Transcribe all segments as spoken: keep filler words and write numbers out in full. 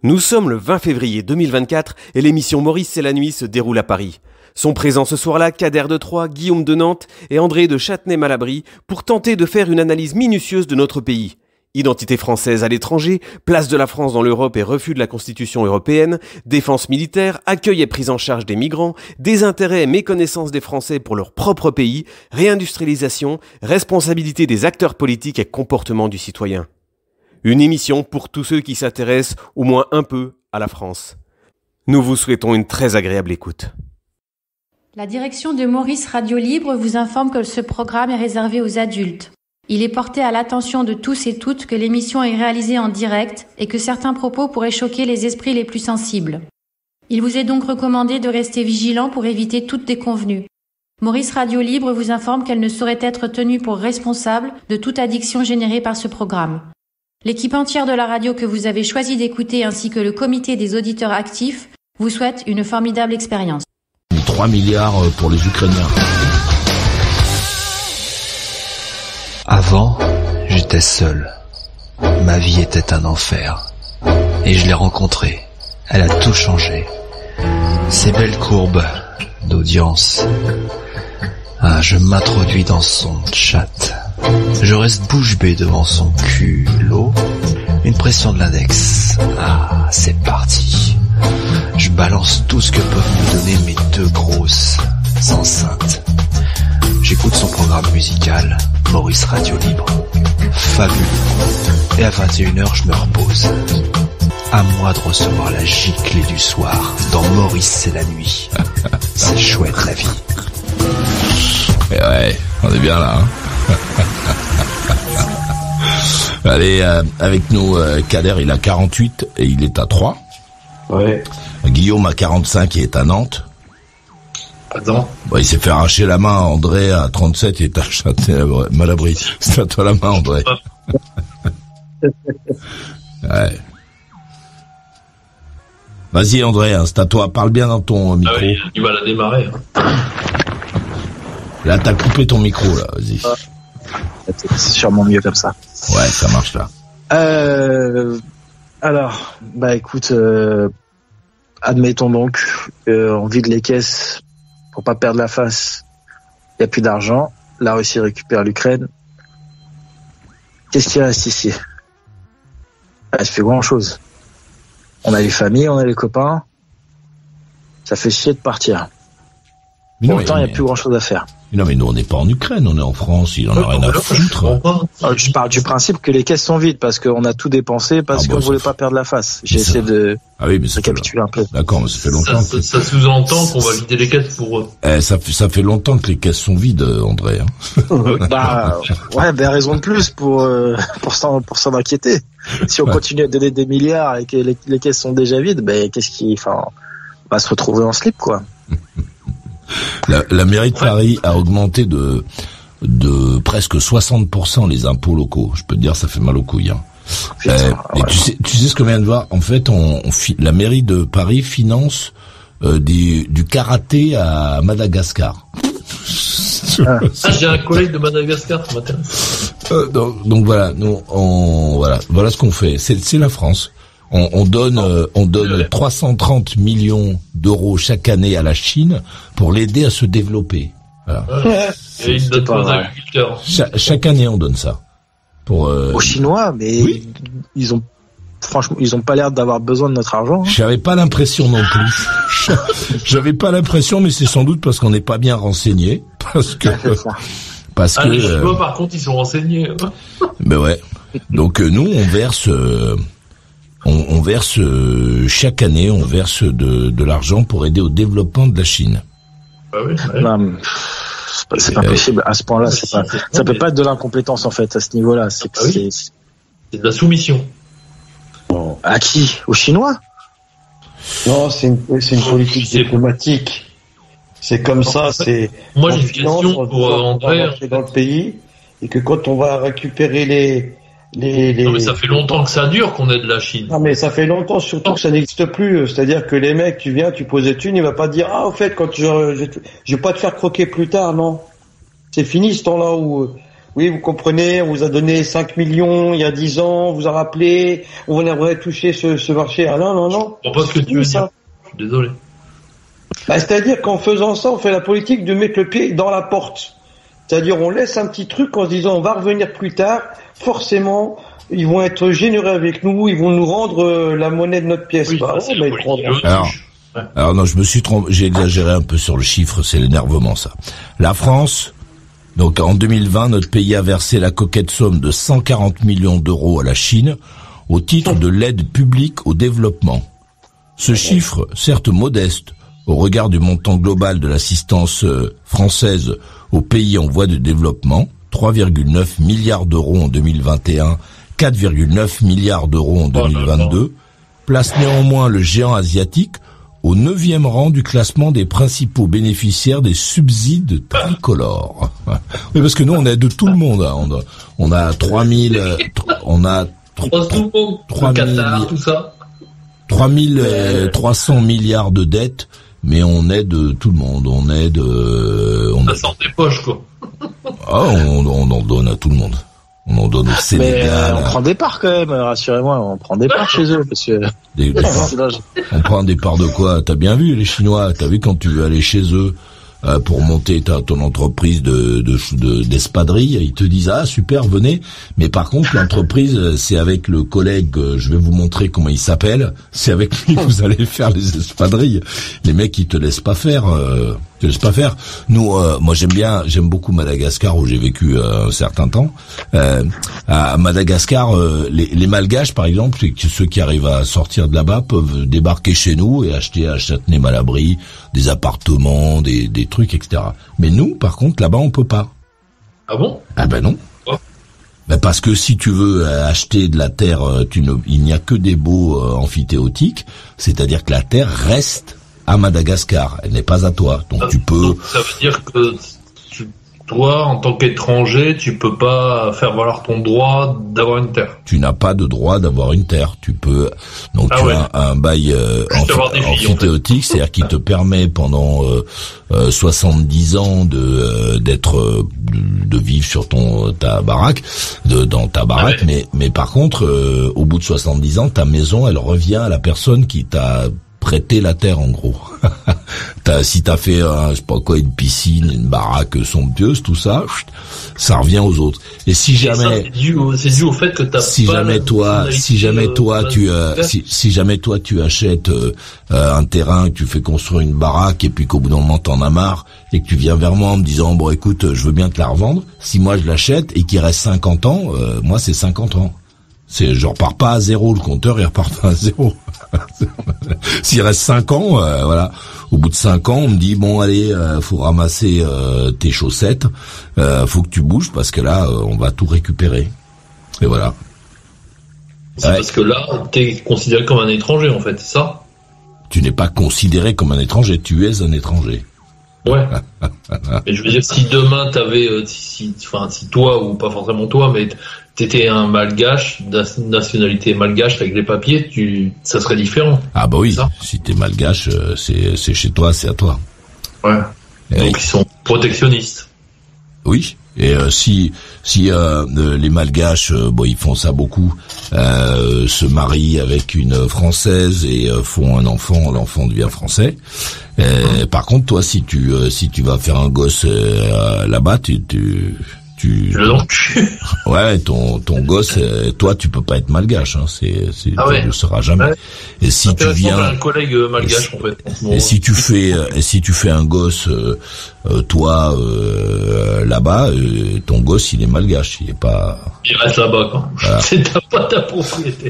Nous sommes le vingt février deux mille vingt-quatre et l'émission Maurice c'est la nuit se déroule à Paris. Sont présents ce soir-là Kader de Troyes, Guillaume de Nantes et André de Châtenay-Malabry pour tenter de faire une analyse minutieuse de notre pays. Identité française à l'étranger, place de la France dans l'Europe et refus de la Constitution européenne, défense militaire, accueil et prise en charge des migrants, désintérêt et méconnaissance des Français pour leur propre pays, réindustrialisation, responsabilité des acteurs politiques et comportement du citoyen. Une émission pour tous ceux qui s'intéressent au moins un peu à la France. Nous vous souhaitons une très agréable écoute. La direction de Maurice Radio Libre vous informe que ce programme est réservé aux adultes. Il est porté à l'attention de tous et toutes que l'émission est réalisée en direct et que certains propos pourraient choquer les esprits les plus sensibles. Il vous est donc recommandé de rester vigilant pour éviter toute déconvenue. Maurice Radio Libre vous informe qu'elle ne saurait être tenue pour responsable de toute addiction générée par ce programme. L'équipe entière de la radio que vous avez choisi d'écouter ainsi que le comité des auditeurs actifs vous souhaite une formidable expérience. trois milliards pour les Ukrainiens. Avant, j'étais seul. Ma vie était un enfer. Et je l'ai rencontrée. Elle a tout changé. Ces belles courbes d'audience. Ah, je m'introduis dans son chat. Je reste bouche bée devant son culot. Une pression de l'index. Ah, c'est parti. Je balance tout ce que peuvent me donner mes deux grosses enceintes. J'écoute son programme musical, Maurice Radio Libre. Fabuleux. Et à vingt et une heures, je me repose. À moi de recevoir la giclée du soir dans Maurice c'est la nuit. C'est chouette la vie. Et ouais, on est bien là. Hein. Allez, euh, avec nous, euh, Kader, il a quarante-huit et il est à Troyes. Ouais. Guillaume a quarante-cinq et est à Nantes. Attends. Bon, il s'est fait arracher la main. André à trente-sept et est à Châtenay-Malabry. C'est à toi la main, André. Ouais. Vas-y, André, hein, c'est à toi. Parle bien dans ton micro. Ah oui, il va la démarrer. Hein. Là, t'as coupé ton micro, là. Vas-y. C'est sûrement mieux comme ça. Ouais, ça marche là. Euh, alors, bah écoute, euh, admettons donc qu'on vide les caisses pour pas perdre la face. Il n'y a plus d'argent. La Russie récupère l'Ukraine. Qu'est-ce qui reste ici? Bah, ça fait grand-chose. On a les familles, on a les copains. Ça fait chier de partir. Mais Pourtant, il mais... n'y a plus grand-chose à faire. Non, mais nous, on n'est pas en Ukraine, on est en France, il en a rien à foutre. Je parle du principe que les caisses sont vides parce qu'on a tout dépensé parce ah, qu'on bon, voulait pas perdre la face. J'ai essayé de ah oui, mais ça récapituler un peu. D'accord, mais ça fait longtemps. Ça, que... ça sous-entend qu'on va vider les caisses pour eux. Eh, ça, fait, ça fait longtemps que les caisses sont vides, André. Hein. bah, ouais, ben raison de plus pour euh, pour s'en pour s'en inquiéter. Si on ouais. continue à donner des milliards et que les, les caisses sont déjà vides, ben qu'est-ce qui, enfin, on va se retrouver en slip, quoi. La, la mairie de Paris a augmenté de de presque soixante pour cent les impôts locaux. Je peux te dire, ça fait mal aux couilles. Hein. Putain, euh, ouais. Et tu sais, tu sais ce qu'on vient de voir. En fait, on, on fi- la mairie de Paris finance euh, des, du karaté à Madagascar. Ah, j'ai un collègue de Madagascar ce matin. Euh, donc, donc voilà, nous, on, voilà, voilà ce qu'on fait. C'est, c'est la France. On, on donne, euh, on donne trois cent trente millions d'euros chaque année à la Chine pour l'aider à se développer. Voilà. Ouais. Et il donne pas aux agriculteurs. Cha- chaque année, on donne ça. Pour, euh... aux Chinois, mais oui. ils ont, franchement, ils ont pas l'air d'avoir besoin de notre argent. Hein. J'avais pas l'impression non plus. J'avais pas l'impression, mais c'est sans doute parce qu'on n'est pas bien renseigné. Parce que, parce ah, que. Les Chinois, euh... par contre, ils sont renseignés. Ben ouais. Donc euh, nous, on verse. Euh... On, on verse euh, chaque année, on verse de, de l'argent pour aider au développement de la Chine. Ah oui, ouais. Non, mais c'est pas, c'est pas possible à ce point-là. C'est pas, ça peut pas être de l'incompétence en fait à ce niveau-là. C'est, ah oui. c'est... c'est de la soumission. Bon, à qui? Aux Chinois? Non, c'est une, c'est une politique c'est... diplomatique. C'est comme non, ça. C'est. Moi, j'ai une question pour euh, André. Dans le pays et que quand on va récupérer les Les, les... Non mais ça fait longtemps que ça dure qu'on aide la Chine. Non mais ça fait longtemps surtout que ça n'existe plus. C'est-à-dire que les mecs, tu viens, tu poses des thunes, il va pas te dire ah au fait quand je, je, je vais pas te faire croquer plus tard, non. C'est fini ce temps-là où Oui, vous comprenez, on vous a donné cinq millions il y a dix ans, on vous a rappelé, on aimerait toucher ce, ce marché. Ah non, non, non. Je comprends pas ce que tu veux dire. Je suis désolé. Bah, c'est-à-dire qu'en faisant ça, on fait la politique de mettre le pied dans la porte. C'est-à-dire on laisse un petit truc en se disant on va revenir plus tard. Forcément, ils vont être généreux avec nous, ils vont nous rendre euh, la monnaie de notre pièce. Oui, bah, bah, ouais, bah, trop... Alors, alors non, je me suis trompé, j'ai exagéré un peu sur le chiffre, c'est l'énervement ça. La France, donc en deux mille vingt, notre pays a versé la coquette somme de cent quarante millions d'euros à la Chine au titre de l'aide publique au développement. Ce chiffre, certes modeste, au regard du montant global de l'assistance française aux pays en voie de développement, trois virgule neuf milliards d'euros en deux mille vingt et un, quatre virgule neuf milliards d'euros en deux mille vingt-deux, place néanmoins le géant asiatique au neuvième rang du classement des principaux bénéficiaires des subsides tricolores. Oui, parce que nous, on aide tout le monde. Hein. On a, on a trois mille, on a trois mille, tout ça. trois mille trois cents milliards de dettes, mais on aide tout le monde. On aide, euh, on ça sort des poches, quoi. Ah, on, on en donne à tout le monde. On en donne au Sénégal. Mais euh, on prend des parts quand même, rassurez-moi, on prend des parts chez eux, parce que... Des, des parts. On prend des parts de quoi? T'as bien vu les Chinois, t'as vu quand tu veux aller chez eux euh, pour monter ta, ton entreprise de, de, de d'espadrille, ils te disent ah super venez, mais par contre l'entreprise c'est avec le collègue, je vais vous montrer comment il s'appelle, c'est avec lui que vous allez faire les espadrilles. Les mecs ils te laissent pas faire. Euh, Je laisse pas faire. Nous, euh, moi j'aime bien, j'aime beaucoup Madagascar où j'ai vécu euh, un certain temps. Euh, à Madagascar, euh, les, les Malgaches par exemple, ceux qui arrivent à sortir de là-bas peuvent débarquer chez nous et acheter à Châtenay-Malabry des appartements, des, des trucs, et cetera. Mais nous, par contre, là-bas on peut pas. Ah bon? Ah ben non. Oh. Ben parce que si tu veux acheter de la terre, tu ne, il n'y a que des baux euh, amphithéotiques, c'est-à-dire que la terre reste à Madagascar, elle n'est pas à toi, donc ça, tu peux. Donc ça veut dire que tu, toi, en tant qu'étranger, tu peux pas faire valoir ton droit d'avoir une terre. Tu n'as pas de droit d'avoir une terre. Tu peux donc ah tu ouais. as un bail euh, amphithéotique, en fait. C'est-à-dire qui te permet pendant euh, euh, soixante-dix ans de euh, d'être euh, de, de vivre sur ton ta baraque, de, dans ta baraque, ah ouais. mais mais par contre, euh, au bout de soixante-dix ans, ta maison, elle revient à la personne qui t'a prêter la terre en gros. t'as, si t'as fait un, je sais pas quoi, une piscine, une baraque somptueuse, tout ça, ça revient aux autres. Et si jamais, ça, c'est, dû au, c'est dû au fait que t'as si pas jamais toi, si jamais toi tu, euh, si, si jamais toi tu achètes euh, un terrain, que tu fais construire une baraque et puis qu'au bout d'un moment t'en as marre et que tu viens vers moi en me disant bon écoute, je veux bien te la revendre. Si moi je l'achète et qu'il reste cinquante ans, euh, moi c'est cinquante ans. C'est, je repars pas à zéro, le compteur il repart pas à zéro. S'il reste cinq ans, euh, voilà. Au bout de cinq ans, on me dit bon allez, euh, faut ramasser euh, tes chaussettes, euh, faut que tu bouges parce que là, euh, on va tout récupérer. Et voilà. C'est ouais. Parce que là, t'es considéré comme un étranger en fait, c'est ça? Tu n'es pas considéré comme un étranger, tu es un étranger. Ouais. Mais je veux dire, si demain t'avais, euh, si, enfin, si toi ou pas forcément toi, mais t'étais un malgache, nationalité malgache avec les papiers, tu, ça serait différent. Ah bah oui. Si t'es malgache, c'est, c'est chez toi, c'est à toi. Ouais. Et donc oui. Ils sont protectionnistes. Oui. Et euh, si si euh, les malgaches, euh, bon, ils font ça beaucoup, euh, se marient avec une française et euh, font un enfant, l'enfant devient français. Euh, mmh. Par contre, toi, si tu euh, si tu vas faire un gosse euh, là-bas, tu tu tu. Le donc. Ouais, ton ton gosse, euh, toi, tu peux pas être malgache, hein. C'est c'est ah ouais. tu ne le seras jamais. Ouais. Et si tu viens, un collègue malgache et, en fait. En et si tu fais et si tu fais un gosse, euh, euh, toi euh, là-bas, euh, ton gosse, il est malgache, il est pas. Il reste là-bas quoi. Voilà. C'est pas ta propriété.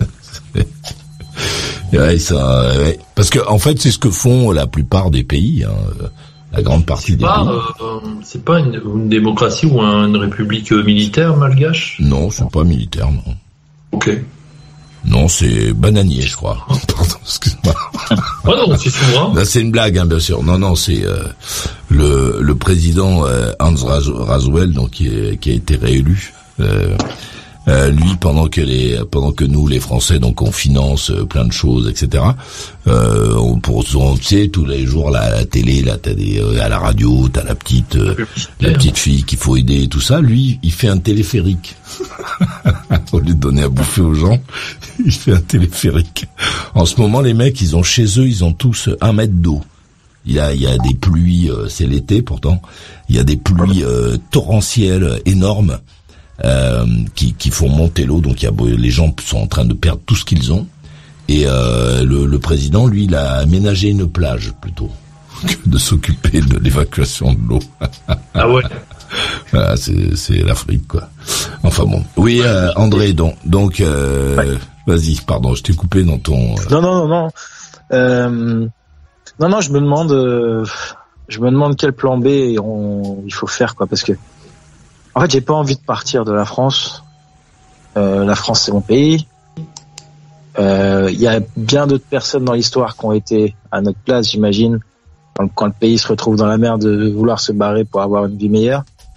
Ouais, ça, ouais. Parce que en fait, c'est ce que font la plupart des pays. Hein. La grande partie c'est des pas, pays. Euh, c'est pas une, une démocratie ou une république militaire malgache? Non, c'est pas militaire, non. Ok. Non, c'est bananier, je crois. Pardon, excuse-moi. Ah non, c'est souverain. Là, c'est une blague, hein, bien sûr. Non, non, c'est euh, le le président euh, Hans Raswell, donc qui, est, qui a été réélu. Euh, Euh, lui, pendant que les, pendant que nous, les Français, donc on finance euh, plein de choses, et cetera. Euh, on, pour, tu sais, tous les jours, là, à la télé, là, t'as des, euh, à la radio, t'as la petite, euh, la petite fille qu'il faut aider, et tout ça. Lui, il fait un téléphérique. Au lieu de donner à bouffer aux gens, il fait un téléphérique. En ce moment, les mecs, ils ont chez eux, ils ont tous un mètre d'eau. Il y a, il y a des pluies, euh, c'est l'été pourtant. Il y a des pluies euh, torrentielles énormes. Euh, qui, qui font monter l'eau, donc il y a, les gens sont en train de perdre tout ce qu'ils ont, et euh, le, le président, lui, il a aménagé une plage plutôt que de s'occuper de l'évacuation de l'eau. Ah ouais. Voilà, c'est, c'est l'Afrique, quoi. Enfin bon. Oui, euh, André, donc, donc, euh, ouais. Vas-y, pardon, je t'ai coupé dans ton. Euh... Non, non, non, non. Euh, non, non, je me demande, euh, je me demande quel plan B on, il faut faire, quoi, parce que. En fait, j'ai pas envie de partir de la France. Euh, la France, c'est mon pays. Il euh, y a bien d'autres personnes dans l'histoire qui ont été à notre place, j'imagine, quand, quand le pays se retrouve dans la merde, de vouloir se barrer pour avoir une vie meilleure.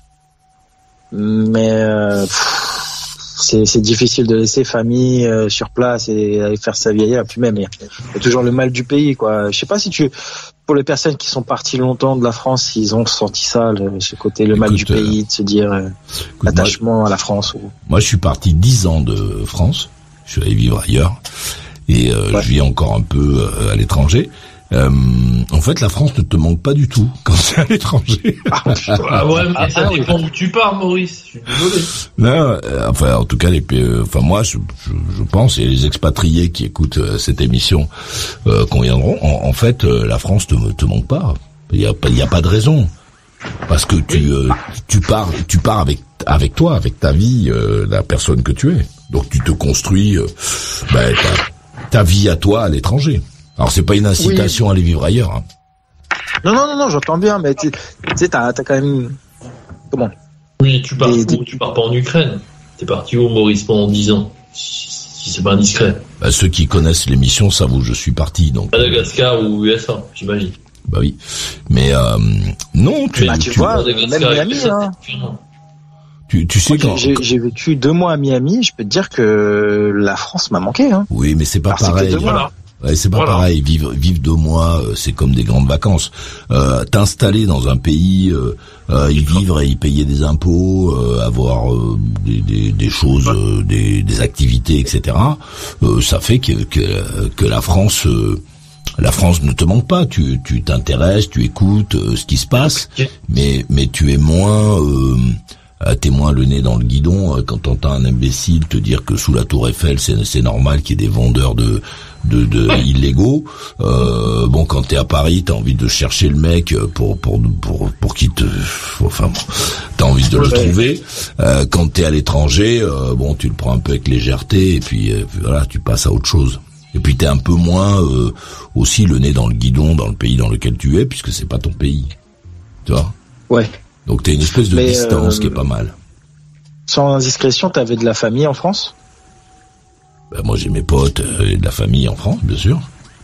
Mais euh, pff, c'est, c'est difficile de laisser famille euh, sur place et aller faire sa vie ailleurs. Puis même, il y a toujours le mal du pays, quoi. Je sais pas si tu... Pour les personnes qui sont parties longtemps de la France, ils ont senti ça, le, ce côté, le écoute, mal du pays, de se dire euh, écoute, attachement moi, à la France. Ou... Moi, je suis parti dix ans de France. Je suis allé vivre ailleurs. Et euh, ouais. je vis encore un peu euh, à l'étranger. Euh, en fait, la France ne te manque pas du tout quand c'est à l'étranger. Ah ouais, mais ça dépend où tu pars, Maurice. Je suis désolé. Non, euh, enfin, en tout cas, les, euh, enfin moi, je, je, je pense, et les expatriés qui écoutent euh, cette émission euh, conviendront. En, en fait, euh, la France te te manque pas. Il y a pas, il y a pas de raison. Parce que tu euh, tu pars, tu pars avec avec toi, avec ta vie, euh, la personne que tu es. Donc tu te construis euh, ben, ta, ta vie à toi à l'étranger. Alors c'est pas une incitation oui. à aller vivre ailleurs. Hein. Non non non non, j'entends bien, mais tu sais t'as t'as quand même comment? Oui, tu pars où? Tu pars pas en Ukraine. T'es parti où, Maurice, pendant dix ans? Si, si c'est pas indiscret. Bah, ceux qui connaissent l'émission savent où je suis parti, donc. Madagascar ou U S A, j'imagine. Bah oui, mais euh, non, tu. Bah, tu, tu vois, même Miami, hein. Tu, tu sais Moi, quand j'ai, j'ai vécu deux mois à Miami, je peux te dire que la France m'a manqué, hein. Oui, mais c'est pas Alors, pareil. C'est voilà. Ouais, c'est pas voilà. pareil. Vivre, vivre deux mois, euh, c'est comme des grandes vacances. Euh, t'installer dans un pays, euh, euh, y vivre et y payer des impôts, euh, avoir euh, des, des, des choses, euh, des, des activités, et cetera. Euh, ça fait que que, que la France, euh, la France ne te manque pas. Tu, tu t'intéresses, tu écoutes euh, ce qui se passe, mais mais tu es moins. Euh, T'es moins le nez dans le guidon quand t'entends un imbécile te dire que sous la Tour Eiffel c'est, c'est normal qu'il y ait des vendeurs de, de, de illégaux. Euh, bon, quand t'es à Paris, t'as envie de chercher le mec pour pour pour pour qu'il te, enfin, bon, t'as envie de le trouver. Euh, quand t'es à l'étranger, euh, bon, tu le prends un peu avec légèreté et puis, euh, puis voilà, tu passes à autre chose. Et puis t'es un peu moins euh, aussi le nez dans le guidon dans le pays dans lequel tu es puisque c'est pas ton pays. Tu vois? Ouais. Donc t'as une espèce de Mais distance euh, qui est pas mal. Sans indiscrétion, t'avais de la famille en France ? Ben moi j'ai mes potes et de la famille en France, bien sûr.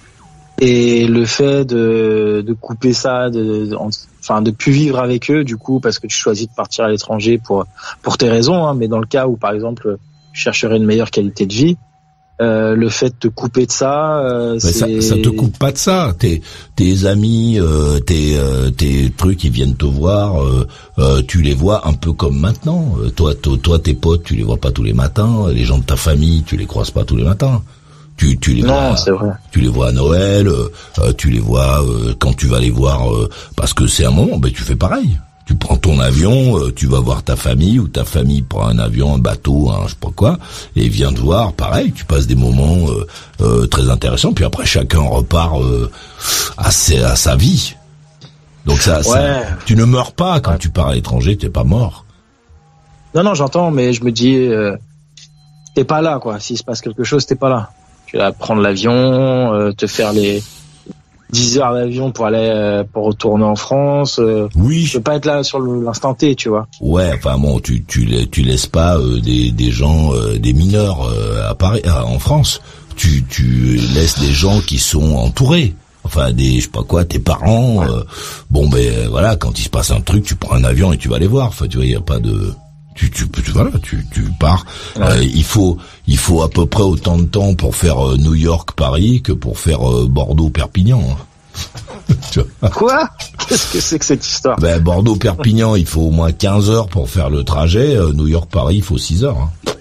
Et le fait de, de couper ça, de, de, enfin de plus vivre avec eux, du coup, parce que tu choisis de partir à l'étranger pour pour tes raisons, hein, mais dans le cas où par exemple tu chercherais une meilleure qualité de vie. Euh, le fait de te couper de ça, euh, c'est... Ça, ça te coupe pas de ça. Tes, tes amis, euh, tes, euh, tes trucs, ils viennent te voir. Euh, euh, tu les vois un peu comme maintenant. Euh, toi, toi, toi, tes potes, tu les vois pas tous les matins. Les gens de ta famille, tu les croises pas tous les matins. Tu, tu les non, vois. C'est vrai. Tu les vois à Noël. Euh, tu les vois euh, quand tu vas les voir euh, parce que c'est un moment. Ben tu fais pareil. Tu prends ton avion, euh, tu vas voir ta famille, ou ta famille prend un avion, un bateau, un je sais pas quoi, et vient te voir, pareil, tu passes des moments euh, euh, très intéressants, puis après chacun repart euh, à, ses, à sa vie. Donc ça, ouais. ça, tu ne meurs pas quand ouais. tu pars à l'étranger, t'es pas mort. Non, non, j'entends, mais je me dis, euh, t'es pas là, quoi. S'il se passe quelque chose, t'es pas là. Tu vas prendre l'avion, euh, te faire les... dix heures d'avion pour aller euh, pour retourner en France. Euh, oui. Je peux pas être là sur le, l'instant T, tu vois. Ouais, enfin bon, tu tu tu laisses pas euh, des des gens euh, des mineurs euh, à Paris, euh, en France. Tu tu laisses des gens qui sont entourés. Enfin des je sais pas quoi, tes parents. Euh, bon ben voilà, quand il se passe un truc, tu prends un avion et tu vas les voir. Enfin tu vois, il y a pas de Tu, tu, tu voilà, tu, tu pars. Ouais. Euh, il faut, il faut à peu près autant de temps pour faire euh, New York-Paris que pour faire euh, Bordeaux-Perpignan. Hein. Quoi? Qu'est-ce que c'est que cette histoire? Ben Bordeaux-Perpignan, il faut au moins quinze heures pour faire le trajet. Euh, New York-Paris, il faut six heures. Hein.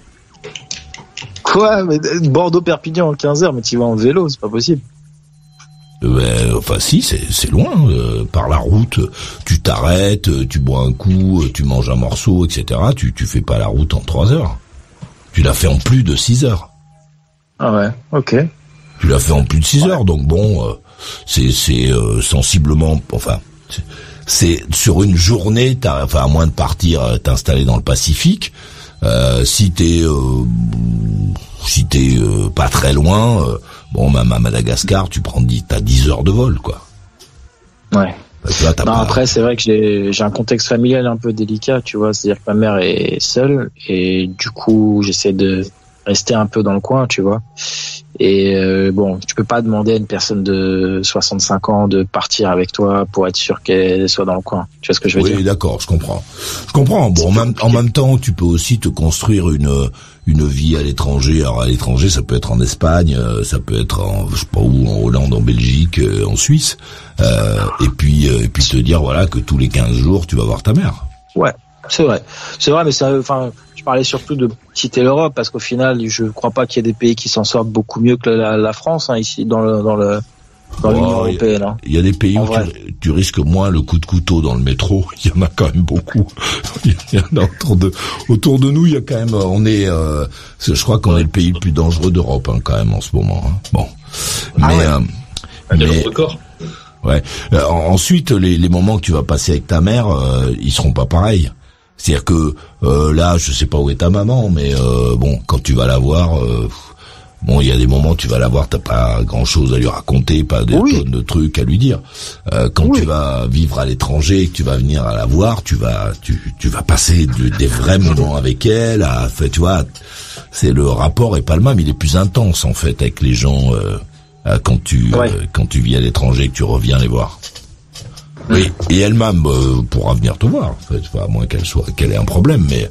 Quoi? Mais Bordeaux-Perpignan en quinze heures, mais tu vas en vélo, c'est pas possible. Ben, enfin si, c'est c'est loin. Euh, par la route, tu t'arrêtes, tu bois un coup, tu manges un morceau, et cetera. Tu tu fais pas la route en trois heures. Tu l'as fait en plus de six heures. Ah ouais, ok. Tu l'as fait en plus de six ouais. heures, donc bon, euh, c'est c'est euh, sensiblement, enfin, c'est, c'est sur une journée, t'as, enfin à moins de partir euh, t'installer dans le Pacifique, euh, si t'es euh, si t'es euh, pas très loin. Euh, Bon, même à Madagascar, tu prends dix, t'as dix heures de vol, quoi. Ouais. Là, t'as non, pas... après, c'est vrai que j'ai, j'ai un contexte familial un peu délicat, tu vois. C'est-à-dire que ma mère est seule et du coup, j'essaie de rester un peu dans le coin, tu vois. Et euh, bon, tu peux pas demander à une personne de soixante-cinq ans de partir avec toi pour être sûr qu'elle soit dans le coin. Tu vois ce que je veux oui, dire? Oui, d'accord, je comprends. Je comprends. Bon, en même, en même temps, tu peux aussi te construire une une vie à l'étranger. Alors à l'étranger, ça peut être en Espagne, ça peut être en je sais pas où, en Hollande, en Belgique, en Suisse. Euh, et puis et puis te dire voilà que tous les quinze jours, tu vas voir ta mère. Ouais, c'est vrai. C'est vrai, mais ça, enfin, je parlais surtout de quitter l'Europe parce qu'au final, je crois pas qu'il y ait des pays qui s'en sortent beaucoup mieux que la, la France hein, ici dans le dans le dans oh, l'Union européenne. Hein. Il y a des pays en où tu, tu risques moins le coup de couteau dans le métro. Il y en a quand même beaucoup. Il y en a autour de autour de nous. Il y a quand même. On est. Euh, je crois qu'on est le pays le plus dangereux d'Europe hein, quand même en ce moment. Hein. Bon. Ah mais. ouais. Euh, mais record. Ouais. Euh, ensuite, les, les moments que tu vas passer avec ta mère, euh, ils seront pas pareils. C'est-à-dire que euh, là, je sais pas où est ta maman, mais euh, bon, quand tu vas la voir. Euh, Bon, il y a des moments, tu vas la voir, t'as pas grand-chose à lui raconter, pas des oui. tonnes de trucs à lui dire. Euh, quand oui. tu vas vivre à l'étranger, que tu vas venir à la voir, tu vas, tu, tu vas passer de, des vrais moments avec elle. À, fait, tu vois, c'est le rapport est pas le même, il est plus intense en fait avec les gens euh, quand tu ouais. euh, quand tu vis à l'étranger, que tu reviens les voir. Oui, et elle-même euh, pourra venir te voir, en fait, à moins qu'elle soit qu'elle ait un problème, mais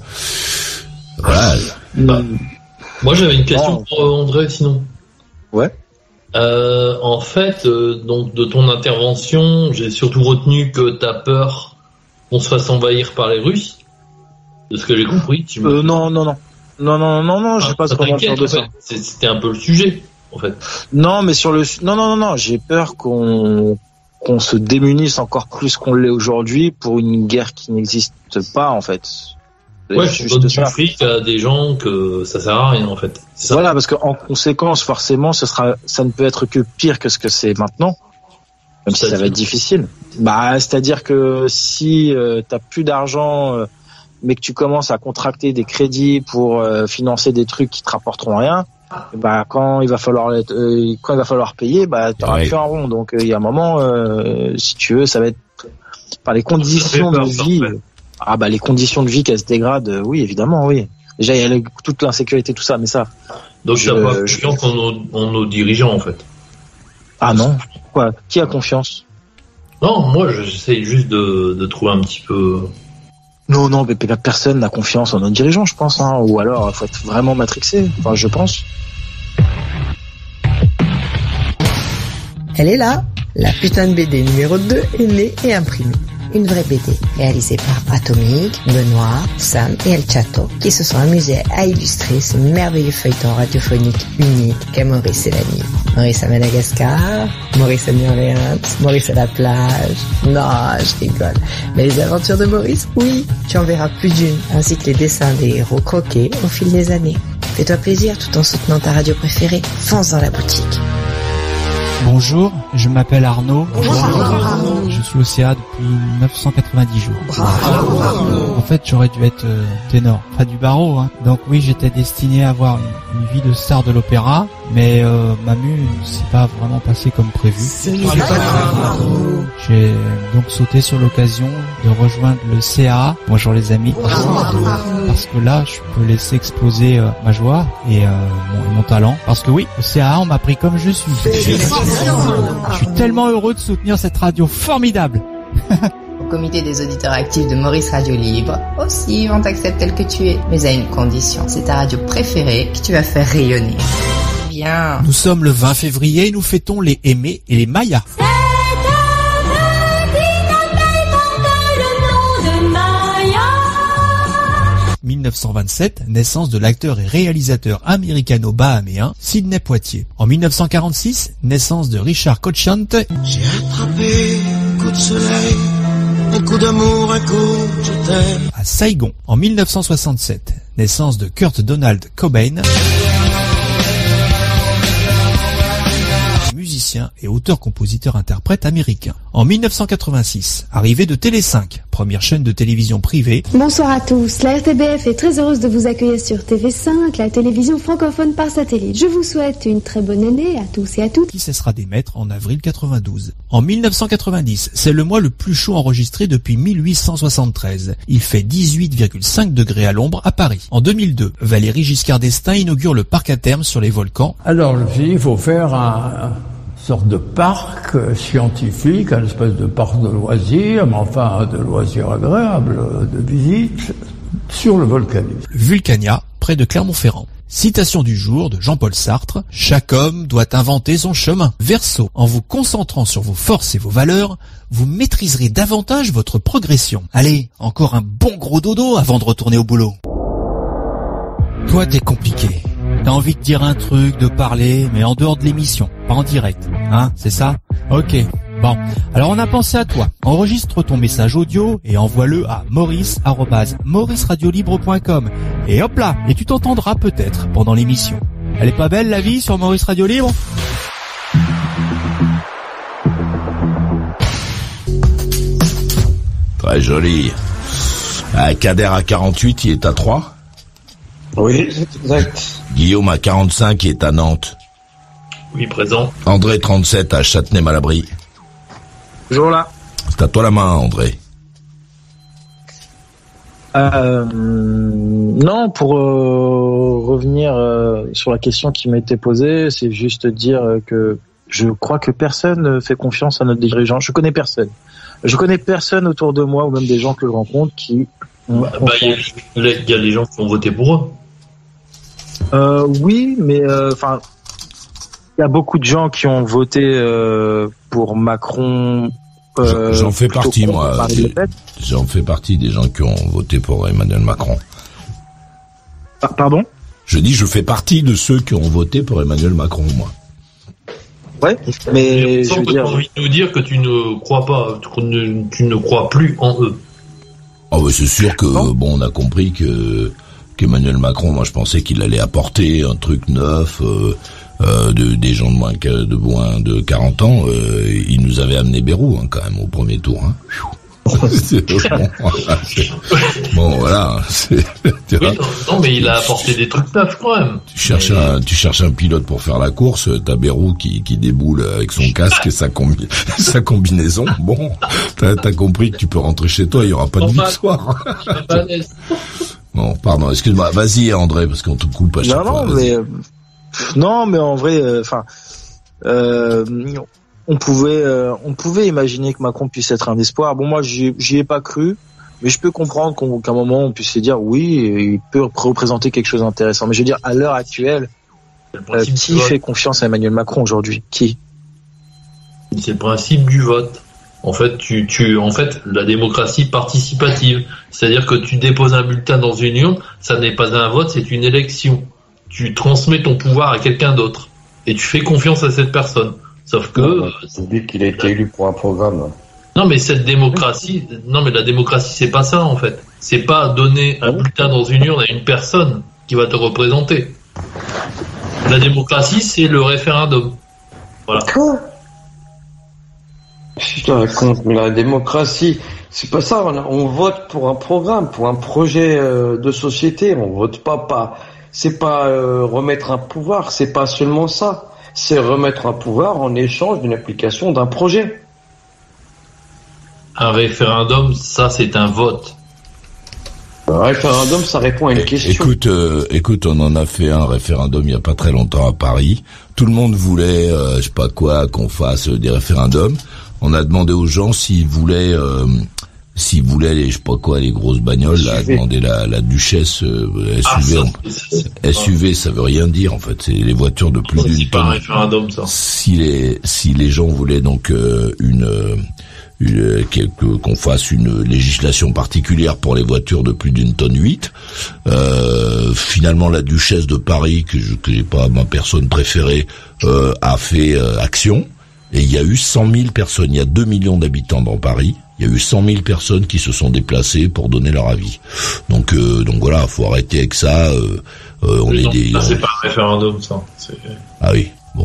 voilà. Bah. Moi, j'avais une question oh. pour André, sinon. Ouais. Euh, en fait, euh, donc de ton intervention, j'ai surtout retenu que t'as peur qu'on se fasse envahir par les Russes. De ce que j'ai compris. Tu euh, non, non, non, non, non, non, non, ah, j'ai pas ce comment faire de ça. Fait. C'était un peu le sujet, en fait. Non, mais sur le, non, non, non, non, j'ai peur qu'on qu'on se démunisse encore plus qu'on l'est aujourd'hui pour une guerre qui n'existe pas, en fait. Ouais, je donne du fric à des gens que ça sert à rien en fait. Ça. Voilà, parce qu'en conséquence, forcément, ce sera, ça ne peut être que pire que ce que c'est maintenant, même si ça va être difficile. Bah, c'est-à-dire que si euh, t'as plus d'argent, euh, mais que tu commences à contracter des crédits pour euh, financer des trucs qui te rapporteront rien, bah quand il va falloir euh, quand il va falloir payer, bah t'auras ouais. plus un rond. Donc il euh, y a un moment, euh, si tu veux, ça va être par les conditions de vie. Ah bah les conditions de vie qu'elles se dégradent, euh, oui évidemment oui. Déjà il y a le, toute l'insécurité tout ça, mais ça. Donc je, t'as pas confiance je... en, nos, en nos dirigeants en fait. Ah non, quoi? Qui a confiance? Non, moi j'essaie juste de, de trouver un petit peu. Non non, mais personne n'a confiance en nos dirigeants, je pense, hein. Ou alors il faut être vraiment matrixé. Enfin je pense. Elle est là, la putain de B D numéro deux est née et imprimée. Une vraie B D réalisée par Atomique, Benoît, Sam et El Chato qui se sont amusés à illustrer ce merveilleux feuilleton radiophonique unique qu'est Maurice et la nuit. Maurice à Madagascar, Maurice à New Orleans, Maurice à la plage. Non, je rigole. Mais les aventures de Maurice, oui, tu en verras plus d'une, ainsi que les dessins des héros croqués au fil des années. Fais-toi plaisir tout en soutenant ta radio préférée. Fonce dans la boutique. Bonjour, je m'appelle Arnaud. Bonjour, Arnaud. Je suis au C A depuis neuf cent quatre-vingt-dix jours. Bravo, Arnaud. En fait, j'aurais dû être euh, ténor, pas du barreau. Hein. Donc oui, j'étais destiné à avoir une, une vie de star de l'opéra, mais euh, ma mue ne s'est pas vraiment passée comme prévu. J'ai donc sauté sur l'occasion de rejoindre le C A. Bonjour les amis. Parce que là, je peux laisser exploser euh, ma joie et euh, mon, mon talent. Parce que oui, au C A, on m'a pris comme je suis. Je suis tellement heureux de soutenir cette radio formidable. comité des auditeurs actifs de Maurice Radio Libre aussi vont t'accepter tel que tu es, mais à une condition. C'est ta radio préférée que tu vas faire rayonner. Bien. Nous sommes le vingt février et nous fêtons les Aimés et les Mayas. mille neuf cent vingt-sept, naissance de l'acteur et réalisateur américano-bahaméen Sidney Poitier. En mille neuf cent quarante-six, naissance de Richard Cocciante. J'ai attrapé un coup de soleil, un coup d'amour, un coup je t'aime. À Saigon. En mille neuf cent soixante-sept, naissance de Kurt Donald Cobain. Musicien et auteur-compositeur-interprète américain. En mille neuf cent quatre-vingt-six, arrivée de Télé cinq, première chaîne de télévision privée. Bonsoir à tous, la R T B F est très heureuse de vous accueillir sur T V cinq, la télévision francophone par satellite. Je vous souhaite une très bonne année à tous et à toutes. Qui cessera d'émettre en avril quatre-vingt-douze. En mille neuf cent quatre-vingt-dix, c'est le mois le plus chaud enregistré depuis mille huit cent soixante-treize. Il fait dix-huit virgule cinq degrés à l'ombre à Paris. En deux mille deux, Valéry Giscard d'Estaing inaugure le parc à terme sur les volcans. Alors je me suis dit, il faut faire un... sorte de parc scientifique, une espèce de parc de loisirs, mais enfin de loisirs agréables, de visite, sur le volcanisme. Vulcania, près de Clermont-Ferrand. Citation du jour de Jean-Paul Sartre. Chaque homme doit inventer son chemin. Verseau, en vous concentrant sur vos forces et vos valeurs, vous maîtriserez davantage votre progression. Allez, encore un bon gros dodo avant de retourner au boulot. Toi, t'es compliqué. T'as envie de dire un truc, de parler, mais en dehors de l'émission, pas en direct. Hein, c'est ça? Ok. Bon. Alors on a pensé à toi. Enregistre ton message audio et envoie-le à maurice arobase maurice radio libre point com. Et hop là, et tu t'entendras peut-être pendant l'émission. Elle est pas belle la vie sur Maurice Radio Libre? Très joli. Ah, Kader à quarante-huit, il est à trois? Oui, c'est exact. Guillaume à quarante-cinq, il est à Nantes. Oui, présent. André, trente-sept, à Châtenay-Malabry. Toujours là. C'est à toi la main, André. Euh, non, pour euh, revenir euh, sur la question qui m'a été posée, c'est juste dire que je crois que personne ne fait confiance à notre dirigeant. Je connais personne. Je connais personne autour de moi, ou même des gens que je rencontre, qui... Bah, il bah, y, y a les gens qui ont voté pour eux. Euh, oui, mais enfin, euh, il y a beaucoup de gens qui ont voté euh, pour Macron. Euh, J'en fais partie, moi. J'en fais partie des gens qui ont voté pour Emmanuel Macron. Pardon ? Je dis, je fais partie de ceux qui ont voté pour Emmanuel Macron, moi. Ouais, mais je veux dire... Tu as envie de nous dire que tu ne crois pas, tu ne, tu ne crois plus en eux. Ah oh, bah c'est sûr que non. Bon, on a compris que qu'Emmanuel Macron, moi je pensais qu'il allait apporter un truc neuf, euh, euh, de des gens de moins que de moins de quarante ans. Euh, il nous avait amené Bayrou hein, quand même au premier tour. Hein. bon, bon voilà. C'est, oui, non, non, mais il a apporté des trucs neufs quand même. Tu cherches mais... un, tu cherches un pilote pour faire la course. T'as Bayrou qui qui déboule avec son casque et sa combi, sa combinaison. Bon, t'as, t'as compris que tu peux rentrer chez toi. Il y aura pas de victoire. Bon, pardon. Excuse-moi. Vas-y, André, parce qu'on te coupe à chaque non, fois. Non, mais euh, non, mais en vrai, enfin. Euh, euh, On pouvait, euh, on pouvait imaginer que Macron puisse être un espoir. Bon, moi, j'y, j'y ai pas cru, mais je peux comprendre qu'on, qu'à un moment on puisse se dire oui, il peut représenter quelque chose d'intéressant. Mais je veux dire, à l'heure actuelle, euh, qui fait confiance à Emmanuel Macron aujourd'hui ? Qui ? C'est le principe du vote. En fait, tu, tu, en fait, la démocratie participative, c'est-à-dire que tu déposes un bulletin dans une urne, ça n'est pas un vote, c'est une élection. Tu transmets ton pouvoir à quelqu'un d'autre et tu fais confiance à cette personne. Sauf que. Non, tu dis qu'il a été élu pour un programme. Non, mais cette démocratie, non, mais la démocratie, c'est pas ça, en fait. C'est pas donner un bulletin dans une urne à une personne qui va te représenter. La démocratie, c'est le référendum. Voilà. Quoi ? Putain, contre la démocratie, c'est pas ça. On, on vote pour un programme, pour un projet euh, de société. On vote pas, pas. C'est pas euh, remettre un pouvoir, c'est pas seulement ça. C'est remettre un pouvoir en échange d'une application d'un projet. Un référendum, ça c'est un vote. Un référendum, ça répond à une question. Écoute, euh, écoute, on en a fait un référendum il y a pas très longtemps à Paris. Tout le monde voulait, euh, je sais pas quoi, qu'on fasse des référendums. On a demandé aux gens s'ils voulaient euh, s'ils voulaient les, je sais pas quoi, les grosses bagnoles, là, demander la, la duchesse euh, S U V. Ah, ça, S U V, ça veut rien dire en fait. C'est les voitures de plus d'une tonne. Un référendum, ça. Si les si les gens voulaient donc euh, une Une, quelque, qu'on fasse une législation particulière pour les voitures de plus d'une tonne huit. Euh, finalement, la duchesse de Paris, que je que j'ai pas ma personne préférée, euh, a fait euh, action. Et il y a eu cent mille personnes. Il y a deux millions d'habitants dans Paris. Il y a eu cent mille personnes qui se sont déplacées pour donner leur avis. Donc, euh, donc voilà, faut arrêter avec ça. Euh, euh, on Mais est non, des. Ça, on... c'est pas un référendum, ça. C'est... Ah oui. Bon,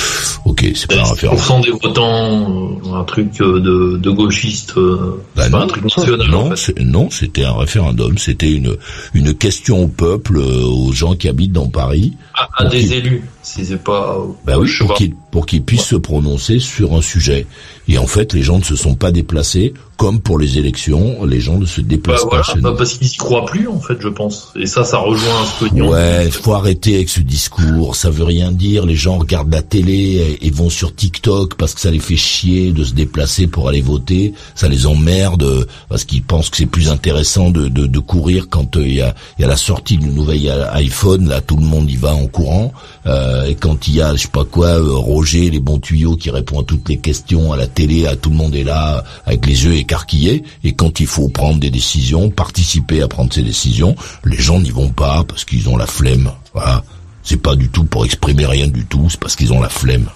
ok, c'est pas un référendum. pour cent des votants, un truc de, de gauchiste, euh, bah c'est non, pas un truc national. Non, en fait. c'est, non, c'était un référendum. C'était une une question au peuple, euh, aux gens qui habitent dans Paris. À, à des qu'ils... élus, si c'est pas. Bah oui, pour qu'ils pour qu'ils puissent ouais. se prononcer sur un sujet. Et en fait, les gens ne se sont pas déplacés, comme pour les élections, les gens ne se déplacent bah, pas voilà, chez bah nous. Parce qu'ils y croient plus, en fait, je pense. Et ça, ça rejoint un peu. Ouais, faut arrêter avec ce discours. Ça veut rien dire. Les gens regardent la télé et vont sur TikTok parce que ça les fait chier de se déplacer pour aller voter. Ça les emmerde parce qu'ils pensent que c'est plus intéressant de, de, de courir quand il y a, y a la sortie du nouvel iPhone. Là, tout le monde y va en courant. Euh, et quand il y a, je sais pas quoi, Roger, les bons tuyaux qui répond à toutes les questions à la télé, à tout le monde est là avec les yeux écarquillés. Et quand il faut prendre des décisions, participer à prendre ces décisions, les gens n'y vont pas parce qu'ils ont la flemme. Voilà. C'est pas du tout pour exprimer rien du tout, c'est parce qu'ils ont la flemme.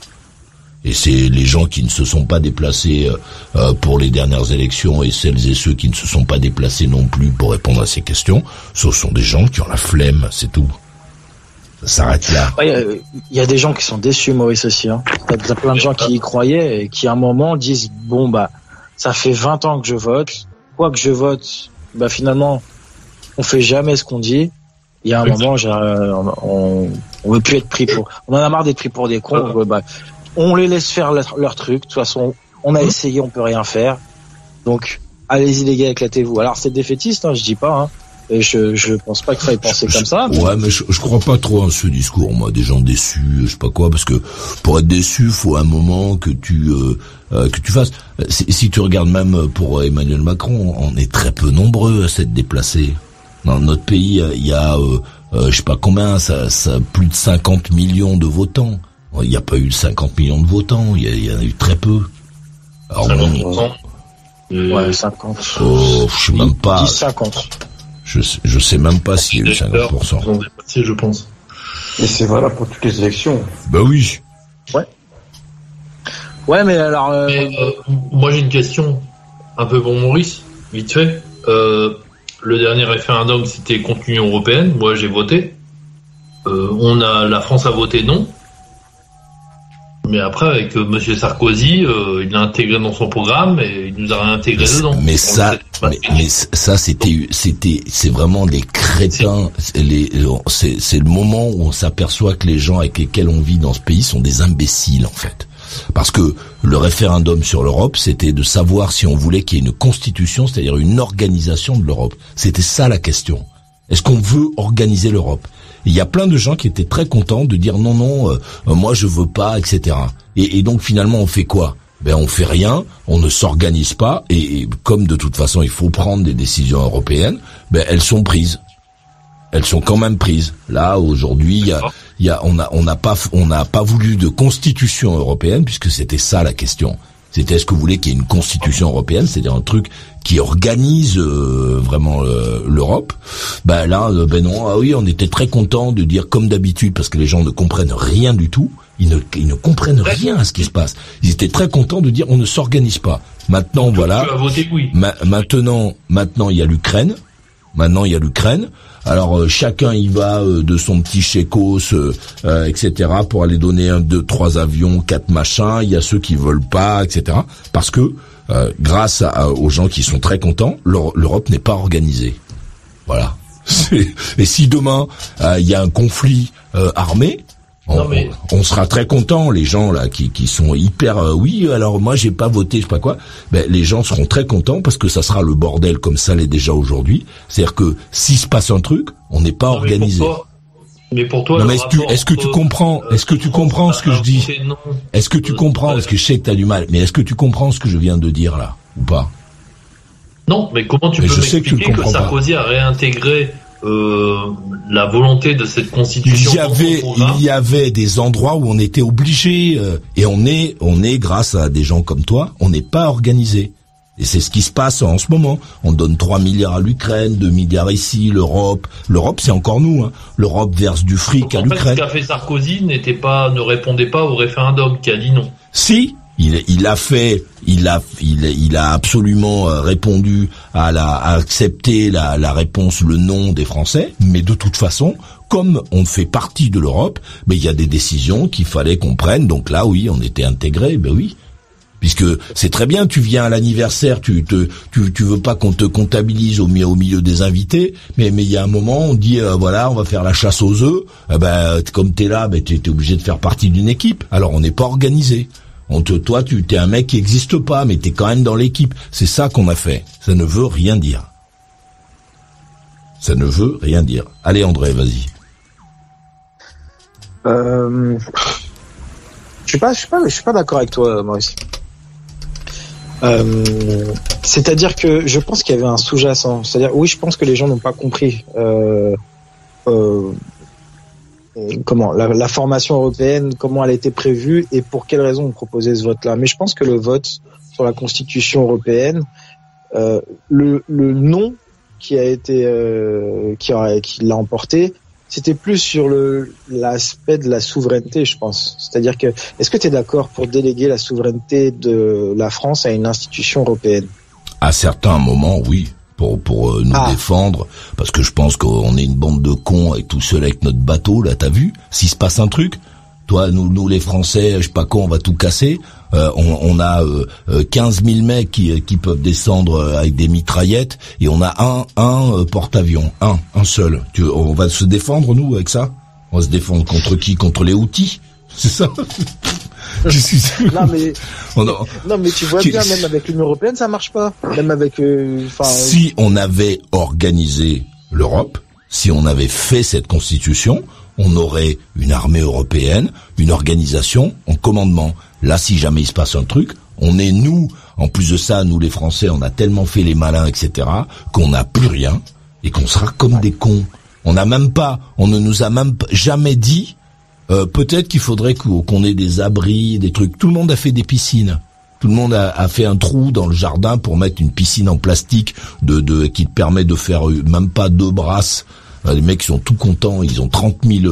Et c'est les gens qui ne se sont pas déplacés euh, pour les dernières élections et celles et ceux qui ne se sont pas déplacés non plus pour répondre à ces questions, ce sont des gens qui ont la flemme, c'est tout. Ça s'arrête là. Il ouais, y, y a des gens qui sont déçus, Maurice, aussi. Hein. Il y a plein de gens qui y croyaient et qui à un moment disent bon bah ça fait vingt ans que je vote, quoi que je vote, bah finalement on fait jamais ce qu'on dit. Il y a un moment, j'ai, on, on veut plus être pris pour, on en a marre d'être pris pour des cons. On, bah, on les laisse faire leur, leur truc. De toute façon, on a essayé, on peut rien faire. Donc, allez-y les gars, éclatez-vous. Alors c'est défaitiste, hein, je dis pas. Hein, et je, je pense pas qu'il faille penser comme ça. Mais... Ouais, mais je, je crois pas trop à ce discours, moi, des gens déçus, je sais pas quoi, parce que pour être déçu, faut un moment que tu euh, euh, que tu fasses. Si, si tu regardes même pour Emmanuel Macron, on est très peu nombreux à s'être déplacés. Dans notre pays, il y a, euh, euh, je sais pas combien, ça, ça, plus de cinquante millions de votants. Il n'y a pas eu cinquante millions de votants, il y, y en a eu très peu. Alors, cinquante pour cent on... Ouais, cinquante. Oh, je sais même pas. dix, cinquante. Je sais, je sais même pas s'il y a eu cinquante pour cent. Ils ont dépassé, je pense. Et c'est valable pour toutes les élections. Bah oui. Ouais. Ouais, mais alors... Euh... Mais, euh, moi, j'ai une question un peu pour Maurice, vite fait. Euh... Le dernier référendum, c'était contre l'Union européenne. Moi, j'ai voté. Euh, on a, la France a voté non. Mais après, avec euh, Monsieur Sarkozy, euh, il l'a intégré dans son programme et il nous a réintégré mais, dedans. Mais ça, mais, mais ça, c'était, c'était, c'est vraiment des crétins. C'est, les, c'est, c'est le moment où on s'aperçoit que les gens avec lesquels on vit dans ce pays sont des imbéciles, en fait. Parce que le référendum sur l'Europe, c'était de savoir si on voulait qu'il y ait une constitution, c'est-à-dire une organisation de l'Europe. C'était ça la question. Est-ce qu'on veut organiser l'Europe ? Il y a plein de gens qui étaient très contents de dire non, non, euh, moi je veux pas, et cetera. Et, et donc finalement on fait quoi ? Ben on fait rien, on ne s'organise pas, et, et comme de toute façon il faut prendre des décisions européennes, ben elles sont prises. Elles sont quand même prises. Là aujourd'hui, il y a, il y a, on a, on n'a pas, on n'a pas voulu de constitution européenne puisque c'était ça la question. C'était est-ce que vous voulez qu'il y ait une constitution européenne, c'est-à-dire un truc qui organise euh, vraiment euh, l'Europe. Ben là, euh, ben non. Ah oui, on était très content de dire comme d'habitude parce que les gens ne comprennent rien du tout. Ils ne, ils ne comprennent rien à ce qui se passe. Ils étaient très contents de dire on ne s'organise pas. Maintenant, voilà. Tu as voté oui. Ma- maintenant, maintenant il y a l'Ukraine. Maintenant, il y a l'Ukraine. Alors, euh, chacun y va euh, de son petit chécos, euh, euh, et cetera, pour aller donner un, deux, trois avions, quatre machins. Il y a ceux qui veulent pas, et cetera. Parce que, euh, grâce à, aux gens qui sont très contents, l'Europe n'est pas organisée. Voilà. Et si demain, euh, il y a un conflit euh, armé, on, non mais... on sera très contents, les gens là qui, qui sont hyper euh, oui alors moi j'ai pas voté je sais pas quoi, ben les gens seront très contents parce que ça sera le bordel comme ça l'est déjà aujourd'hui. C'est-à-dire que s'il se passe un truc, on n'est pas non, organisé. Mais pour toi, non, mais est-ce, tu, est-ce que tu comprends Est-ce que tu comprends ce que je dis Est-ce que tu comprends Parce que je sais que t'as du mal, mais est-ce que tu comprends ce que je viens de dire là ou pas? Non, mais comment tu mais peux m'expliquer que, que Sarkozy pas. a réintégré euh, la volonté de cette constitution? Il y avait, il y avait des endroits où on était obligé, euh, et on est, on est grâce à des gens comme toi, on n'est pas organisé. Et c'est ce qui se passe en ce moment. On donne trois milliards à l'Ukraine, deux milliards ici, l'Europe. L'Europe, c'est encore nous, hein. L'Europe verse du fric Donc, à en l'Ukraine. fait, ce qu'a fait Sarkozy n'était pas, ne répondait pas au référendum qui a dit non. Si, il, il a fait, il a, il, il a absolument répondu à la, à accepter la, la réponse, le non des Français. Mais de toute façon, comme on fait partie de l'Europe, ben il y a des décisions qu'il fallait qu'on prenne. Donc là, oui, on était intégrés, ben oui. Puisque c'est très bien, tu viens à l'anniversaire, tu te, tu, tu veux pas qu'on te comptabilise au milieu, au milieu des invités, mais mais il y a un moment, on dit euh, voilà, on va faire la chasse aux œufs. Eh ben comme t'es là, ben t'es, t'es obligé de faire partie d'une équipe. Alors on n'est pas organisé. On te, toi, tu t'es un mec qui existe pas, mais t'es quand même dans l'équipe. C'est ça qu'on a fait. Ça ne veut rien dire. Ça ne veut rien dire. Allez André, vas-y. Euh, je suis pas, je suis pas, je suis pas d'accord avec toi, Maurice. Euh, c'est-à-dire que je pense qu'il y avait un sous-jacent. C'est-à-dire, oui, je pense que les gens n'ont pas compris euh, euh, comment la, la formation européenne, comment elle était prévue et pour quelles raisons on proposait ce vote-là. Mais je pense que le vote sur la Constitution européenne, euh, le, le non qui a été, euh, qui, a, qui l'a emporté, c'était plus sur le l'aspect de la souveraineté, je pense. C'est-à-dire que, est-ce que tu es d'accord pour déléguer la souveraineté de la France à une institution européenne? À certains moments, oui, pour pour euh, nous ah. défendre, parce que je pense qu'on est une bande de cons avec tout seul avec notre bateau. Là, t'as vu? S'il se passe un truc, toi, nous, nous les Français, je sais pas quoi, on va tout casser. Euh, on, on a euh, quinze mille mecs qui, qui peuvent descendre avec des mitraillettes et on a un, un euh, porte-avions, un, un seul. Tu, on va se défendre nous avec ça? On va se défendre contre qui? Contre les Houthis? C'est ça? non mais on a... non mais tu vois bien, même avec l'Union européenne ça marche pas. Même avec. Euh, si on avait organisé l'Europe, si on avait fait cette constitution, on aurait une armée européenne, une organisation en commandement. Là, si jamais il se passe un truc, on est nous, en plus de ça, nous les Français, on a tellement fait les malins, et cetera, qu'on n'a plus rien et qu'on sera comme des cons. On n'a même pas, on ne nous a même jamais dit, euh, peut-être qu'il faudrait qu'on ait des abris, des trucs. Tout le monde a fait des piscines. Tout le monde a, a fait un trou dans le jardin pour mettre une piscine en plastique de, de qui te permet de faire même pas deux brasses. Les mecs sont tout contents, ils ont trente mille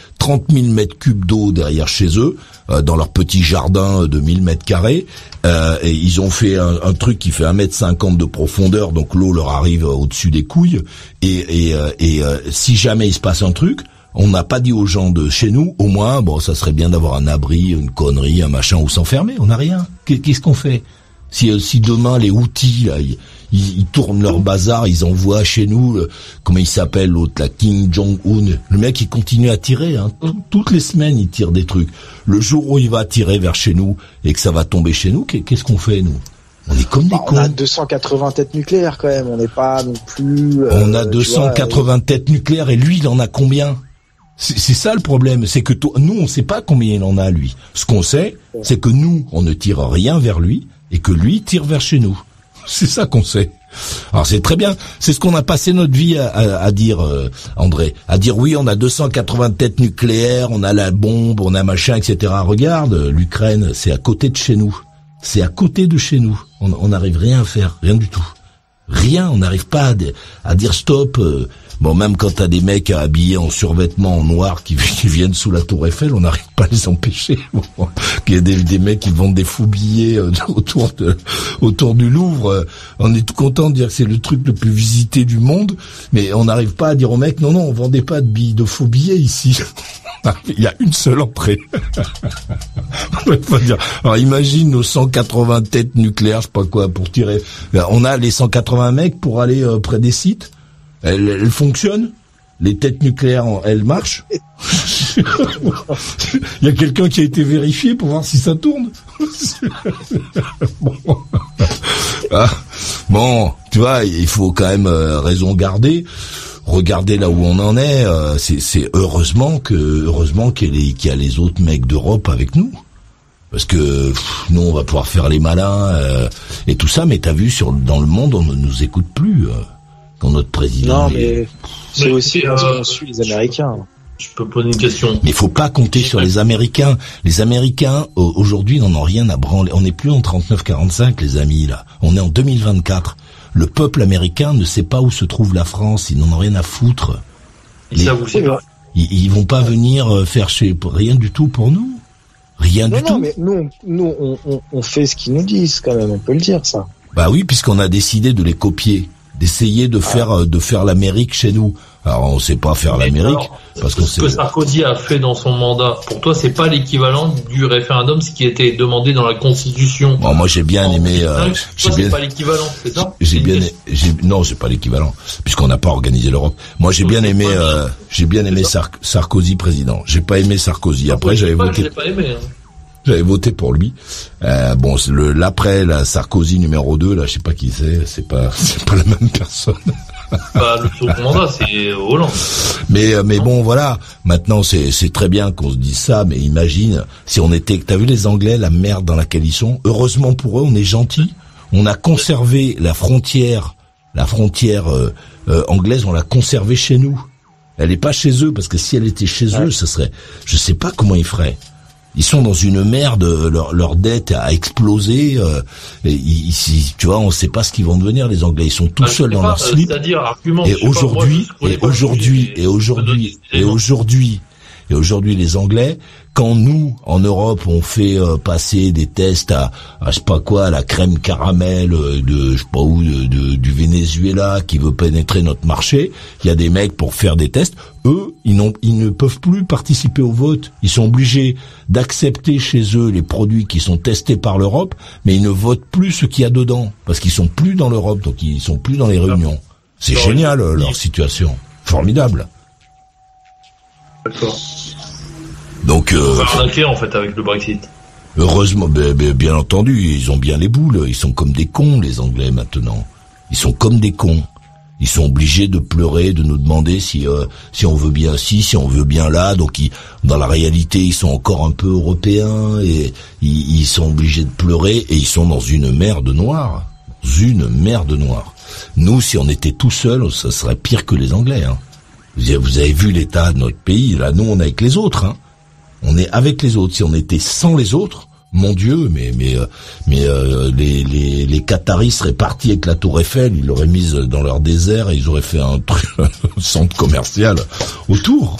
mètres cubes d'eau derrière chez eux, euh, dans leur petit jardin de mille mètres carrés, euh, et ils ont fait un, un truc qui fait un mètre cinquante de profondeur, donc l'eau leur arrive au-dessus des couilles, et, et, euh, et euh, si jamais il se passe un truc, on n'a pas dit aux gens de chez nous, au moins, bon, ça serait bien d'avoir un abri, une connerie, un machin où s'enfermer, on n'a rien. Qu'est-ce qu'on fait? Si, si demain les Houthis, là, ils, ils, ils tournent leur bazar, ils envoient chez nous, euh, comment il s'appelle l'autre, la Kim Jong-un, le mec il continue à tirer, hein. Toutes les semaines il tire des trucs. Le jour où il va tirer vers chez nous et que ça va tomber chez nous, qu'est-ce qu'on fait nous? On est comme des bah, cons. On a deux cent quatre-vingts têtes nucléaires quand même, on n'est pas non plus... Euh, on a deux cent quatre-vingts vois, têtes nucléaires et lui il en a combien? C'est, c'est ça le problème, c'est que toi, nous on sait pas combien il en a lui. Ce qu'on sait, c'est que nous on ne tire rien vers lui et que lui tire vers chez nous. C'est ça qu'on sait. Alors c'est très bien, c'est ce qu'on a passé notre vie à, à, à dire, euh, André, à dire oui, on a deux cent quatre-vingts têtes nucléaires, on a la bombe, on a machin, et cetera. Regarde, l'Ukraine, c'est à côté de chez nous. C'est à côté de chez nous. On n'arrive rien à faire, rien du tout. Rien, on n'arrive pas à, à dire stop. Euh, bon, même quand t'as des mecs habillés en survêtements en noir qui, qui viennent sous la tour Eiffel, on n'arrive pas à les empêcher. Bon, il y a des, des mecs qui vendent des faux billets euh, autour de, autour du Louvre. Euh, on est tout content de dire que c'est le truc le plus visité du monde, mais on n'arrive pas à dire aux mecs non, non, on vendait pas de billets, de faux billets ici. Il y a une seule entrée. On va pas dire. Alors imagine nos cent quatre-vingts têtes nucléaires, je sais pas quoi, pour tirer. On a les cent quatre-vingts mecs pour aller euh, près des sites. Elles, elles fonctionnent. Les têtes nucléaires, elles marchent. Il y a quelqu'un qui a été vérifié pour voir si ça tourne. Bon. Ah. Bon, tu vois, il faut quand même euh, raison garder. Regardez là où on en est, euh, c'est, c'est heureusement que heureusement qu'il y a les, qu'il y a les autres mecs d'Europe avec nous. parce que pff, nous on va pouvoir faire les malins euh, et tout ça, mais t'as vu sur dans le monde on ne nous écoute plus euh, quand notre président. Non, est... mais c'est mais aussi euh, parce qu'on suit les Américains. Je peux poser une question. Mais il faut pas compter sur les Américains. Les Américains aujourd'hui n'en ont rien à branler. On n'est plus en trente-neuf quarante-cinq, les amis là. On est en deux mille vingt-quatre. Le peuple américain ne sait pas où se trouve la France. Ils n'en ont rien à foutre. Et les... ça vous c'est ils, ils vont pas venir faire chez rien du tout pour nous. Rien non, du non, tout. Mais nous, nous, on, on, on fait ce qu'ils nous disent quand même. On peut le dire ça. Bah oui, puisqu'on a décidé de les copier, d'essayer de faire ah. de faire l'Amérique chez nous. Alors on sait pas faire l'Amérique alors, parce qu'on ce que Sarkozy a fait dans son mandat. Pour toi, c'est pas l'équivalent du référendum, ce qui était demandé dans la Constitution. Bon, moi j'ai bien aimé. Euh, toi, j'ai c'est bien. pas l'équivalent, c'est ça? J'ai bien. J'ai non, c'est pas l'équivalent puisqu'on n'a pas organisé l'Europe. Moi j'ai bien aimé. Euh, j'ai bien aimé Sar- Sarkozy président. J'ai pas aimé Sarkozy. Après j'avais pas, voté. Je l'ai pas aimé. Hein. J'avais voté pour lui. Euh, bon, le l'après la Sarkozy numéro deux, là, je sais pas qui c'est. C'est pas, c'est pas la même personne. Bah, le second mandat, c'est Hollande. Mais mais bon, voilà. Maintenant, c'est c'est très bien qu'on se dise ça, mais imagine si on était. T'as vu les Anglais, la merde dans laquelle ils sont. Heureusement pour eux, on est gentils. On a conservé la frontière, la frontière euh, euh, anglaise, on l'a conservée chez nous. Elle est pas chez eux parce que si elle était chez ouais. eux, ça serait. Je sais pas comment ils feraient. Ils sont dans une merde, leur, leur dette a explosé. Euh, et ils, tu vois, on ne sait pas ce qu'ils vont devenir les Anglais. Ils sont tout bah, seuls dans pas, leur slip. Et aujourd'hui, et aujourd'hui, et aujourd'hui, et aujourd'hui, et aujourd'hui, les Anglais, quand nous, en Europe, on fait euh, passer des tests à, à je sais pas quoi, à la crème caramel de je sais pas où, de, de, du Venezuela qui veut pénétrer notre marché, il y a des mecs pour faire des tests. Eux, ils, n'ont, ils ne peuvent plus participer au vote. Ils sont obligés d'accepter chez eux les produits qui sont testés par l'Europe, mais ils ne votent plus ce qu'il y a dedans, parce qu'ils sont plus dans l'Europe, donc ils sont plus dans les réunions. C'est non, génial, oui. leur situation. Formidable. D'accord. Donc, euh, on va arnaquer, en fait, avec le Brexit. Heureusement, ben, ben, bien entendu, ils ont bien les boules. Ils sont comme des cons, les Anglais, maintenant. Ils sont comme des cons. Ils sont obligés de pleurer, de nous demander si euh, si on veut bien ci, si on veut bien là. Donc, ils, dans la réalité, ils sont encore un peu européens et ils, ils sont obligés de pleurer et ils sont dans une merde noire. Une merde noire. Nous, si on était tout seuls, ça serait pire que les Anglais. Hein. Vous avez vu l'état de notre pays. Là, nous, on est avec les autres. Hein. On est avec les autres. Si on était sans les autres, mon Dieu, mais mais mais euh, les les les Qataris seraient partis avec la Tour Eiffel, ils l'auraient mise dans leur désert et ils auraient fait un truc, un centre commercial autour.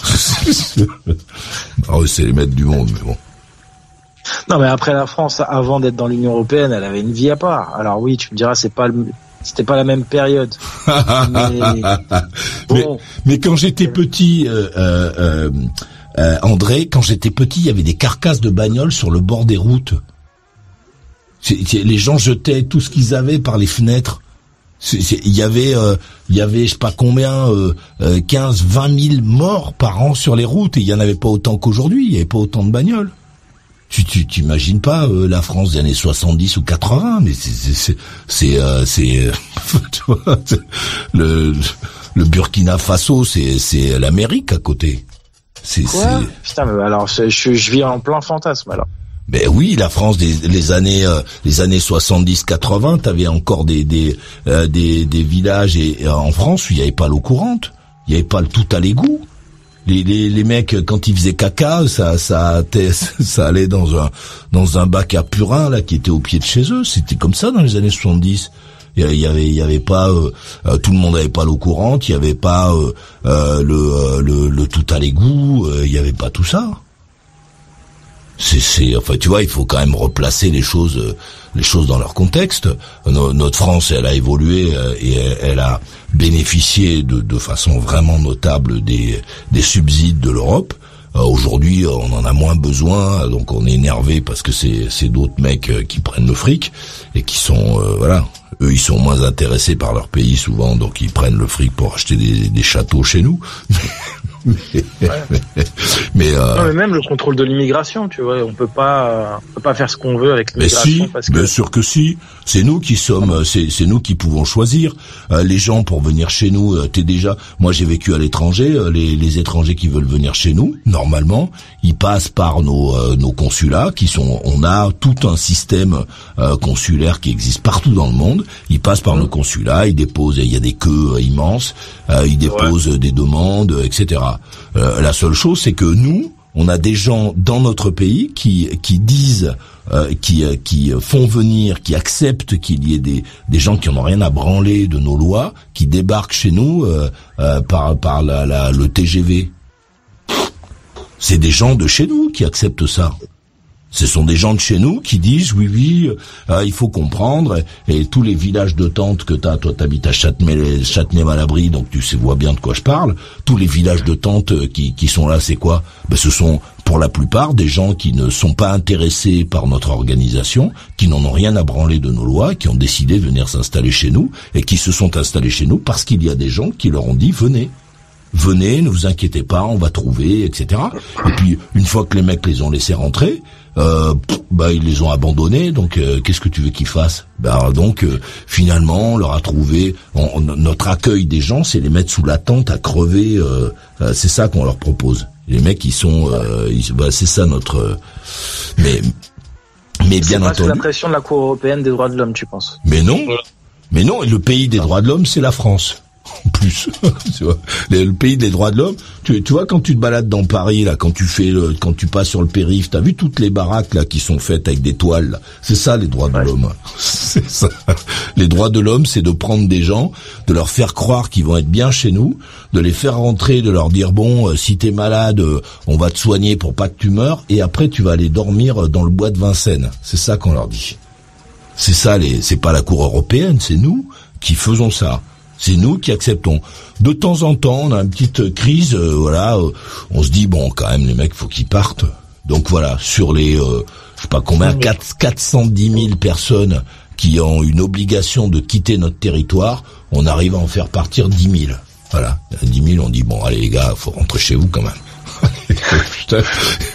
Ah oui, c'est les maîtres du monde, mais bon. Non, mais après la France, avant d'être dans l'Union européenne, elle avait une vie à part. Alors oui, tu me diras, c'est pas le, c'était pas la même période. mais, bon. mais mais quand j'étais petit. Euh, euh, euh, Euh, André, quand j'étais petit, il y avait des carcasses de bagnoles sur le bord des routes. C'est, c'est, les gens jetaient tout ce qu'ils avaient par les fenêtres. C'est, c'est, il y avait, euh, il y avait, je sais pas combien, euh, euh, quinze, vingt mille morts par an sur les routes, et il y en avait pas autant qu'aujourd'hui. Il y avait pas autant de bagnoles. Tu, tu, t'imagines pas euh, la France des années soixante-dix ou quatre-vingts, mais c'est, c'est, c'est, c'est, euh, c'est euh, tu vois, c'est le, le Burkina Faso, c'est, c'est l'Amérique à côté. C'est, Quoi c'est... Putain, mais alors je, je, je vis en plein fantasme alors. Ben oui, la France des les années euh, les années soixante-dix quatre-vingts, t'avais encore des des euh, des des villages et, et en France où il y avait pas l'eau courante, il y avait pas le tout à l'égout. Les les les mecs quand ils faisaient caca, ça ça ça allait dans un dans un bac à purin là qui était au pied de chez eux, c'était comme ça dans les années soixante-dix. Il y avait, il y avait pas, euh, euh, tout le monde n'avait pas l'eau courante, il y avait pas euh, euh, le, euh, le, le tout à l'égout, euh, il y avait pas tout ça. C'est, c'est, enfin, tu vois, il faut quand même replacer les choses, euh, les choses dans leur contexte. No, notre France, elle a évolué euh, et elle, elle a bénéficié de, de façon vraiment notable des, des subsides de l'Europe. Euh, aujourd'hui, on en a moins besoin, donc on est énervé parce que c'est, c'est d'autres mecs euh, qui prennent le fric et qui sont, euh, voilà. Eux, ils sont moins intéressés par leur pays souvent, donc ils prennent le fric pour acheter des, des châteaux chez nous. mais, ouais. mais, mais, euh... non, mais même le contrôle de l'immigration, tu vois, on peut pas, on peut pas faire ce qu'on veut avec l'immigration. Mais si, parce que... bien sûr que si. C'est nous qui sommes, c'est, c'est nous qui pouvons choisir. Euh, les gens pour venir chez nous, euh, t'es déjà. Moi, j'ai vécu à l'étranger. Euh, les, les étrangers qui veulent venir chez nous, normalement, ils passent par nos, euh, nos consulats, qui sont. On a tout un système euh, consulaire qui existe partout dans le monde. Ils passent par mmh. nos consulats, ils déposent. Il y a des queues euh, immenses. Euh, ils déposent ouais. des demandes, et cetera. Euh, la seule chose, c'est que nous, on a des gens dans notre pays qui qui disent, euh, qui qui font venir, qui acceptent qu'il y ait des des gens qui en ont rien à branler de nos lois, qui débarquent chez nous euh, euh, par par la, la le T G V. C'est des gens de chez nous qui acceptent ça. Ce sont des gens de chez nous qui disent oui oui euh, il faut comprendre et, et tous les villages de tentes que t'as, toi t'habites à Châtenay, Châtenay-Malabry, donc tu sais vois bien de quoi je parle. Tous les villages de tentes qui qui sont là, c'est quoi? Ben ce sont pour la plupart des gens qui ne sont pas intéressés par notre organisation, qui n'en ont rien à branler de nos lois, qui ont décidé de venir s'installer chez nous et qui se sont installés chez nous parce qu'il y a des gens qui leur ont dit venez. Venez, ne vous inquiétez pas, on va trouver, et cetera. Et puis une fois que les mecs les ont laissés rentrer, euh, bah ils les ont abandonnés. Donc euh, qu'est-ce que tu veux qu'ils fassent? Bah donc euh, finalement on leur a trouvé. On, on, notre accueil des gens, c'est les mettre sous la tente à crever. Euh, euh, c'est ça qu'on leur propose. Les mecs ils sont, euh, ils, bah c'est ça notre. Euh, mais mais bien c'est entendu. C'est la pression de la Cour européenne des droits de l'homme, tu penses? Mais non, mais non. Le pays des droits de l'homme, c'est la France. En plus, tu vois, le pays des droits de l'homme. Tu, tu vois, quand tu te balades dans Paris, là, quand tu fais, le, quand tu passes sur le périph', t'as vu toutes les baraques là qui sont faites avec des toiles. Là. C'est ça les droits de ouais. l'homme. C'est ça. Les droits de l'homme, c'est de prendre des gens, de leur faire croire qu'ils vont être bien chez nous, de les faire rentrer, de leur dire bon, euh, si t'es malade, euh, on va te soigner pour pas que tu meurs, et après tu vas aller dormir dans le bois de Vincennes. C'est ça qu'on leur dit. C'est ça les. C'est pas la Cour européenne, c'est nous qui faisons ça. C'est nous qui acceptons. De temps en temps, on a une petite crise, euh, voilà, euh, on se dit bon, quand même, les mecs, faut qu'ils partent. Donc voilà, sur les, euh, je sais pas combien, quatre cent dix mille personnes qui ont une obligation de quitter notre territoire, on arrive à en faire partir dix mille. Voilà, dix mille, on dit bon, allez les gars, faut rentrer chez vous quand même. Putain,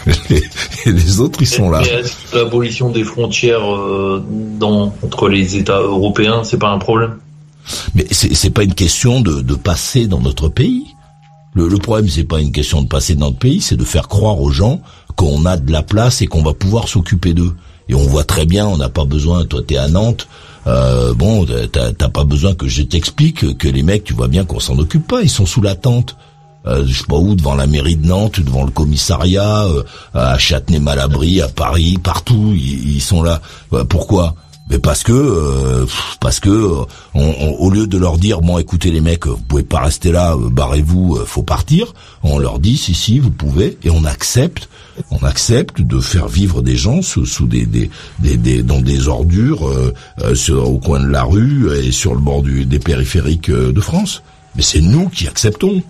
et les autres, ils sont là. Et est-ce que l'abolition des frontières euh, dans, entre les États européens, c'est pas un problème? Mais c'est, c'est pas une question de, de passer dans notre pays. Le, le problème, c'est pas une question de passer dans notre pays, c'est de faire croire aux gens qu'on a de la place et qu'on va pouvoir s'occuper d'eux. Et on voit très bien, on n'a pas besoin, toi t'es à Nantes, euh, bon, t'as, t'as pas besoin que je t'explique que les mecs, tu vois bien qu'on s'en occupe pas, ils sont sous la tente. Euh, je sais pas où, devant la mairie de Nantes, devant le commissariat, euh, à Châtenay-Malabry, à Paris, partout, ils, ils sont là. Euh, pourquoi ? Mais parce que euh, parce que euh, on, on, au lieu de leur dire bon écoutez les mecs vous pouvez pas rester là euh, barrez-vous euh, faut partir, on leur dit si si vous pouvez et on accepte on accepte de faire vivre des gens sous, sous des, des, des, des dans des ordures euh, euh, sur, au coin de la rue et sur le bord du, des périphériques euh, de France. Mais c'est nous qui acceptons.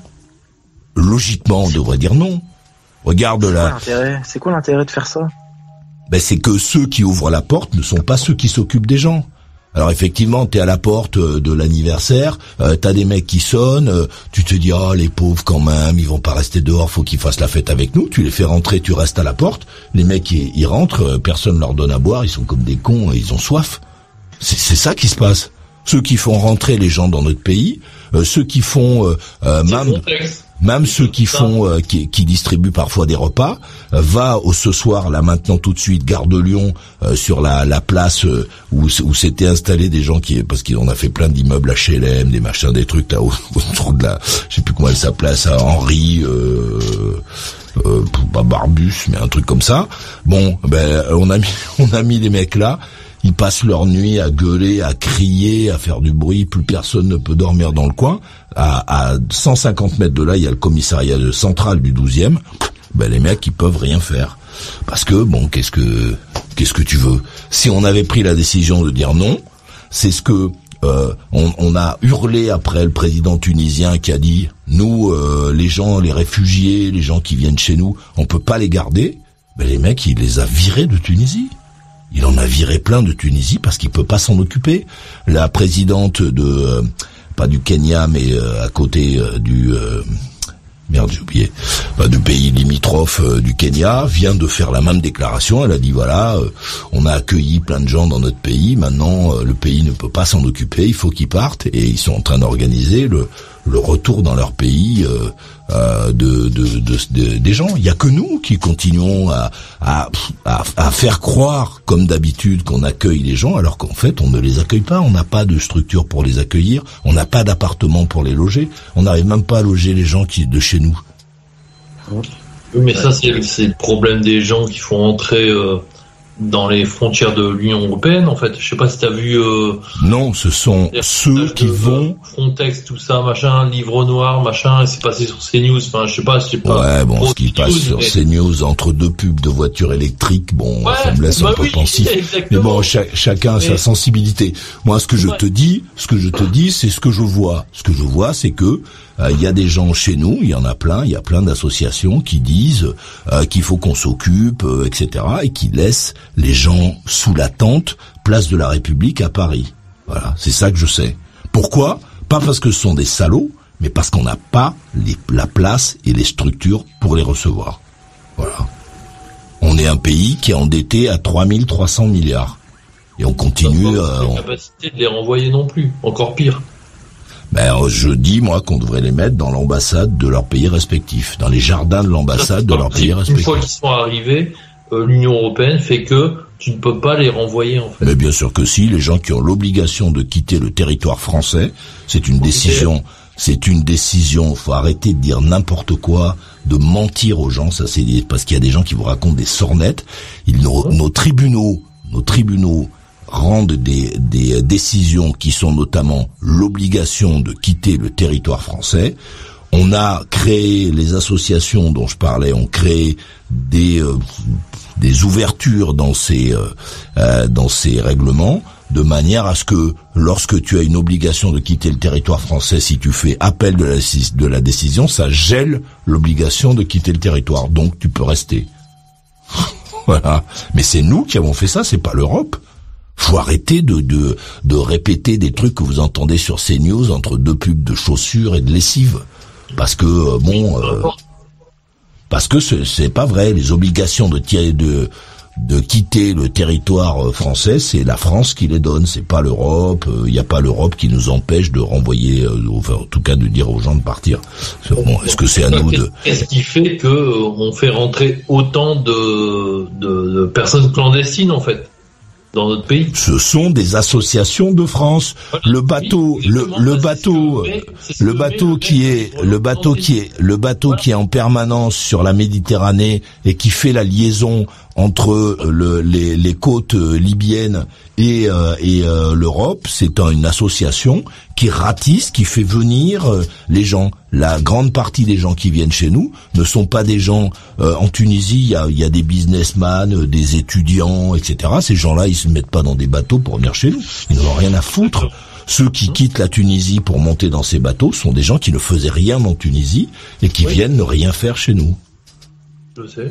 Logiquement on devrait dire non. Regarde c'est là. Quoi l'intérêt c'est quoi l'intérêt de faire ça? Ben c'est que ceux qui ouvrent la porte ne sont pas ceux qui s'occupent des gens. Alors effectivement, t'es à la porte de l'anniversaire, euh, t'as des mecs qui sonnent, euh, tu te dis ah oh, les pauvres quand même, ils vont pas rester dehors, faut qu'ils fassent la fête avec nous. Tu les fais rentrer, tu restes à la porte. Les mecs ils, ils rentrent, euh, personne leur donne à boire, ils sont comme des cons, ils ont soif. C'est, c'est ça qui se passe. Ceux qui font rentrer les gens dans notre pays, euh, ceux qui font euh, euh, même. Même ceux qui font, euh, qui, qui distribuent parfois des repas, euh, va au ce soir, là maintenant tout de suite, gare de Lyon, euh, sur la, la place euh, où, où s'étaient installés des gens qui, parce qu'on a fait plein d'immeubles H L M, des machins, des trucs là autour de la, je sais plus comment elle s'appelait, ça, Henri, euh, euh, pas Barbus, mais un truc comme ça. Bon, ben on a mis, on a mis les mecs là. Ils passent leur nuit à gueuler, à crier, à faire du bruit. Plus personne ne peut dormir dans le coin. À, à cent cinquante mètres de là, il y a le commissariat central du douzième. Ben, les mecs, ils peuvent rien faire. Parce que, bon, qu'est-ce que, qu'est-ce que tu veux? Si on avait pris la décision de dire non, c'est ce que, euh, on, on a hurlé après le président tunisien qui a dit, nous, euh, les gens, les réfugiés, les gens qui viennent chez nous, on peut pas les garder. Ben, les mecs, il les a virés de Tunisie. Il en a viré plein de Tunisie parce qu'il peut pas s'en occuper. La présidente de, euh, pas du Kenya, mais euh, à côté euh, du, euh, merde j'ai oublié, bah, du pays limitrophe euh, du Kenya, vient de faire la même déclaration. Elle a dit voilà, euh, on a accueilli plein de gens dans notre pays, maintenant euh, le pays ne peut pas s'en occuper, il faut qu'ils partent, et ils sont en train d'organiser le, le retour dans leur pays euh, euh, de, de, de, de des gens. Il y a que nous qui continuons à, à, à, à faire croire comme d'habitude qu'on accueille les gens, alors qu'en fait on ne les accueille pas, on n'a pas de structure pour les accueillir, on n'a pas d'appartement pour les loger, on n'arrive même pas à loger les gens qui de chez nous. Oui, mais ça c'est, c'est le problème des gens qui font entrer euh, dans les frontières de l'Union européenne, en fait. Je sais pas si t'as vu. Euh, non, ce sont ceux qui de, vont. Frontex, tout ça, machin, livre noir, machin, et c'est passé sur CNews. Enfin, je sais pas, je sais pas. Ouais, bon, ce qui passe sur mais... CNews entre deux pubs de voitures électriques, bon, ouais, ça me laisse bah un peu oui, pensif. Mais bon, cha- chacun a mais... sa sensibilité. Moi, ce que je ouais. te dis, ce que je te dis, c'est ce que je vois. Ce que je vois, c'est que il euh, y a des gens chez nous, il y en a plein, il y a plein d'associations qui disent euh, qu'il faut qu'on s'occupe, euh, et cetera, et qui laissent les gens sous la tente, place de la République à Paris. Voilà, c'est ça que je sais. Pourquoi ? Pas parce que ce sont des salauds, mais parce qu'on n'a pas les, la place et les structures pour les recevoir. Voilà. On est un pays qui est endetté à trois mille trois cents milliards. Et on continue... Euh, on... capacité de les renvoyer non plus, encore pire. Ben, je dis, moi, qu'on devrait les mettre dans l'ambassade de leur pays respectif, dans les jardins de l'ambassade de leur pays respectif. Une fois qu'ils sont arrivés, euh, l'Union européenne fait que tu ne peux pas les renvoyer, en fait. Mais bien sûr que si, les gens qui ont l'obligation de quitter le territoire français, c'est une décision, c'est une décision, faut arrêter de dire n'importe quoi, de mentir aux gens, ça c'est parce qu'il y a des gens qui vous racontent des sornettes. Ils, nos, nos tribunaux, nos tribunaux, rendent des, des décisions qui sont notamment l'obligation de quitter le territoire français. On a créé, les associations dont je parlais ont créé des euh, des ouvertures dans ces euh, euh, dans ces règlements, de manière à ce que lorsque tu as une obligation de quitter le territoire français, si tu fais appel de la, de la décision, ça gèle l'obligation de quitter le territoire. Donc tu peux rester. Voilà. Mais c'est nous qui avons fait ça, c'est pas l'Europe. Faut arrêter de, de, de répéter des trucs que vous entendez sur CNews entre deux pubs de chaussures et de lessive. Parce que, euh, bon, euh, parce que c'est, c'est pas vrai. Les obligations de, de, de quitter le territoire français, c'est la France qui les donne. C'est pas l'Europe. Il euh, n'y a pas l'Europe qui nous empêche de renvoyer, euh, enfin, en tout cas de dire aux gens de partir. Bon, est-ce que c'est à nous de... Qu'est-ce qui fait que euh, on fait rentrer autant de, de, de personnes clandestines, en fait, dans notre pays? Ce sont des associations de France. Le bateau, le, le bateau, le bateau qui est, le bateau qui est, le bateau qui est en permanence sur la Méditerranée et qui fait la liaison entre le, les, les côtes libyennes et, euh, et euh, l'Europe, c'est une association qui ratisse, qui fait venir euh, les gens. La grande partie des gens qui viennent chez nous ne sont pas des gens... Euh, en Tunisie, il y a, y a des businessmen, des étudiants, et cetera. Ces gens-là, ils se mettent pas dans des bateaux pour venir chez nous. Ils n'ont rien à foutre. Ceux qui quittent la Tunisie pour monter dans ces bateaux sont des gens qui ne faisaient rien en Tunisie et qui oui. viennent ne rien faire chez nous. Je sais.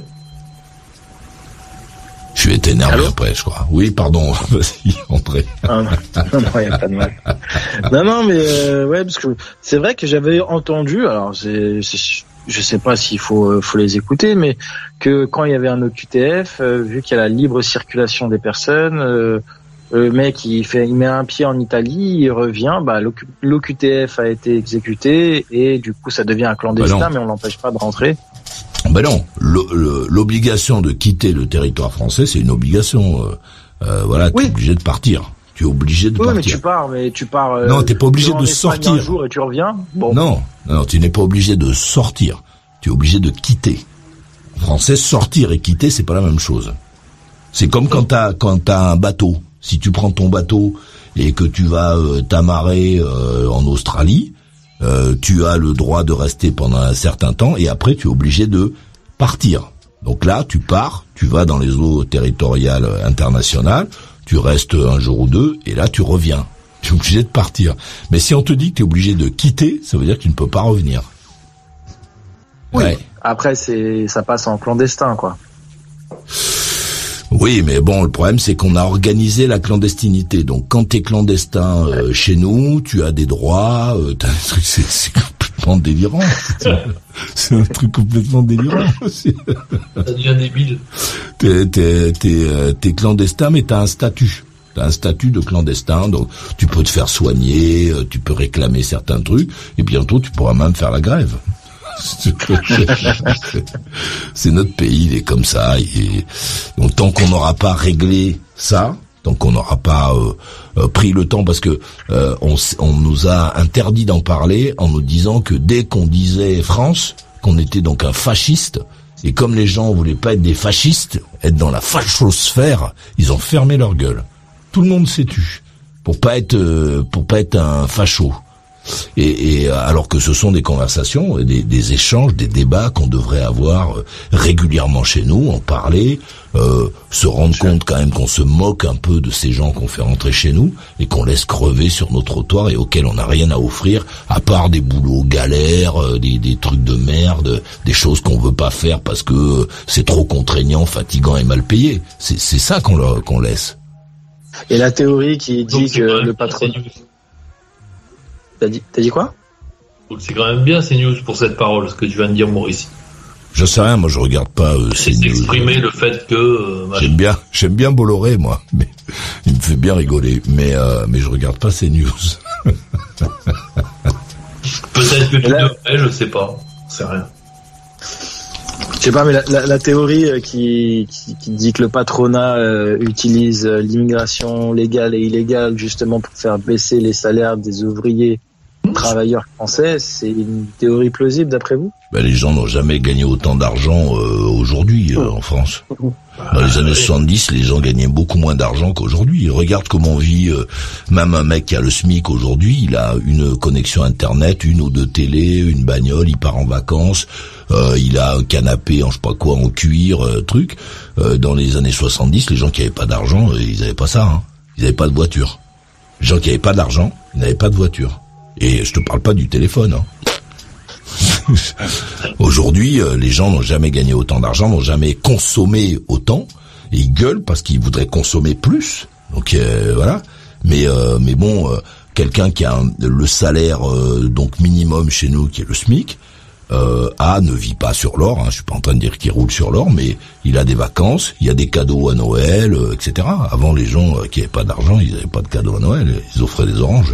Je vais être énervé après, je crois. Oui, pardon. Vas-y, André. Ah, non, il n'y a pas de mal. Non, non, mais euh, ouais, parce que c'est vrai que j'avais entendu, alors c'est, c'est, je sais pas s'il faut, faut les écouter, mais que quand il y avait un O Q T F, euh, vu qu'il y a la libre circulation des personnes, euh, le mec il fait, il met un pied en Italie, il revient, bah l'O Q T F a été exécuté et du coup ça devient un clandestin, bah mais on l'empêche pas de rentrer. Ben non, l'obligation de quitter le territoire français, c'est une obligation. Euh, euh, voilà, oui. Tu es obligé de partir. Tu es obligé de oui, partir. Oui, mais tu pars, mais tu pars. Euh, non, t'es pas obligé de en sortir. Un jour et tu reviens. Bon. Non, non, tu n'es pas obligé de sortir. Tu es obligé de quitter. En français, sortir et quitter, c'est pas la même chose. C'est comme quand t'as quand t'as un bateau. Si tu prends ton bateau et que tu vas euh, t'amarrer euh, en Australie. Euh, tu as le droit de rester pendant un certain temps et après tu es obligé de partir. Donc là, tu pars, tu vas dans les eaux territoriales internationales, tu restes un jour ou deux et là tu reviens. Tu es obligé de partir. Mais si on te dit que tu es obligé de quitter, ça veut dire que tu ne peux pas revenir. Oui. Ouais. Après, c'est ça passe en clandestin, quoi. Oui, mais bon, le problème, c'est qu'on a organisé la clandestinité. Donc, quand t'es clandestin euh, chez nous, tu as des droits. Euh, t'as, c'est, c'est complètement complètement délirant. C'est un truc complètement délirant. Ça devient débile. T'es, t'es, t'es, t'es clandestin, mais t'as un statut. T'as un statut de clandestin, donc tu peux te faire soigner, tu peux réclamer certains trucs, et bientôt tu pourras même faire la grève. C'est notre pays, il est comme ça. Et donc tant qu'on n'aura pas réglé ça, tant qu'on n'aura pas euh, euh, pris le temps, parce que euh, on, on nous a interdit d'en parler en nous disant que dès qu'on disait France, qu'on était donc un fasciste, et comme les gens voulaient pas être des fascistes, être dans la fachosphère, ils ont fermé leur gueule. Tout le monde s'est tu pour pas être euh, pour pas être un facho. Et, et alors que ce sont des conversations, des, des échanges, des débats qu'on devrait avoir régulièrement chez nous, en parler, euh, se rendre compte quand même qu'on se moque un peu de ces gens qu'on fait rentrer chez nous et qu'on laisse crever sur nos trottoirs et auxquels on n'a rien à offrir à part des boulots galères, des, des trucs de merde, des choses qu'on veut pas faire parce que c'est trop contraignant, fatigant et mal payé. C'est, c'est ça qu'on, leur, qu'on laisse. Et la théorie qui dit Donc, que le patron... T'as dit, t'as dit quoi? Donc c'est quand même bien ces news pour cette parole, ce que tu viens de dire, Maurice. Je sais rien, moi je regarde pas euh, ces news. Exprimer le fait que... Euh, j'aime bien, j'aime bien Bolloré, moi. Mais il me fait bien rigoler. Mais euh, mais je regarde pas ces news. Peut-être que tu là... devrais, je sais pas. C'est rien. Je sais pas, mais la, la, la théorie qui, qui, qui dit que le patronat euh, utilise euh, l'immigration légale et illégale justement pour faire baisser les salaires des ouvriers travailleurs français, c'est une théorie plausible d'après vous? Ben, les gens n'ont jamais gagné autant d'argent euh, aujourd'hui euh, en France. Dans les années soixante-dix, les gens gagnaient beaucoup moins d'argent qu'aujourd'hui. Regarde comment vit euh, même un mec qui a le SMIC aujourd'hui. Il a une connexion internet, une ou deux télé, une bagnole, il part en vacances, euh, il a un canapé en je sais pas quoi, en cuir, euh, truc. Euh, dans les années soixante-dix, les gens qui avaient pas d'argent, euh, ils avaient pas ça. Hein. Ils avaient pas de voiture. Les gens qui avaient pas d'argent, ils n'avaient pas de voiture. Et je te parle pas du téléphone. Hein. Aujourd'hui, euh, les gens n'ont jamais gagné autant d'argent, n'ont jamais consommé autant, et ils gueulent parce qu'ils voudraient consommer plus. Donc euh, voilà. Mais euh, mais bon, euh, quelqu'un qui a un, le salaire euh, donc minimum chez nous, qui est le SMIC, euh, a ne vit pas sur l'or. Hein, je suis pas en train de dire qu'il roule sur l'or, mais il a des vacances, il y a des cadeaux à Noël, euh, et cetera. Avant, les gens euh, qui avaient pas d'argent, ils avaient pas de cadeaux à Noël, ils offraient des oranges.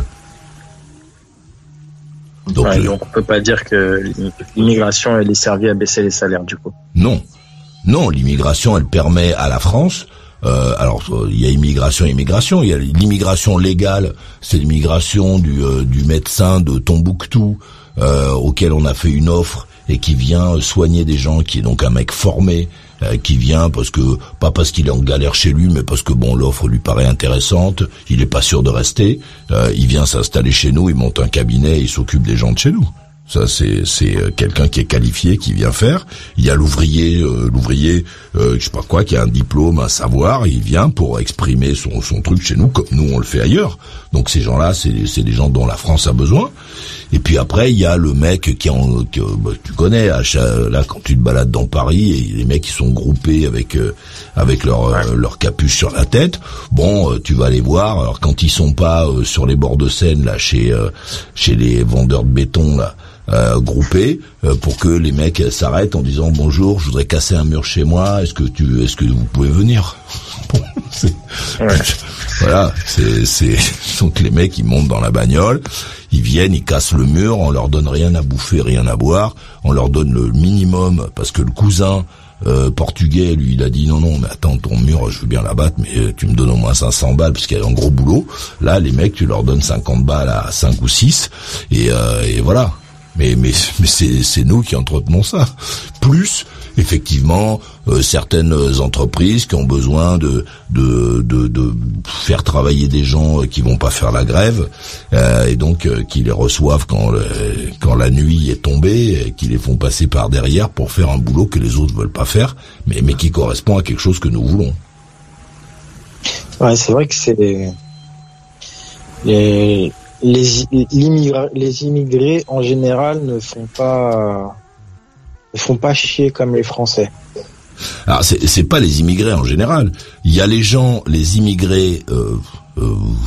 Donc, ouais, donc on peut pas dire que l'immigration elle est servie à baisser les salaires du coup. Non, non, l'immigration elle permet à la France. Euh, alors il y a immigration, immigration. Il y a l'immigration légale, c'est l'immigration du euh, du médecin de Tombouctou euh, auquel on a fait une offre et qui vient soigner des gens, qui est donc un mec formé. Qui vient parce que pas parce qu'il est en galère chez lui, mais parce que bon l'offre lui paraît intéressante, il est pas sûr de rester, euh, il vient s'installer chez nous, il monte un cabinet, il s'occupe des gens de chez nous. Ça c'est c'est quelqu'un qui est qualifié, qui vient faire. Il y a l'ouvrier, euh, l'ouvrier, euh, je sais pas quoi, qui a un diplôme, un savoir, il vient pour exprimer son son truc chez nous comme nous on le fait ailleurs. Donc ces gens-là, c'est c'est des gens dont la France a besoin. Et puis après, il y a le mec qui en, que, bah, tu connais, là, quand tu te balades dans Paris, et les mecs qui sont groupés avec euh, avec leur euh, leur capuche sur la tête. Bon, euh, tu vas les voir. Alors quand ils sont pas euh, sur les bords de Seine, là, chez euh, chez les vendeurs de béton, là, euh, groupés, euh, pour que les mecs s'arrêtent en disant bonjour, je voudrais casser un mur chez moi. Est-ce que tu, est-ce que vous pouvez venir? Bon, c'est, ouais. Voilà, c'est c'est donc les mecs ils montent dans la bagnole. Ils viennent, ils cassent le mur, on leur donne rien à bouffer, rien à boire, on leur donne le minimum, parce que le cousin euh, portugais, lui, il a dit non, non, mais attends, ton mur, je veux bien l'abattre, mais euh, tu me donnes au moins cinq cents balles, parce qu'il y a un gros boulot. Là, les mecs, tu leur donnes cinquante balles à cinq ou six, et, euh, et voilà. Mais mais mais c'est c'est nous qui entretenons ça. Plus effectivement euh, certaines entreprises qui ont besoin de de de de faire travailler des gens qui vont pas faire la grève euh, et donc euh, qui les reçoivent quand le, quand la nuit est tombée, et qui les font passer par derrière pour faire un boulot que les autres veulent pas faire, mais mais qui correspond à quelque chose que nous voulons. Ouais, c'est vrai que c'est les Les, l'immigra- les immigrés en général ne font pas ne font pas chier comme les Français. Alors c'est c'est pas les immigrés en général. Il y a les gens, les immigrés euh, euh,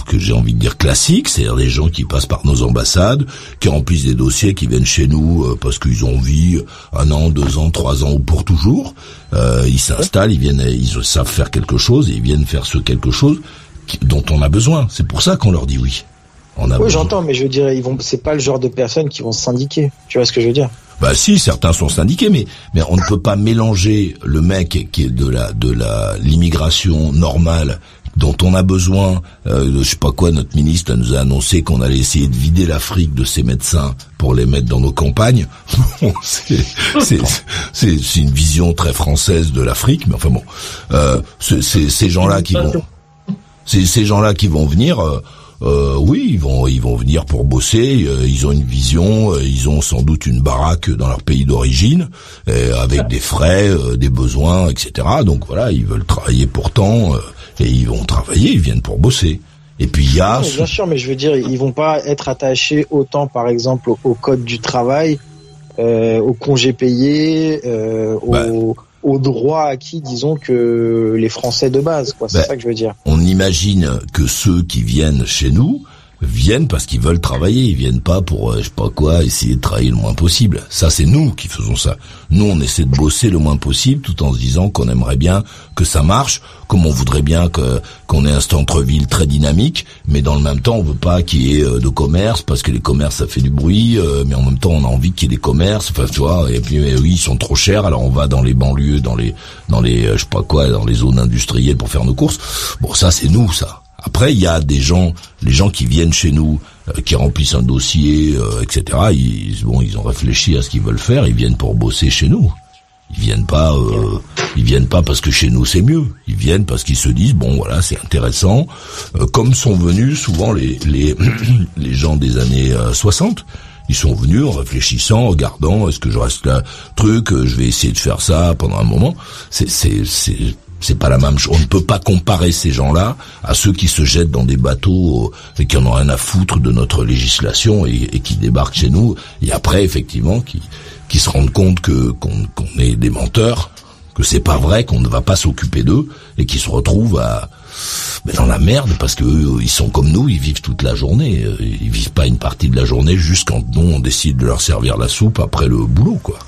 que j'ai envie de dire classiques, c'est-à-dire des gens qui passent par nos ambassades, qui remplissent des dossiers, qui viennent chez nous euh, parce qu'ils ont envie, un an, deux ans, trois ans ou pour toujours. Euh, ils s'installent, ils viennent, ils savent faire quelque chose et ils viennent faire ce quelque chose qui, dont on a besoin. C'est pour ça qu'on leur dit oui. On a oui, besoin. j'entends, mais je veux dire, ils vont, c'est pas le genre de personnes qui vont se syndiquer. Tu vois ce que je veux dire? Bah si, certains sont syndiqués, mais mais on ne peut pas mélanger le mec qui est de la de la l'immigration normale dont on a besoin. Euh, je sais pas quoi, notre ministre nous a annoncé qu'on allait essayer de vider l'Afrique de ses médecins pour les mettre dans nos campagnes. Bon, c'est c'est c'est c'est une vision très française de l'Afrique, mais enfin bon, euh, c'est, c'est ces gens-là qui vont, c'est ces gens-là qui vont venir. Euh, Euh, oui, ils vont, ils vont venir pour bosser. Euh, ils ont une vision. Euh, ils ont sans doute une baraque dans leur pays d'origine, euh, avec des frais, euh, des besoins, et cetera. Donc voilà, ils veulent travailler pourtant euh, et ils vont travailler. Ils viennent pour bosser. Et puis il y a. Non, bien sûr, mais je veux dire, ils vont pas être attachés autant, par exemple, au, au code du travail, euh, aux congés payés, euh, bah. aux aux droits acquis, disons, que les Français de base, quoi. C'est ben, ça que je veux dire. On imagine que ceux qui viennent chez nous viennent parce qu'ils veulent travailler, ils viennent pas pour, euh, je sais pas quoi, essayer de travailler le moins possible. Ça, c'est nous qui faisons ça. Nous, on essaie de bosser le moins possible, tout en se disant qu'on aimerait bien que ça marche, comme on voudrait bien que qu'on ait un centre-ville très dynamique, mais dans le même temps, on veut pas qu'il y ait euh, de commerce, parce que les commerces, ça fait du bruit, euh, mais en même temps, on a envie qu'il y ait des commerces, enfin, tu vois, et puis, mais oui, ils sont trop chers, alors on va dans les banlieues, dans les, dans les, euh, je sais pas quoi, dans les zones industrielles pour faire nos courses. Bon, ça, c'est nous, ça. Après, il y a des gens, les gens qui viennent chez nous, euh, qui remplissent un dossier, euh, et cetera. Ils, bon, ils ont réfléchi à ce qu'ils veulent faire. Ils viennent pour bosser chez nous. Ils viennent pas, euh, ils viennent pas parce que chez nous c'est mieux. Ils viennent parce qu'ils se disent bon, voilà, c'est intéressant. Euh, comme sont venus souvent les les les gens des années euh, soixante. Ils sont venus en réfléchissant, en regardant, est-ce que je reste là, truc, je vais essayer de faire ça pendant un moment. C'est c'est c'est C'est pas la même chose. On ne peut pas comparer ces gens-là à ceux qui se jettent dans des bateaux et qui en ont rien à foutre de notre législation et, et qui débarquent chez nous. Et après, effectivement, qui, qui se rendent compte que qu'on, qu'on est des menteurs, que c'est pas vrai, qu'on ne va pas s'occuper d'eux et qui se retrouvent à mais dans la merde parce que eux, ils sont comme nous, ils vivent toute la journée. Ils vivent pas une partie de la journée juste quand nous on décide de leur servir la soupe après le boulot, quoi.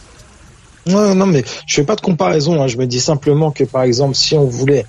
Non, non, mais je fais pas de comparaison. Hein. Je me dis simplement que, par exemple, si on voulait,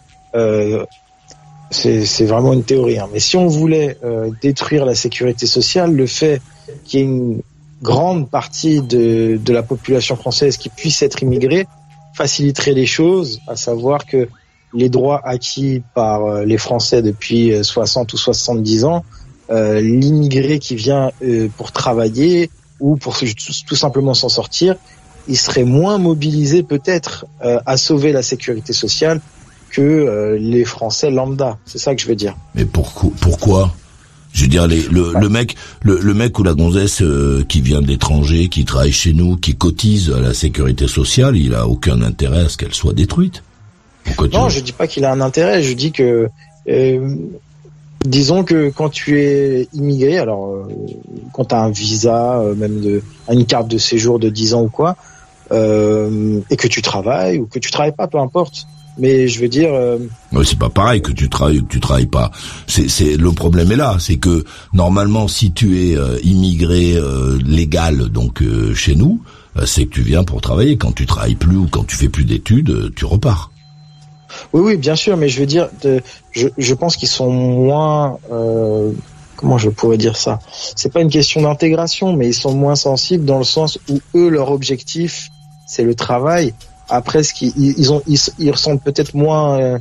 euh, c'est, c'est vraiment une théorie, hein, mais si on voulait euh, détruire la sécurité sociale, le fait qu'il y ait une grande partie de, de la population française qui puisse être immigrée faciliterait les choses, à savoir que les droits acquis par euh, les Français depuis euh, soixante ou soixante-dix ans, euh, l'immigré qui vient euh, pour travailler ou pour tout, tout simplement s'en sortir, il serait moins mobilisé peut-être euh, à sauver la sécurité sociale que euh, les Français lambda. C'est ça que je veux dire. Mais pourquoi, pourquoi Je veux dire, les, le, le mec, le, le mec ou la gonzesse euh, qui vient de l'étranger, qui travaille chez nous, qui cotise à la sécurité sociale, il a aucun intérêt à ce qu'elle soit détruite. Non, je dis pas qu'il a un intérêt. Je dis que, euh, disons que quand tu es immigré, alors euh, quand tu as un visa, euh, même de, une carte de séjour de dix ans ou quoi. Euh, et que tu travailles ou que tu travailles pas, peu importe. Mais je veux dire. Euh... Oui, c'est pas pareil que tu travailles ou que tu travailles pas. C'est, c'est le problème est là, c'est que normalement, si tu es euh, immigré euh, légal, donc euh, chez nous, euh, c'est que tu viens pour travailler. Quand tu travailles plus ou quand tu fais plus d'études, euh, tu repars. Oui, oui, bien sûr, mais je veux dire, de, je, je pense qu'ils sont moins. Euh, comment je pourrais dire ça ? C'est pas une question d'intégration, mais ils sont moins sensibles dans le sens où eux, leur objectif, c'est le travail. Après, ce qu'ils ils ont, ils, ils ressentent peut-être moins euh,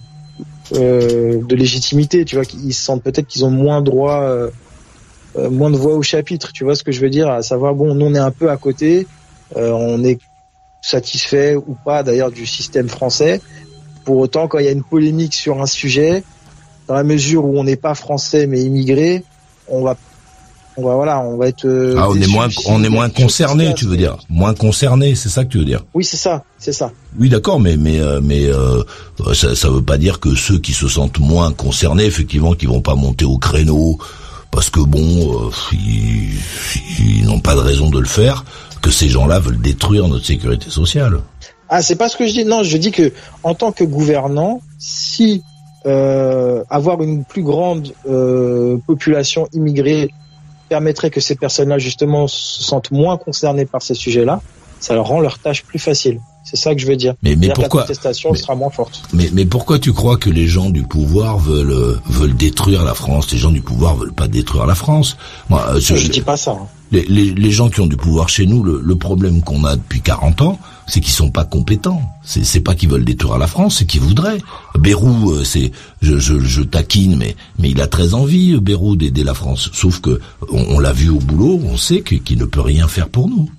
euh, de légitimité. Tu vois, ils sentent peut-être qu'ils ont moins droit, euh, euh, moins de voix au chapitre. Tu vois ce que je veux dire ? À savoir, bon, nous on est un peu à côté, euh, on est satisfait ou pas d'ailleurs du système français. Pour autant, quand il y a une polémique sur un sujet, dans la mesure où on n'est pas français mais immigré, on va On va voilà, on va être. Euh, ah, on est moins, on est moins concerné, tu veux dire, moins concerné, c'est ça que tu veux dire. Oui, c'est ça, c'est ça. Oui, d'accord, mais mais mais euh, ça, ça veut pas dire que ceux qui se sentent moins concernés, effectivement, qui vont pas monter au créneau, parce que bon, euh, ils, ils n'ont pas de raison de le faire, que ces gens-là veulent détruire notre sécurité sociale. Ah, c'est pas ce que je dis. Non, je dis que en tant que gouvernant, si euh, avoir une plus grande euh, population immigrée permettrait que ces personnes-là justement se sentent moins concernées par ces sujets-là. Ça leur rend leur tâche plus facile. C'est ça que je veux dire. Mais, mais pourquoi la contestation mais, sera moins forte. Mais, mais pourquoi tu crois que les gens du pouvoir veulent veulent détruire la France? Les gens du pouvoir veulent pas détruire la France. Moi, je, je dis pas ça. Hein. Les, les, les gens qui ont du pouvoir chez nous, le, le problème qu'on a depuis quarante ans, c'est qu'ils sont pas compétents. C'est, c'est pas qu'ils veulent détruire la France, c'est qu'ils voudraient. Bayrou, c'est, je, je, je taquine, mais, mais il a très envie, Bayrou, d'aider la France. Sauf que on, on l'a vu au boulot, on sait que, qu'il ne peut rien faire pour nous.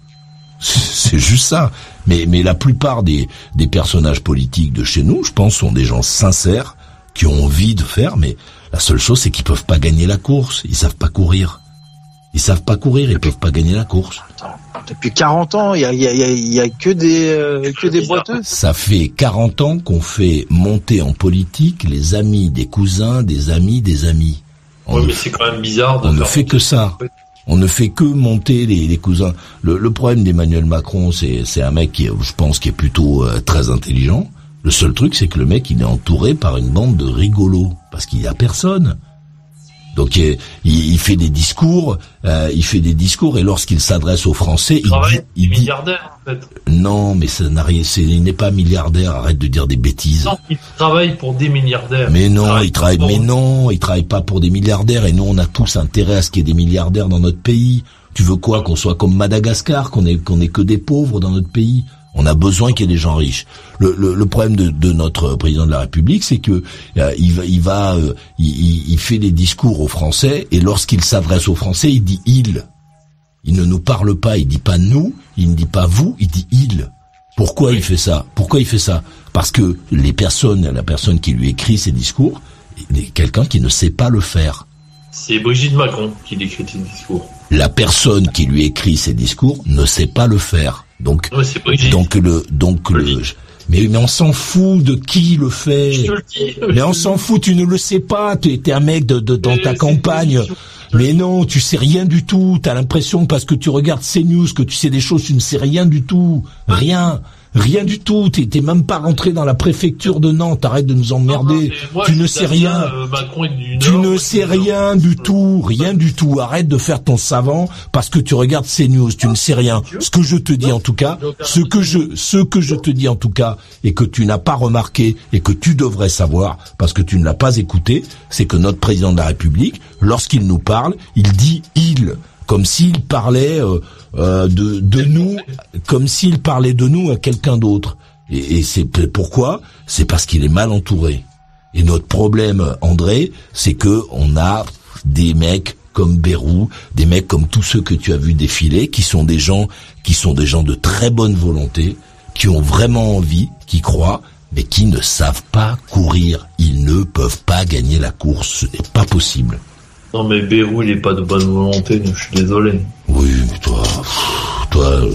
C'est juste ça. Mais, mais la plupart des, des personnages politiques de chez nous, je pense, sont des gens sincères, qui ont envie de faire, mais la seule chose, c'est qu'ils peuvent pas gagner la course. Ils savent pas courir. Ils savent pas courir, ils peuvent pas gagner la course. Depuis quarante ans, il y a, il y a, il y a que des, euh, que des boiteux. Ça fait quarante ans qu'on fait monter en politique les amis des cousins, des amis, des amis. On ouais, mais c'est quand même bizarre de On ne fait que ça. On ne fait que monter les, les cousins. Le, le problème d'Emmanuel Macron, c'est, c'est un mec qui, je pense, qui est plutôt euh, très intelligent. Le seul truc, c'est que le mec, il est entouré par une bande de rigolos, parce qu'il y a personne. Donc il, il fait des discours, euh, il fait des discours, et lorsqu'il s'adresse aux Français, il, il dit, il dit milliardaire en fait. Non, mais ça n'a rien. C'est, il n'est pas milliardaire. Arrête de dire des bêtises. Non, il travaille pour des milliardaires. Mais non, il travaille. Mais non, il travaille pas pour des milliardaires. Et nous, on a tous intérêt à ce qu'il y ait des milliardaires dans notre pays. Tu veux quoi, qu'on soit comme Madagascar, qu'on ait qu'on ait que des pauvres dans notre pays? On a besoin qu'il y ait des gens riches. Le, le, le problème de, de notre président de la République, c'est que euh, il va, il, va euh, il, il fait des discours aux Français, et lorsqu'il s'adresse aux Français, il dit il. Il ne nous parle pas, il dit pas nous, il ne dit pas vous, il dit il. Pourquoi il fait ça? Pourquoi il fait ça? Parce que les personnes, la personne qui lui écrit ces discours, est quelqu'un qui ne sait pas le faire. C'est Brigitte Macron qui écrit ces discours. La personne qui lui écrit ces discours ne sait pas le faire. Donc, ouais, donc le, donc le, le mais, mais on s'en fout de qui le fait. Je te le dis. Mais on s'en fout, tu ne le sais pas. T'es, t'es un mec de, de dans ta campagne. Mais non, tu sais rien du tout. T'as l'impression parce que tu regardes CNews que tu sais des choses, tu ne sais rien du tout. Rien. Rien du tout, t'es, t'es même pas rentré dans la préfecture de Nantes, arrête de nous emmerder. Non, non, moi, tu ne sais rien. Euh, tu Nord, ne sais rien du tout, rien du tout. Arrête de faire ton savant parce que tu regardes CNews, tu ne sais rien. Ce que je te dis en tout cas, ce que je, ce que je te dis en tout cas, et que tu n'as pas remarqué et que tu devrais savoir parce que tu ne l'as pas écouté, c'est que notre président de la République, lorsqu'il nous parle, il dit il, comme s'il parlait euh, euh, de, de nous, comme s'il parlait de nous à quelqu'un d'autre. Et, et c'est pourquoi? C'est parce qu'il est mal entouré. Et notre problème, André, c'est que on a des mecs comme Bayrou, des mecs comme tous ceux que tu as vus défiler, qui sont des gens, qui sont des gens de très bonne volonté, qui ont vraiment envie, qui croient, mais qui ne savent pas courir. Ils ne peuvent pas gagner la course. Ce n'est pas possible. Non mais Bayrou il est pas de bonne volonté, je suis désolé. Oui mais toi, toi, euh,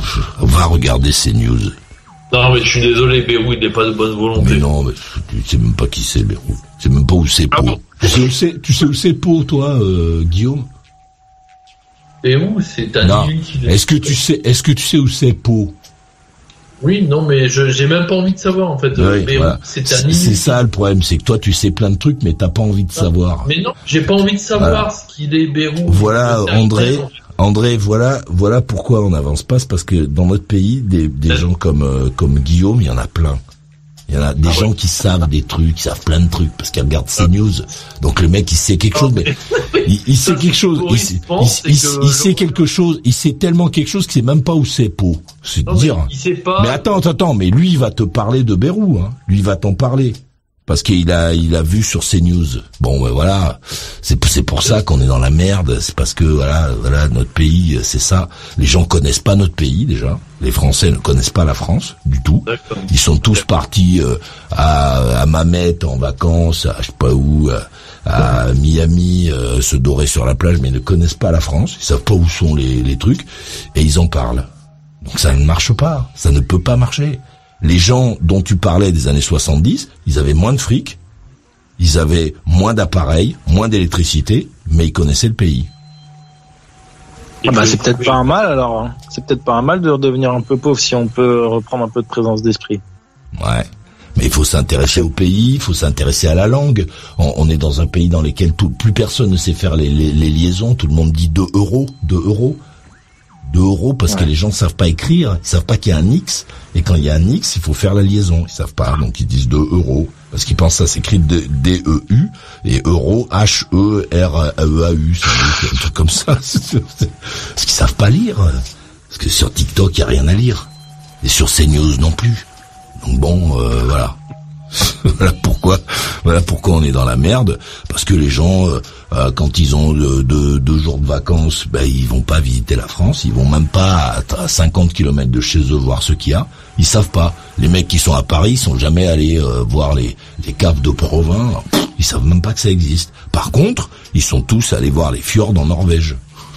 va regarder ces news. Non mais je suis désolé, Bayrou il est pas de bonne volonté. Mais non, mais tu sais même pas qui c'est Bayrou. Tu sais même pas où c'est Pau. Ah bon, tu sais où c'est, tu sais où c'est Pau toi, euh, Guillaume? Bayrou c'est un non. Est-ce que tu sais, est-ce que tu sais où c'est Pau? Oui, non, mais je j'ai même pas envie de savoir en fait. Oui, mais voilà. c'est, c'est, c'est ça le problème, c'est que toi tu sais plein de trucs, mais t'as pas envie de non, savoir. Mais non, j'ai pas envie de savoir voilà. ce qu'il est Bayrou. Voilà, André, André, voilà, voilà pourquoi on n'avance pas, c'est parce que dans notre pays, des, des gens comme euh, comme Guillaume, il y en a plein. Il y en a des ah gens ouais. qui savent des trucs, qui savent plein de trucs, parce qu'ils regardent ces news. Donc le mec, il sait quelque chose, mais il, il sait quelque chose, il, il, il, il, il sait quelque chose, il sait tellement quelque chose qu'il sait même pas où c'est Pau. C'est non, dire. Mais il sait pas. Mais attends, attends, attends, mais lui, il va te parler de Bayrou, hein. Lui, il va t'en parler. Parce qu'il a, il a vu sur CNews. Bon, ben voilà. C'est, c'est pour ça qu'on est dans la merde. C'est parce que, voilà, voilà, notre pays, c'est ça. Les gens connaissent pas notre pays, déjà. Les Français ne connaissent pas la France, du tout. D'accord. Ils sont tous partis, euh, à, à Mamet, en vacances, à je sais pas où, à, à Miami, euh, se dorer sur la plage, mais ils ne connaissent pas la France. Ils savent pas où sont les, les trucs. Et ils en parlent. Donc ça ne marche pas. Ça ne peut pas marcher. Les gens dont tu parlais des années soixante-dix, ils avaient moins de fric, ils avaient moins d'appareils, moins d'électricité, mais ils connaissaient le pays. Ah bah c'est peut-être pas un mal alors, hein. C'est peut-être pas un mal de redevenir un peu pauvre si on peut reprendre un peu de présence d'esprit. Ouais. Mais il faut s'intéresser au pays, il faut s'intéresser à la langue. On, on est dans un pays dans lequel tout, plus personne ne sait faire les, les, les liaisons. Tout le monde dit deux euros, deux euros. deux euros parce ouais. que les gens savent pas écrire, ils savent pas qu'il y a un X, et quand il y a un X, il faut faire la liaison, ils savent pas, donc ils disent deux euros, parce qu'ils pensent que ça s'écrit D E U, et euro, H E R E A U, c'est un truc comme ça, parce qu'ils savent pas lire, parce que sur TikTok, il y a rien à lire, et sur CNews non plus, donc bon, euh, voilà. Voilà pourquoi, voilà pourquoi on est dans la merde, parce que les gens, euh, quand ils ont deux, deux, deux jours de vacances, ben ils vont pas visiter la France, ils vont même pas à, à cinquante kilomètres de chez eux voir ce qu'il y a, ils savent pas. Les mecs qui sont à Paris, ils sont jamais allés euh, voir les, les caves de Provins, ils savent même pas que ça existe. Par contre, ils sont tous allés voir les fjords en Norvège.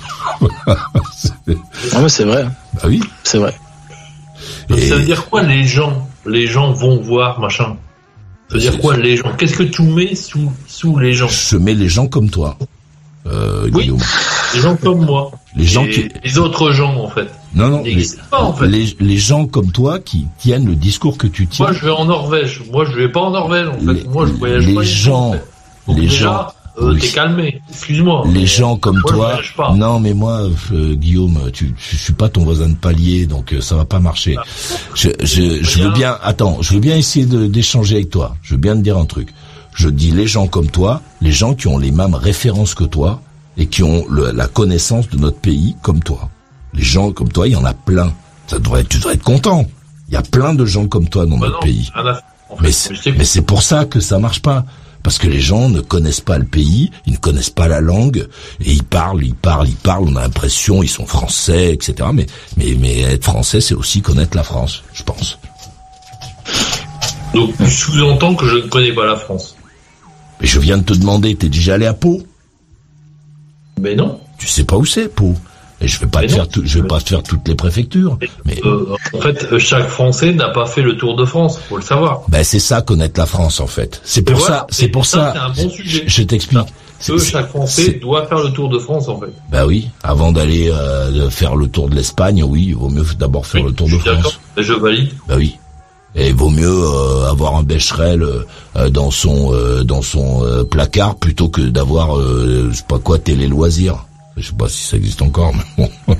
Ah mais c'est vrai. Bah oui, c'est vrai. Donc et... ça veut dire quoi les gens, les gens vont voir machin? Ça veut dire quoi les gens? Qu'est-ce que tu mets sous sous les gens? Je mets les gens comme toi, euh, oui, Guillaume. Les gens comme moi. Les gens qui... les autres gens en fait. Non non. Les, pas, en fait. les les gens comme toi qui tiennent le discours que tu tiens. Moi je vais en Norvège. Moi je vais pas en Norvège en fait. Les, moi je voyage les pas. Gens, en fait. Donc, les déjà, gens. Euh, oui. T'es calmé. Excuse-moi. Les gens comme moi, toi. Non mais moi euh, Guillaume, tu je suis pas ton voisin de palier donc euh, ça va pas marcher. Ah. Je je je veux bien. Attends, je veux bien essayer de d'échanger avec toi. Je veux bien te dire un truc. Je dis les gens comme toi, les gens qui ont les mêmes références que toi et qui ont le, la connaissance de notre pays comme toi. Les gens comme toi, il y en a plein. Ça devrait, tu devrais être content. Il y a plein de gens comme toi dans bah notre non, pays. A, en fait, mais c'est, mais c'est pour ça que ça marche pas. Parce que les gens ne connaissent pas le pays, ils ne connaissent pas la langue, et ils parlent, ils parlent, ils parlent, on a l'impression ils sont français, et cetera. Mais, mais, mais être français, c'est aussi connaître la France, je pense. Donc, tu sous-entends que je ne connais pas la France. Mais je viens de te demander, t'es déjà allé à Pau? Mais non. Tu sais pas où c'est, Pau? Et je vais pas te faire, tout, je vais pas te faire toutes les préfectures. Mais euh, en fait, chaque Français n'a pas fait le tour de France, faut le savoir. Ben c'est ça, connaître la France en fait. C'est pour voilà, ça, c'est pour ça. C'est un bon sujet. Je, je t'explique. Que chaque Français c'est... doit faire le tour de France en fait. Ben oui, avant d'aller euh, faire le tour de l'Espagne, oui, il vaut mieux d'abord faire oui, le tour de France. D'accord. Je valide. Ben oui. Et il vaut mieux euh, avoir un Becherel euh, dans son euh, dans son euh, placard plutôt que d'avoir euh, je sais pas quoi télé loisirs. Je sais pas si ça existe encore, mais bon.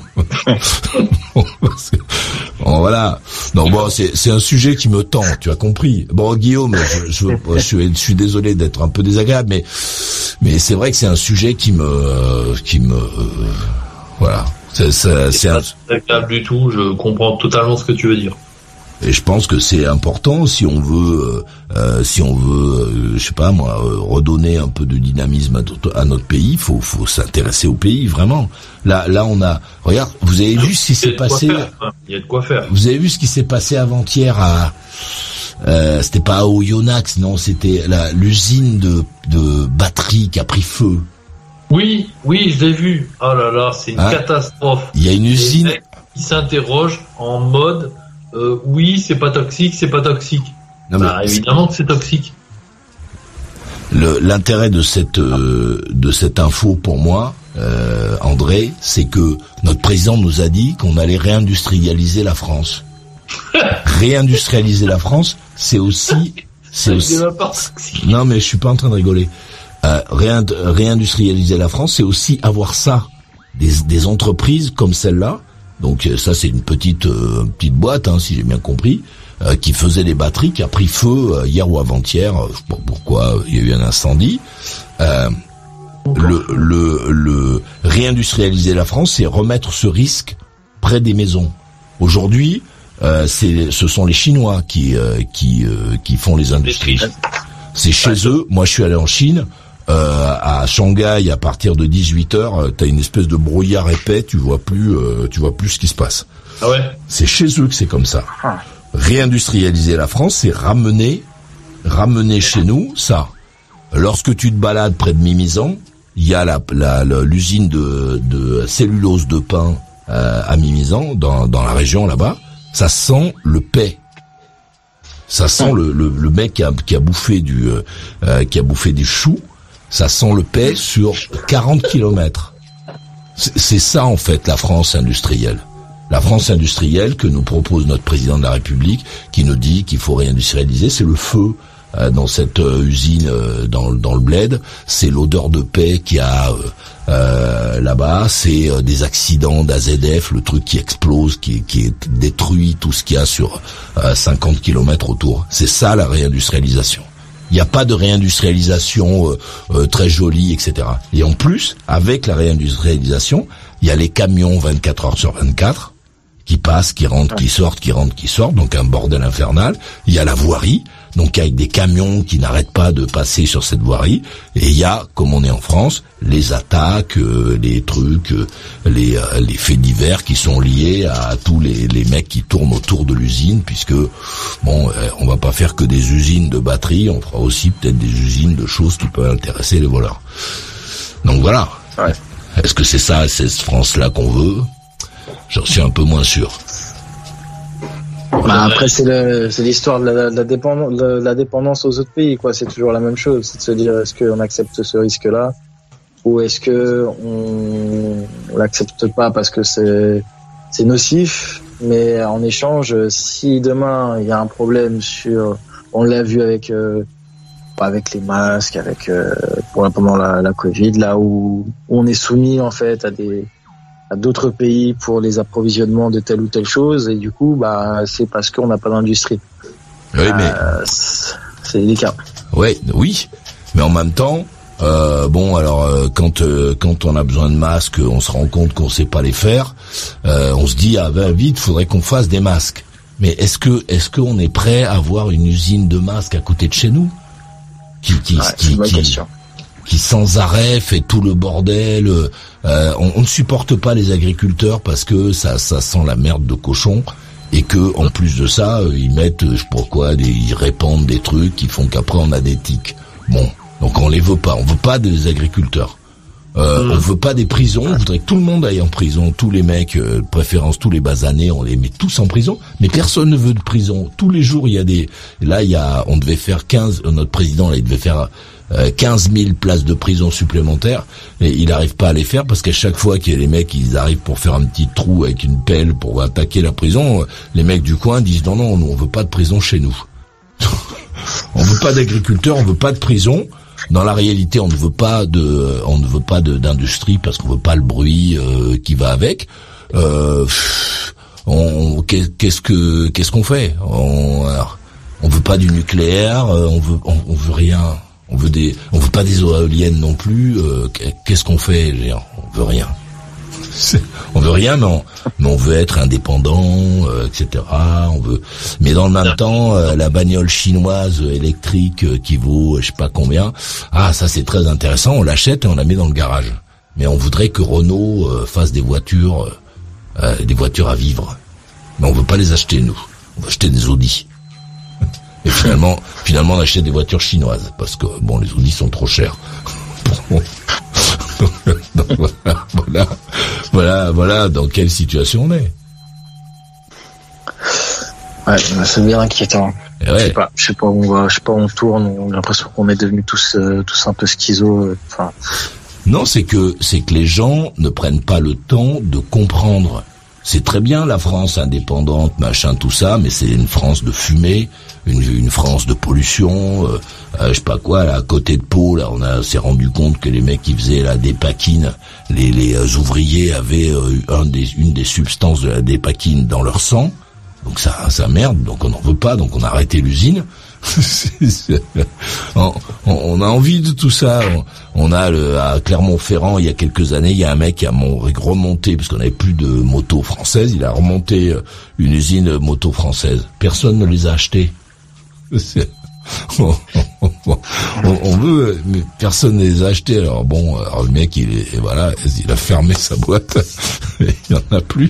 Bon, voilà. Non, bon, c'est, c'est un sujet qui me tend, tu as compris. Bon, Guillaume, je, je, je, suis, je suis désolé d'être un peu désagréable, mais, mais c'est vrai que c'est un sujet qui me, qui me, euh, voilà. C'est, c'est, c'est, c'est pas désagréable du tout, je comprends totalement ce que tu veux dire. Et je pense que c'est important si on veut, euh, si on veut, euh, je sais pas moi, euh, redonner un peu de dynamisme à, à notre pays. Faut, faut s'intéresser au pays vraiment. Là, là, on a. Regarde, vous avez vu ce qui s'est passé. Il y a de quoi faire. Vous avez vu ce qui s'est passé avant-hier à. Euh, c'était pas à Oyonnax, non, c'était la, l'usine de, de batterie qui a pris feu. Oui, oui, je l'ai vu. Oh là là, c'est une hein catastrophe. Il y a une usine. Qui s'interroge en mode. Euh, oui, c'est pas toxique, c'est pas toxique. Non, bah, évidemment que c'est toxique. Le, l'intérêt de cette euh, de cette info pour moi, euh, André, c'est que notre président nous a dit qu'on allait réindustrialiser la France. Réindustrialiser la France, c'est aussi, c'est aussi. Non, mais je suis pas en train de rigoler. Euh, réind... réindustrialiser la France, c'est aussi avoir ça, des, des entreprises comme celle-là. Donc ça c'est une petite euh, petite boîte hein, si j'ai bien compris euh, qui faisait des batteries qui a pris feu euh, hier ou avant-hier, euh, je sais pas pourquoi il y a eu un incendie. Euh, le, le le réindustrialiser la France, c'est remettre ce risque près des maisons. Aujourd'hui, euh, c'est ce sont les Chinois qui euh, qui euh, qui font les industries. C'est chez eux. Moi je suis allé en Chine. Euh, à Shanghai, à partir de dix-huit heures, euh, t'as une espèce de brouillard épais, tu vois plus, euh, tu vois plus ce qui se passe. Ah ouais. C'est chez eux que c'est comme ça. Ah. Réindustrialiser la France, c'est ramener, ramener chez nous ça. Lorsque tu te balades près de Mimizan, il y a la, la, la l'usine de, de cellulose de pain euh, à Mimizan, dans, dans la région là-bas. Ça sent le paix. Ça sent ah. le, le, le mec qui a, qui a bouffé du, euh, qui a bouffé des choux. Ça sent le paix sur quarante kilomètres. C'est ça, en fait, la France industrielle. La France industrielle que nous propose notre président de la République, qui nous dit qu'il faut réindustrialiser, c'est le feu euh, dans cette euh, usine euh, dans, dans le bled, c'est l'odeur de paix qu'il y a euh, euh, là-bas, c'est euh, des accidents d'A Z F, le truc qui explose, qui, qui détruit tout ce qu'il y a sur euh, cinquante kilomètres autour. C'est ça la réindustrialisation. Il n'y a pas de réindustrialisation euh, euh, très jolie, et cetera. Et en plus, avec la réindustrialisation, il y a les camions vingt-quatre heures sur vingt-quatre qui passent, qui rentrent, qui sortent, qui rentrent, qui sortent, donc un bordel infernal. Il y a la voirie, donc avec des camions qui n'arrêtent pas de passer sur cette voirie. Et il y a, comme on est en France, les attaques, euh, les trucs, euh, les, euh, les faits divers qui sont liés à tous les, les mecs qui tournent autour de l'usine, puisque bon, euh, on va pas faire que des usines de batteries, on fera aussi peut-être des usines de choses qui peuvent intéresser les voleurs. Donc voilà. Ouais. Est-ce que c'est ça, c'est cette France-là qu'on veut? J'en suis un peu moins sûr. Bah après c'est le, c'est l'histoire de la, de la dépendance, de la dépendance aux autres pays, quoi. C'est toujours la même chose. C'est de se dire est-ce qu'on accepte ce risque-là ou est-ce que on, on l'accepte pas parce que c'est, c'est nocif. Mais en échange, si demain il y a un problème sur, on l'a vu avec euh, avec les masques, avec euh, pendant la, la Covid, là où, où on est soumis en fait à des à d'autres pays pour les approvisionnements de telle ou telle chose, et du coup bah c'est parce qu'on n'a pas d'industrie. Oui, mais euh, c'est délicat. Ouais, oui, mais en même temps, euh, bon alors euh, quand euh, quand on a besoin de masques, on se rend compte qu'on sait pas les faire. Euh, on se dit ah ben vite, faudrait qu'on fasse des masques. Mais est-ce que est-ce qu'on est prêt à avoir une usine de masques à côté de chez nous qui qui ouais, qui, qui, qui sans arrêt fait tout le bordel. Euh, on, on ne supporte pas les agriculteurs parce que ça, ça sent la merde de cochon et que en plus de ça, ils mettent, je sais pas quoi, des, ils répandent des trucs qui font qu'après on a des tiques. Bon, donc on les veut pas. On veut pas des agriculteurs. Euh, mmh. On veut pas des prisons. On voudrait que tout le monde aille en prison. Tous les mecs, euh, de préférence tous les basanés, on les met tous en prison. Mais personne ne veut de prison. Tous les jours, il y a des. Là, il y a. On devait faire quinze. Notre président, là, il devait faire euh, quinze mille places de prison supplémentaires. Et il n'arrive pas à les faire parce qu'à chaque fois qu'il y a les mecs, ils arrivent pour faire un petit trou avec une pelle pour attaquer la prison. Les mecs du coin disent non, non, nous, on veut pas de prison chez nous. On veut pas d'agriculteurs, on veut pas de prison. Dans la réalité, on ne veut pas de, on ne veut pas de, d'industrie parce qu'on veut pas le bruit euh, qui va avec. Euh, on, qu'est-ce que, qu'est-ce qu'on fait On, alors, on veut pas du nucléaire, on veut, on, on veut rien. On veut des, on veut pas des éoliennes non plus. Euh, qu'est-ce qu'on fait On veut rien. On veut rien, mais on, mais on veut être indépendant, euh, et cetera. On veut, mais dans le même temps, euh, la bagnole chinoise électrique euh, qui vaut, je sais pas combien. Ah, ça c'est très intéressant. On l'achète et on la met dans le garage. Mais on voudrait que Renault euh, fasse des voitures, euh, des voitures à vivre. Mais on veut pas les acheter nous. On veut acheter des Audi. Et finalement, finalement, on achète des voitures chinoises parce que bon, les Audi sont trop chers. Donc, voilà, voilà, voilà, voilà dans quelle situation on est. Ouais, c'est bien inquiétant. Ouais. Je sais pas, je sais pas où on va, je sais pas où on tourne. On a l'impression qu'on est devenus tous, euh, tous un peu schizo. Enfin. Non, c'est que, c'est que les gens ne prennent pas le temps de comprendre. C'est très bien la France indépendante, machin, tout ça, mais c'est une France de fumée, une, une France de pollution, euh, euh, je sais pas quoi. Là, à côté de Pau, là, on a s'est rendu compte que les mecs qui faisaient la dépakine, les, les euh, ouvriers avaient euh, un des, une des substances de la dépakine dans leur sang. Donc ça, ça merde. Donc on n'en veut pas. Donc on a arrêté l'usine. on, on a envie de tout ça. On, on a le, à Clermont-Ferrand, il y a quelques années, il y a un mec qui a remonté, parce qu'on n'avait plus de motos françaises, il a remonté une usine moto française. Personne ne les a achetées. On, on, on veut, mais personne ne les a achetés. Alors bon, alors le mec, il est, voilà, il a fermé sa boîte. Il n'y en a plus.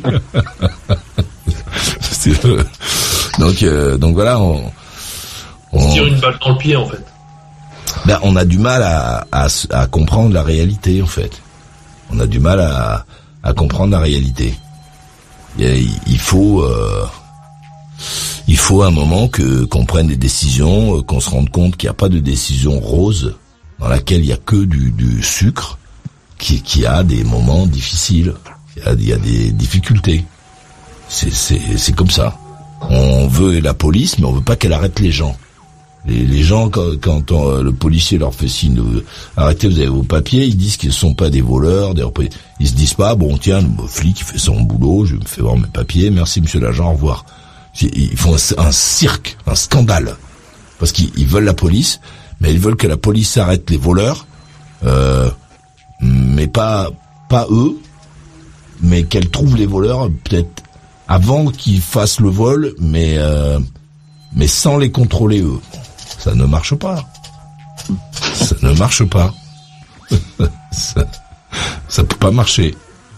donc, euh, donc voilà. On, On se tire une balle dans le pied, en fait. Ben, on a du mal à, à, à comprendre la réalité, en fait. On a du mal à, à comprendre la réalité. Il, il faut, euh, il faut un moment que qu'on prenne des décisions, qu'on se rende compte qu'il n'y a pas de décision rose dans laquelle il y a que du, du sucre, qui, qui a des moments difficiles. Il y a, il y a des difficultés. C'est, c'est, c'est comme ça. On veut la police, mais on veut pas qu'elle arrête les gens. Les, les gens, quand, quand on, le policier leur fait signe de arrêtez, vous avez vos papiers, ils disent qu'ils ne sont pas des voleurs, des, ils se disent pas, bon tiens, le flic il fait son boulot, je me fais voir mes papiers, merci monsieur l'agent, au revoir. Ils font un, un cirque, un scandale, parce qu'ils ils veulent la police, mais ils veulent que la police arrête les voleurs, euh, mais pas pas eux, mais qu'elle trouve les voleurs peut-être avant qu'ils fassent le vol, mais euh, mais sans les contrôler eux. Ça ne marche pas. Ça ne marche pas. ça, ça peut pas marcher.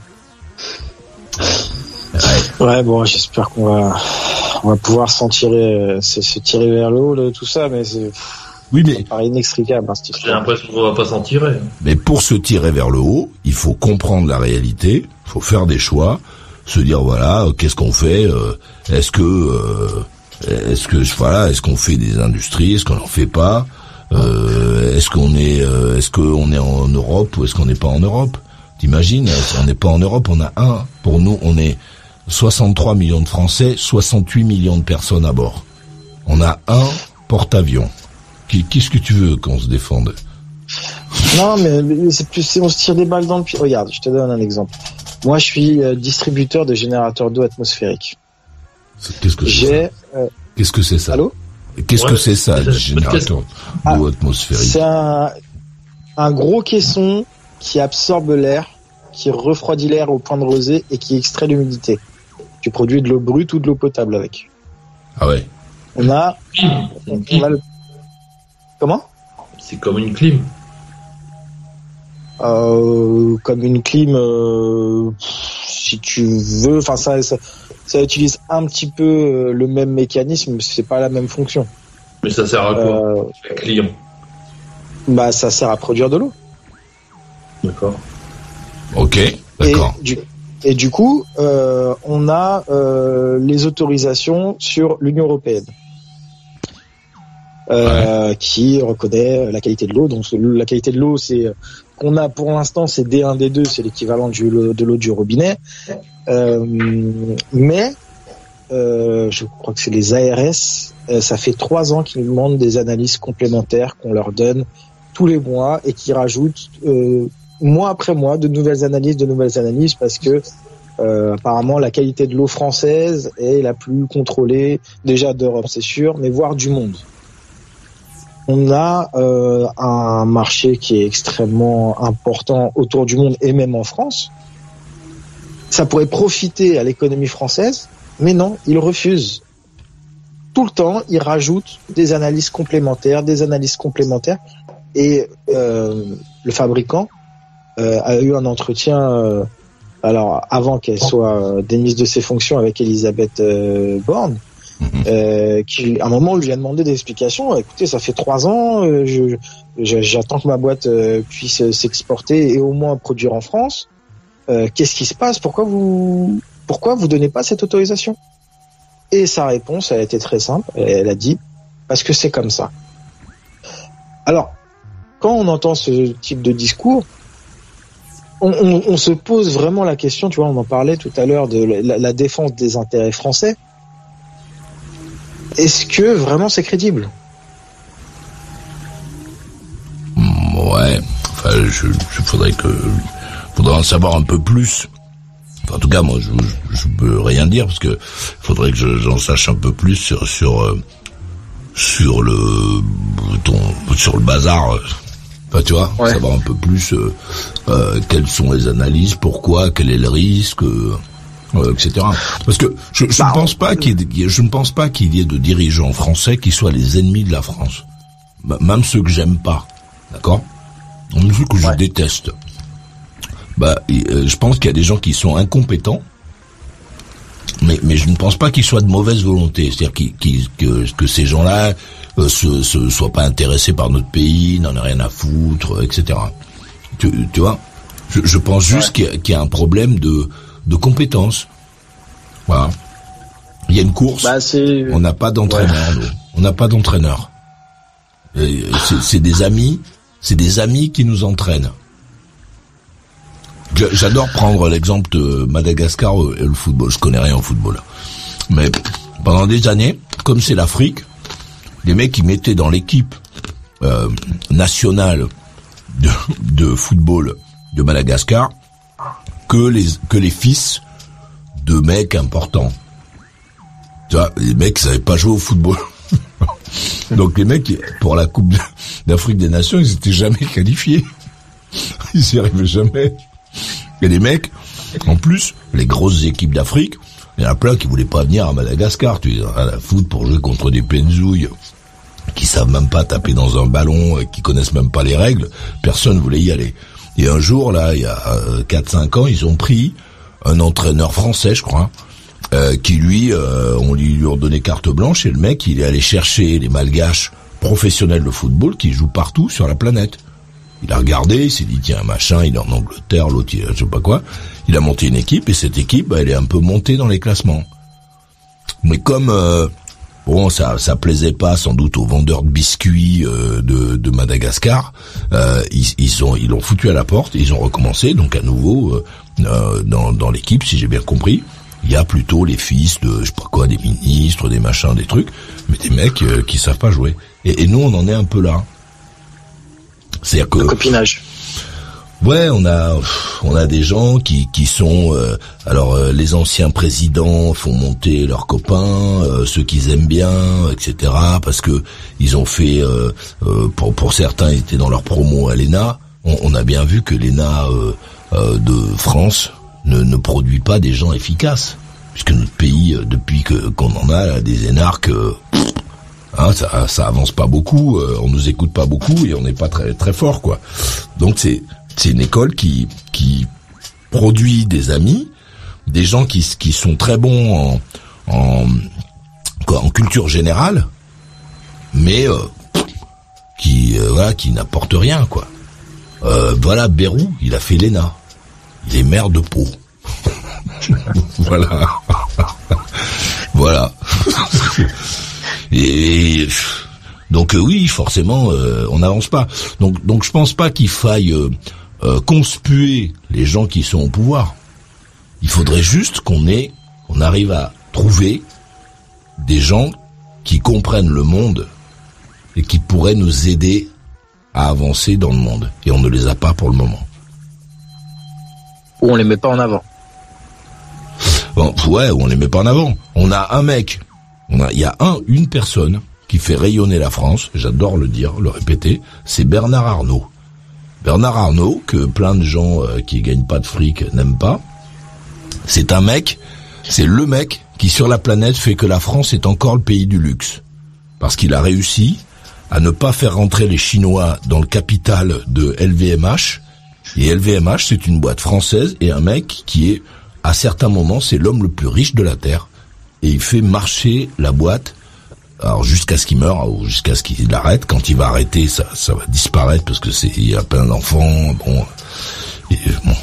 Ouais, ouais bon, j'espère qu'on va, on va pouvoir s'en tirer, se, se tirer vers le haut de tout ça, mais c'est, oui, mais ça paraît inextricable. Hein, j'ai l'impression qu'on va pas s'en tirer. Mais pour se tirer vers le haut, il faut comprendre la réalité, il faut faire des choix, se dire voilà, qu'est-ce qu'on fait, euh, est-ce que euh, Est-ce que voilà, est-ce qu'on fait des industries, est-ce qu'on en fait pas, euh, est-ce qu'on est, euh, est-ce qu'on est en Europe ou est-ce qu'on n'est pas en Europe? T'imagines, si on n'est pas en Europe, on a un. Pour nous, on est soixante-trois millions de Français, soixante-huit millions de personnes à bord. On a un porte-avions. Qu'est-ce que tu veux qu'on se défende? Non, mais c'est plus, si on se tire des balles dans le pied. Regarde, je te donne un exemple. Moi, je suis distributeur de générateurs d'eau atmosphérique. Qu'est-ce que c'est ça euh... Qu'est-ce que c'est ça Allô Qu'est-ce ouais, que c'est ça, le générateur ah, d'eau atmosphérique? C'est un, un gros caisson qui absorbe l'air, qui refroidit l'air au point de rosée et qui extrait l'humidité. Tu produis de l'eau brute ou de l'eau potable avec. Ah ouais. On a, on, on a le... Comment? C'est comme une clim. Euh, comme une clim, euh, si tu veux. Enfin, ça, ça, ça utilise un petit peu le même mécanisme, mais c'est pas la même fonction. Mais ça sert à quoi, euh, le client? Bah, ça sert à produire de l'eau. D'accord. Ok, d'accord. Et du, et du coup, euh, on a euh, les autorisations sur l'Union européenne. Euh, ouais. Qui reconnaît la qualité de l'eau. Donc la qualité de l'eau, c'est qu'on a pour l'instant, c'est D un, D deux, c'est l'équivalent du, de l'eau du robinet. Euh, mais euh, je crois que c'est les A R S. Euh, ça fait trois ans qu'ils nous demandent des analyses complémentaires qu'on leur donne tous les mois et qui rajoutent euh, mois après mois de nouvelles analyses, de nouvelles analyses parce que euh, apparemment la qualité de l'eau française est la plus contrôlée déjà d'Europe, c'est sûr, mais voire du monde. On a euh, un marché qui est extrêmement important autour du monde et même en France. Ça pourrait profiter à l'économie française, mais non, ils refusent. Tout le temps, ils rajoutent des analyses complémentaires, des analyses complémentaires. Et euh, le fabricant euh, a eu un entretien, euh, alors avant qu'elle soit euh, démise de ses fonctions avec Elisabeth euh, Borne. Euh, qui, à un moment, on lui a demandé des explications. Écoutez, ça fait trois ans, euh, je, je, j'attends que ma boîte euh, puisse s'exporter et au moins produire en France. Euh, qu'est-ce qui se passe? Pourquoi vous, pourquoi vous donnez pas cette autorisation? Et sa réponse a été très simple. Elle a dit parce que c'est comme ça. Alors, quand on entend ce type de discours, on, on, on se pose vraiment la question. Tu vois, on en parlait tout à l'heure de la, la défense des intérêts français. Est-ce que vraiment c'est crédible? Ouais, enfin, je, je faudrait que, faudrait en savoir un peu plus. Enfin, en tout cas, moi, je, je, je peux rien dire parce que faudrait que je, j'en sache un peu plus sur sur euh, sur le ton, sur le bazar. Enfin, tu vois, ouais. Savoir un peu plus euh, euh, quelles sont les analyses, pourquoi, quel est le risque. Euh, Euh, et cetera. Parce que je, je bah, ne pense pas qu'il y ait, je ne pense pas qu'il y ait de dirigeants français qui soient les ennemis de la France. Bah, même ceux que j'aime pas, d'accord, même ceux que je ouais. déteste. Bah, euh, je pense qu'il y a des gens qui sont incompétents, mais mais je ne pense pas qu'ils soient de mauvaise volonté. C'est-à-dire qu'ils, qu'ils, que que ces gens-là euh, se, se soient pas intéressés par notre pays, n'en aient rien à foutre, et cetera. Tu, tu vois, je, je pense juste ouais. qu'il, y a, qu'il y a un problème de de compétences. Voilà. Il y a une course, bah, on n'a pas d'entraîneur, ouais. nous. On n'a pas d'entraîneur. C'est, c'est des amis, c'est des amis qui nous entraînent. J'adore prendre l'exemple de Madagascar et le football. Je connais rien au football. Mais pendant des années, comme c'est l'Afrique, les mecs qui mettaient dans l'équipe euh, nationale de, de football de Madagascar que les que les fils de mecs importants. Tu vois, les mecs savaient pas jouer au football. Donc les mecs, pour la Coupe d'Afrique des Nations, ils étaient jamais qualifiés. Ils n'y arrivaient jamais. Et les mecs, en plus, les grosses équipes d'Afrique, il y en a plein qui voulaient pas venir à Madagascar. Tu vois, à la foot pour jouer contre des penzouilles qui savent même pas taper dans un ballon, qui connaissent même pas les règles. Personne voulait y aller. Et un jour, là, il y a quatre cinq ans, ils ont pris un entraîneur français, je crois, euh, qui lui, euh, on lui, lui a donné carte blanche, et le mec, il est allé chercher les malgaches professionnels de football qui jouent partout sur la planète. Il a regardé, il s'est dit, tiens, machin, il est en Angleterre, l'autre, il, je sais pas quoi. Il a monté une équipe, et cette équipe, bah, elle est un peu montée dans les classements. Mais comme... Euh, Bon, ça, ça plaisait pas sans doute aux vendeurs de biscuits euh, de, de Madagascar. Euh, ils, ils ont, ils l'ont foutu à la porte. Et ils ont recommencé. Donc à nouveau, euh, dans, dans l'équipe, si j'ai bien compris, il y a plutôt les fils de, je sais pas quoi, des ministres, des machins, des trucs, mais des mecs euh, qui savent pas jouer. Et, et nous, on en est un peu là. C'est-à-dire que le copinage. Ouais, on a on a des gens qui qui sont euh, alors euh, les anciens présidents font monter leurs copains, euh, ceux qu'ils aiment bien, et cetera. Parce que ils ont fait euh, euh, pour pour certains ils étaient dans leur promo à l'E N A. On, on a bien vu que l'E N A euh, euh, de France ne ne produit pas des gens efficaces, puisque notre pays euh, depuis que qu'on en a là, des énarques, euh, hein, ça ça avance pas beaucoup, euh, on nous écoute pas beaucoup et on n'est pas très très fort quoi. Donc c'est C'est une école qui qui produit des amis, des gens qui qui sont très bons en en, en culture générale, mais euh, qui euh, voilà qui n'apportent rien quoi. Euh, voilà, Bérou, il a fait l'E N A, il est maire de Pau. Voilà, voilà. Et donc euh, oui, forcément, euh, on n'avance pas. Donc donc je pense pas qu'il faille euh, Euh, conspuer les gens qui sont au pouvoir. Il faudrait juste qu'on ait, qu'on arrive à trouver des gens qui comprennent le monde et qui pourraient nous aider à avancer dans le monde. Et on ne les a pas pour le moment. Ou on les met pas en avant. Bon, ouais, ou on les met pas en avant. On a un mec, on a, il y a un, une personne qui fait rayonner la France. J'adore le dire, le répéter. C'est Bernard Arnault. Bernard Arnault, que plein de gens euh, qui gagnent pas de fric n'aiment pas, c'est un mec, c'est le mec qui sur la planète fait que la France est encore le pays du luxe. Parce qu'il a réussi à ne pas faire rentrer les Chinois dans le capital de L V M H. Et L V M H, c'est une boîte française et un mec qui est, à certains moments, c'est l'homme le plus riche de la Terre. Et il fait marcher la boîte. Alors jusqu'à ce qu'il meure ou jusqu'à ce qu'il arrête. Quand il va arrêter, ça, ça va disparaître parce que c'est il y a plein d'enfants. Bon, et, bon.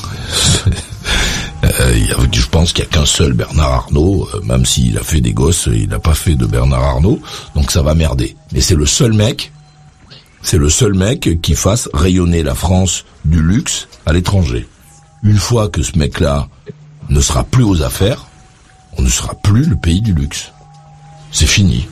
euh, il y a, je pense qu'il y a qu'un seul Bernard Arnault. Euh, même s'il a fait des gosses, il n'a pas fait de Bernard Arnault. Donc ça va merder. Mais c'est le seul mec, c'est le seul mec qui fasse rayonner la France du luxe à l'étranger. Une fois que ce mec-là ne sera plus aux affaires, on ne sera plus le pays du luxe. C'est fini.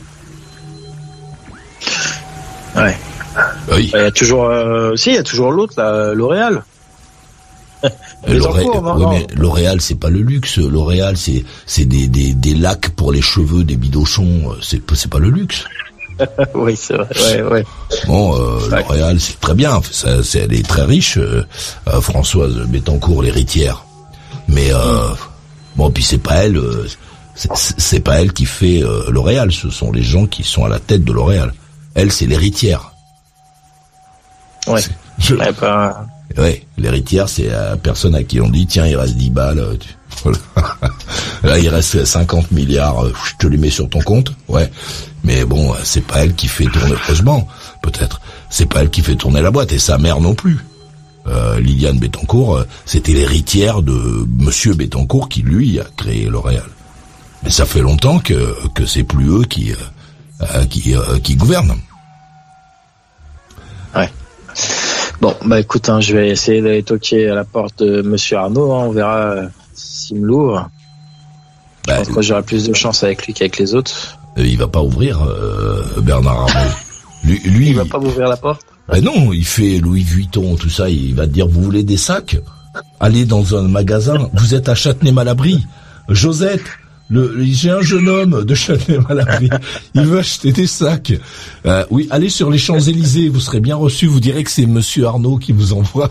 Ouais. Oui. Il y a toujours, euh, si, il y a toujours l'autre, là, L'Oréal. L'Oréal, oui, mais L'Oréal, c'est pas le luxe. L'Oréal, c'est, c'est des, des, des lacs pour les cheveux, des bidochons. C'est, c'est pas le luxe. Oui, c'est vrai. Ouais, ouais. Bon, euh, ouais. L'Oréal, c'est très bien. Ça, c'est, elle est très riche, euh, euh, Françoise Bettencourt, l'héritière. Mais euh, bon, puis c'est pas elle. Euh, C'est, c'est pas elle qui fait euh, L'Oréal, ce sont les gens qui sont à la tête de L'Oréal. Elle, c'est l'héritière. Ouais. Je... Ouais, pas... ouais, l'héritière, c'est la personne à qui on dit, tiens, il reste dix balles. Tu... Voilà. Là, il reste cinquante milliards, je te les mets sur ton compte. Ouais. Mais bon, c'est pas elle qui fait tourner, heureusement, peut-être. C'est pas elle qui fait tourner la boîte, et sa mère non plus. Euh, Liliane Bettencourt, c'était l'héritière de Monsieur Bettencourt qui, lui, a créé L'Oréal. Mais ça fait longtemps que que c'est plus eux qui euh, qui euh, qui gouvernent. Ouais. Bon, bah écoute, hein, je vais essayer d'aller toquer à la porte de Monsieur Arnaud. Hein, on verra euh, s'il me l'ouvre. Bah, je pense que j'aurai plus de chance avec lui qu'avec les autres. Euh, il va pas ouvrir, euh, Bernard Arnault. Lui, lui, il va pas m'ouvrir la porte. Ben non, il fait Louis Vuitton, tout ça. Il va te dire, vous voulez des sacs? Allez dans un magasin. Vous êtes à Châtenay-Malabry. Josette, le, j'ai un jeune homme de Châtenay-Malabry. Il veut acheter des sacs. Euh, oui, allez sur les Champs-Élysées. Vous serez bien reçu. Vous direz que c'est Monsieur Arnaud qui vous envoie.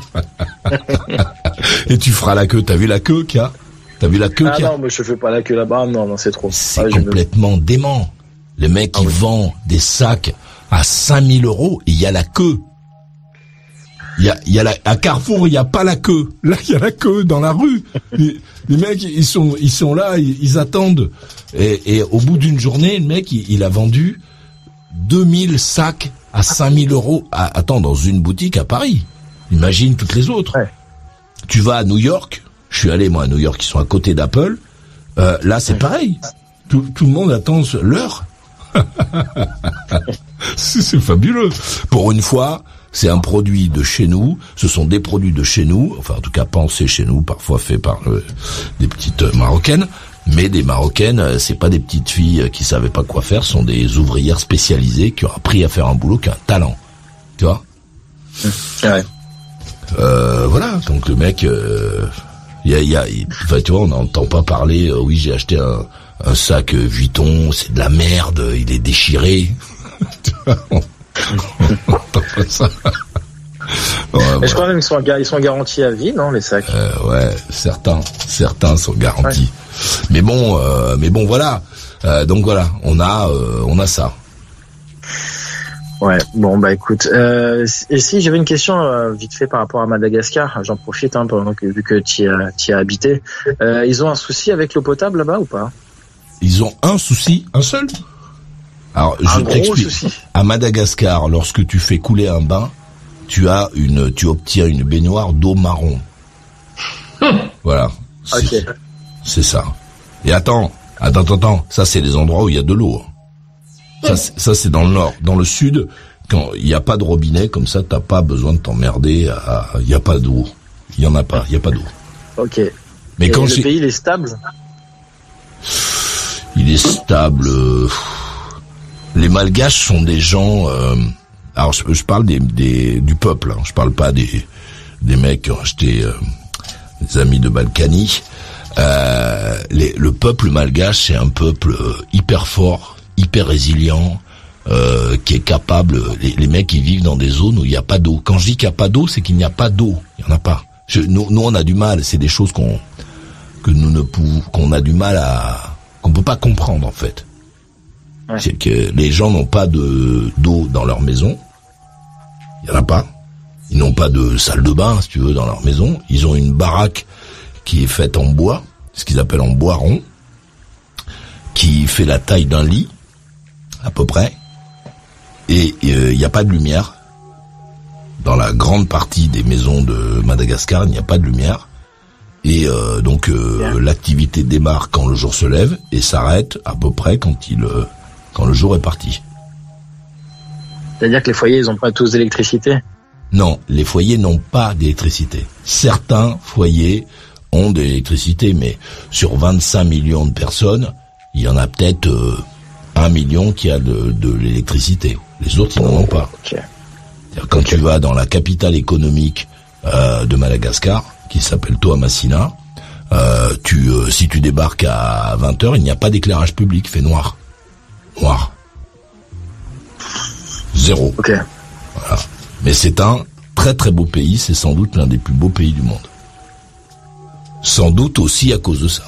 Et tu feras la queue. T'as vu la queue qu'il y a? T'as vu la queue Ah qu'il y a? non, mais je fais pas la queue là-bas. Non, non, c'est trop. C'est ah, complètement veux... dément. Le mec, ah, il oui. vend des sacs à cinq mille euros et il y a la queue. Il y a, il y a la, à Carrefour, il y a pas la queue. Là, il y a la queue dans la rue. Les, les mecs, ils sont, ils sont là, ils, ils attendent. Et, et au bout d'une journée, le mec, il, il a vendu deux mille sacs à cinq mille euros. À, attends, dans une boutique à Paris. Imagine toutes les autres. Ouais. Tu vas à New York. Je suis allé, moi, à New York, ils sont à côté d'Apple. Euh, là, c'est pareil. Tout, tout le monde attend l'heure. c'est, c'est fabuleux. Pour une fois, c'est un produit de chez nous. Ce sont des produits de chez nous. Enfin, en tout cas, pensés chez nous, parfois faits par euh, des petites euh, Marocaines. Mais des Marocaines, euh, c'est pas des petites filles euh, qui savaient pas quoi faire. Ce sont des ouvrières spécialisées qui ont appris à faire un boulot, qui ont un talent. Tu vois? Ouais. Euh, voilà. Donc le mec, euh, il y a, il y a, enfin, tu vois, on n'entend pas parler. Euh, oui, j'ai acheté un. Un sac Vuitton, c'est de la merde, il est déchiré. ça. Ouais, Mais je crois même qu'ils sont, ils sont garantis à vie, non, les sacs? Euh, ouais, certains, certains sont garantis. Ouais. Mais bon, euh, mais bon, voilà. Euh, donc voilà, on a, euh, on a ça. Ouais, bon bah écoute, euh, et si j'avais une question euh, vite fait par rapport à Madagascar, j'en profite hein, pendant que vu que tu as, tu as habité, euh, ils ont un souci avec l'eau potable là-bas ou pas? Ils ont un souci, un seul. Alors, un je t'explique. Souci. À Madagascar, lorsque tu fais couler un bain, tu as une, tu obtiens une baignoire d'eau marron. Voilà. C'est, okay. c'est ça. Et attends, attends, attends, ça c'est les endroits où il y a de l'eau. Ça, c'est, ça c'est dans le nord. Dans le sud, quand il n'y a pas de robinet, comme ça, t'as pas besoin de t'emmerder. Il n'y a pas d'eau. Il y en a pas. Il y a pas d'eau. Ok. Mais et quand le j'ai... pays il est stable. Il est stable. Les Malgaches sont des gens. Euh, alors je, je parle des, des du peuple. Hein, je parle pas des des mecs qui ont acheté euh, des amis de Balkany. Euh, les, le peuple malgache, c'est un peuple hyper fort, hyper résilient, euh, qui est capable. Les, les mecs, ils vivent dans des zones où il n'y a pas d'eau. Quand je dis qu'il n'y a pas d'eau, c'est qu'il n'y a pas d'eau. Il y en a pas. Je, nous, nous, on a du mal. C'est des choses qu'on que nous ne pouvons, qu'on a du mal à qu'on peut pas comprendre en fait. Ouais. C'est que les gens n'ont pas de d'eau dans leur maison. Il y en a pas. Ils n'ont pas de salle de bain, si tu veux, dans leur maison. Ils ont une baraque qui est faite en bois, ce qu'ils appellent en bois rond, qui fait la taille d'un lit, à peu près. Et il euh, n'y a pas de lumière. Dans la grande partie des maisons de Madagascar, il n'y a pas de lumière. Et euh, donc euh, l'activité démarre quand le jour se lève et s'arrête à peu près quand il euh, quand le jour est parti. C'est-à-dire que les foyers, ils n'ont pas tous d'électricité? Non, les foyers n'ont pas d'électricité. Certains foyers ont de l'électricité, mais sur vingt-cinq millions de personnes, il y en a peut-être euh, un million qui a de, de l'électricité. Les autres, ils n'en ont pas. Okay. C'est-à-dire, quand okay. tu vas dans la capitale économique euh, de Madagascar, qui s'appelle Toamasina, euh, tu, euh, si tu débarques à vingt heures, il n'y a pas d'éclairage public, il fait noir. Noir. Zéro. Ok. Voilà. Mais c'est un très très beau pays, c'est sans doute l'un des plus beaux pays du monde. Sans doute aussi à cause de ça.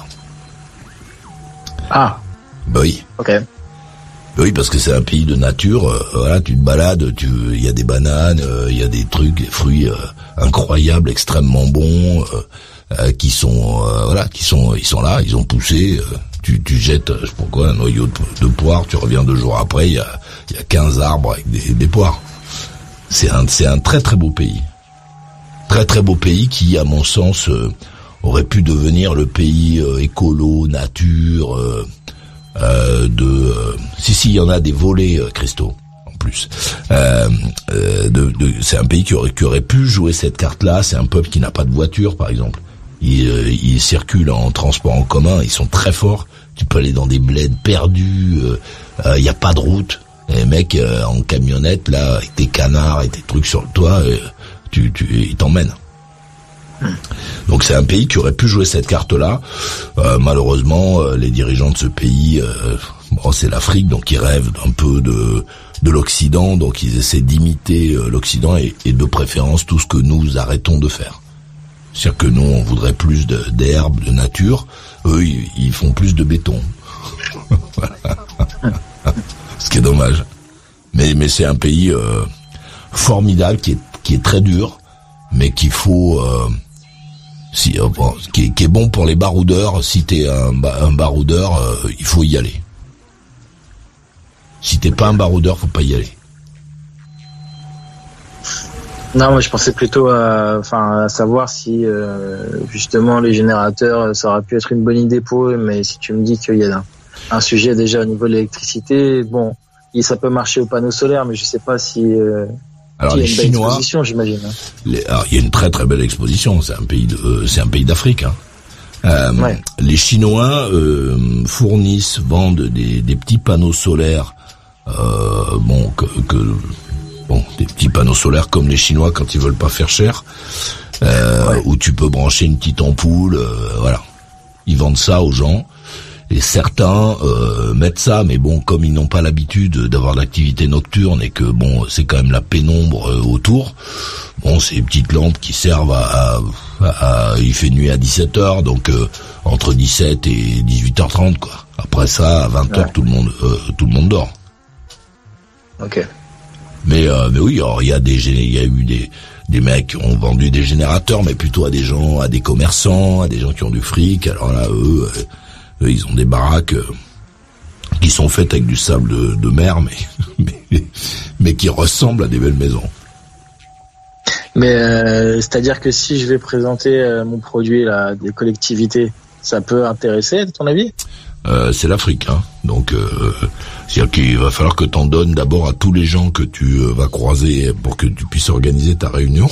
Ah. Bah oui. Ok. Bah oui, parce que c'est un pays de nature, euh, voilà, tu te balades, tu, il y a des bananes, il euh, y a des trucs, des fruits euh, incroyables, extrêmement bons, euh, euh, qui sont, euh, voilà, qui sont, ils sont là, ils ont poussé, euh, tu, tu jettes, je sais pas quoi, un noyau de, de poire, tu reviens deux jours après, il y a, il y a quinze arbres avec des, des poires. C'est un, c'est un très très beau pays. Très très beau pays qui, à mon sens, euh, aurait pu devenir le pays euh, écolo, nature, euh, euh, de... Euh, si, si, il y en a des volets, euh, Christo. plus. Euh, euh, de, de, c'est un pays qui aurait, qui aurait pu jouer cette carte-là. C'est un peuple qui n'a pas de voiture, par exemple. Ils, euh, ils circulent en transport en commun. Ils sont très forts. Tu peux aller dans des bleds perdus. Il euh, euh, y a pas de route. Les mecs euh, en camionnette là, avec tes canards et tes trucs sur le toit, euh, tu, tu, ils t'emmènent. Donc c'est un pays qui aurait pu jouer cette carte-là. Euh, malheureusement, euh, les dirigeants de ce pays, euh, bon, c'est l'Afrique, donc ils rêvent un peu de de l'Occident, donc ils essaient d'imiter euh, l'Occident et, et de préférence tout ce que nous arrêtons de faire. C'est-à-dire que nous, on voudrait plus de, d'herbes, de nature. Eux, ils, ils font plus de béton. Ce qui est dommage. Mais mais c'est un pays euh, formidable qui est qui est très dur, mais qu'il faut euh, si euh, bon, qui, est, qui est bon pour les baroudeurs. Si t'es un, un baroudeur, euh, il faut y aller. Si t'es pas un baroudeur, faut pas y aller. Non, moi je pensais plutôt à, enfin, à savoir si euh, justement les générateurs, ça aurait pu être une bonne idée pour eux, mais si tu me dis qu'il y a un, un sujet déjà au niveau de l'électricité, bon, ça peut marcher aux panneaux solaires, mais je sais pas si. Euh, alors il y a les une belle Chinois, exposition, j'imagine. Hein. Les, alors il y a une très très belle exposition. C'est un pays de, euh, c'est un pays d'Afrique. Hein. Euh, ouais. Les Chinois euh, fournissent, vendent des, des petits panneaux solaires. Euh, bon, que, que bon, des petits panneaux solaires comme les Chinois quand ils veulent pas faire cher, euh, ouais. où tu peux brancher une petite ampoule. Euh, voilà, ils vendent ça aux gens. Et certains euh, mettent ça, mais bon, comme ils n'ont pas l'habitude d'avoir l'activité nocturne et que bon, c'est quand même la pénombre euh, autour. Bon, c'est des petites lampes qui servent à, à, à il fait nuit à dix-sept heures, donc euh, entre dix-sept et dix-huit heures trente quoi. Après ça, à vingt heures, ouais. tout le monde euh, tout le monde dort. Ok. Mais euh, mais oui, alors il y a des il y a eu des des mecs qui ont vendu des générateurs, mais plutôt à des gens, à des commerçants, à des gens qui ont du fric. Alors là, eux. Euh, Eux, ils ont des baraques euh, qui sont faites avec du sable de, de mer, mais, mais mais qui ressemblent à des belles maisons. Mais euh, c'est-à-dire que si je vais présenter euh, mon produit là, à des collectivités, ça peut intéresser, à ton avis ? euh, C'est l'Afrique, hein. Donc, euh, c'est-à-dire qu'il va falloir que t'en donnes d'abord à tous les gens que tu euh, vas croiser pour que tu puisses organiser ta réunion.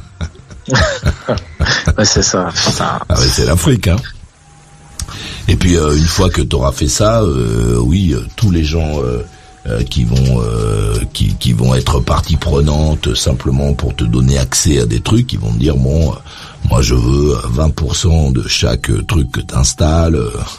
Ouais, c'est ça. ça. Ah ouais, c'est l'Afrique, hein. Et puis euh, une fois que tu auras fait ça, euh, oui, euh, tous les gens euh, euh, qui vont euh, qui, qui vont être partie prenante simplement pour te donner accès à des trucs, ils vont te dire bon, euh, moi je veux vingt pour cent de chaque truc que t'installes.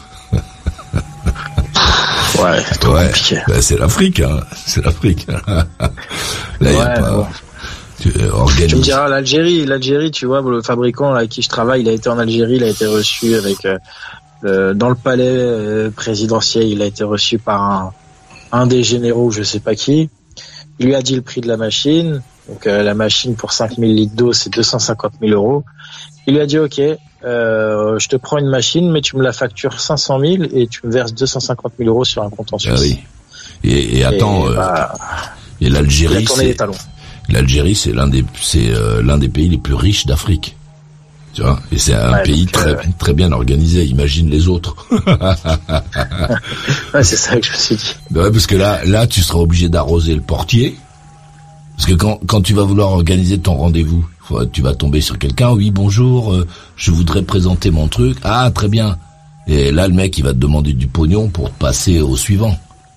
Ouais, c'est trop ouais, compliqué. Ben, c'est l'Afrique, hein, c'est l'Afrique. Là, ouais, y a pas. Bon. Tu, organise... tu me diras l'Algérie, l'Algérie, tu vois, le fabricant avec qui je travaille, il a été en Algérie, il a été reçu avec. Euh, Euh, dans le palais euh, présidentiel, il a été reçu par un, un des généraux, je sais pas qui. Il lui a dit le prix de la machine. Donc euh, la machine pour cinq mille litres d'eau, c'est deux cent cinquante mille euros. Il lui a dit ok, euh, je te prends une machine, mais tu me la factures cinq cent mille et tu me verses deux cent cinquante mille euros sur un compte en Suisse. Ah oui. Et, et attends, et, bah, euh, et l'Algérie, c'est l'Algérie, c'est l'un des c'est euh, l'un des pays les plus riches d'Afrique. Tu vois, et c'est un ouais, pays donc, très euh, très bien organisé. Imagine les autres. Ouais, c'est ça que je me suis dit. Ouais, parce que là, là, tu seras obligé d'arroser le portier, parce que quand quand tu vas vouloir organiser ton rendez-vous, faut, tu vas tomber sur quelqu'un. Oui, bonjour, euh, je voudrais présenter mon truc. Ah, très bien. Et là, le mec, il va te demander du pognon pour passer au suivant.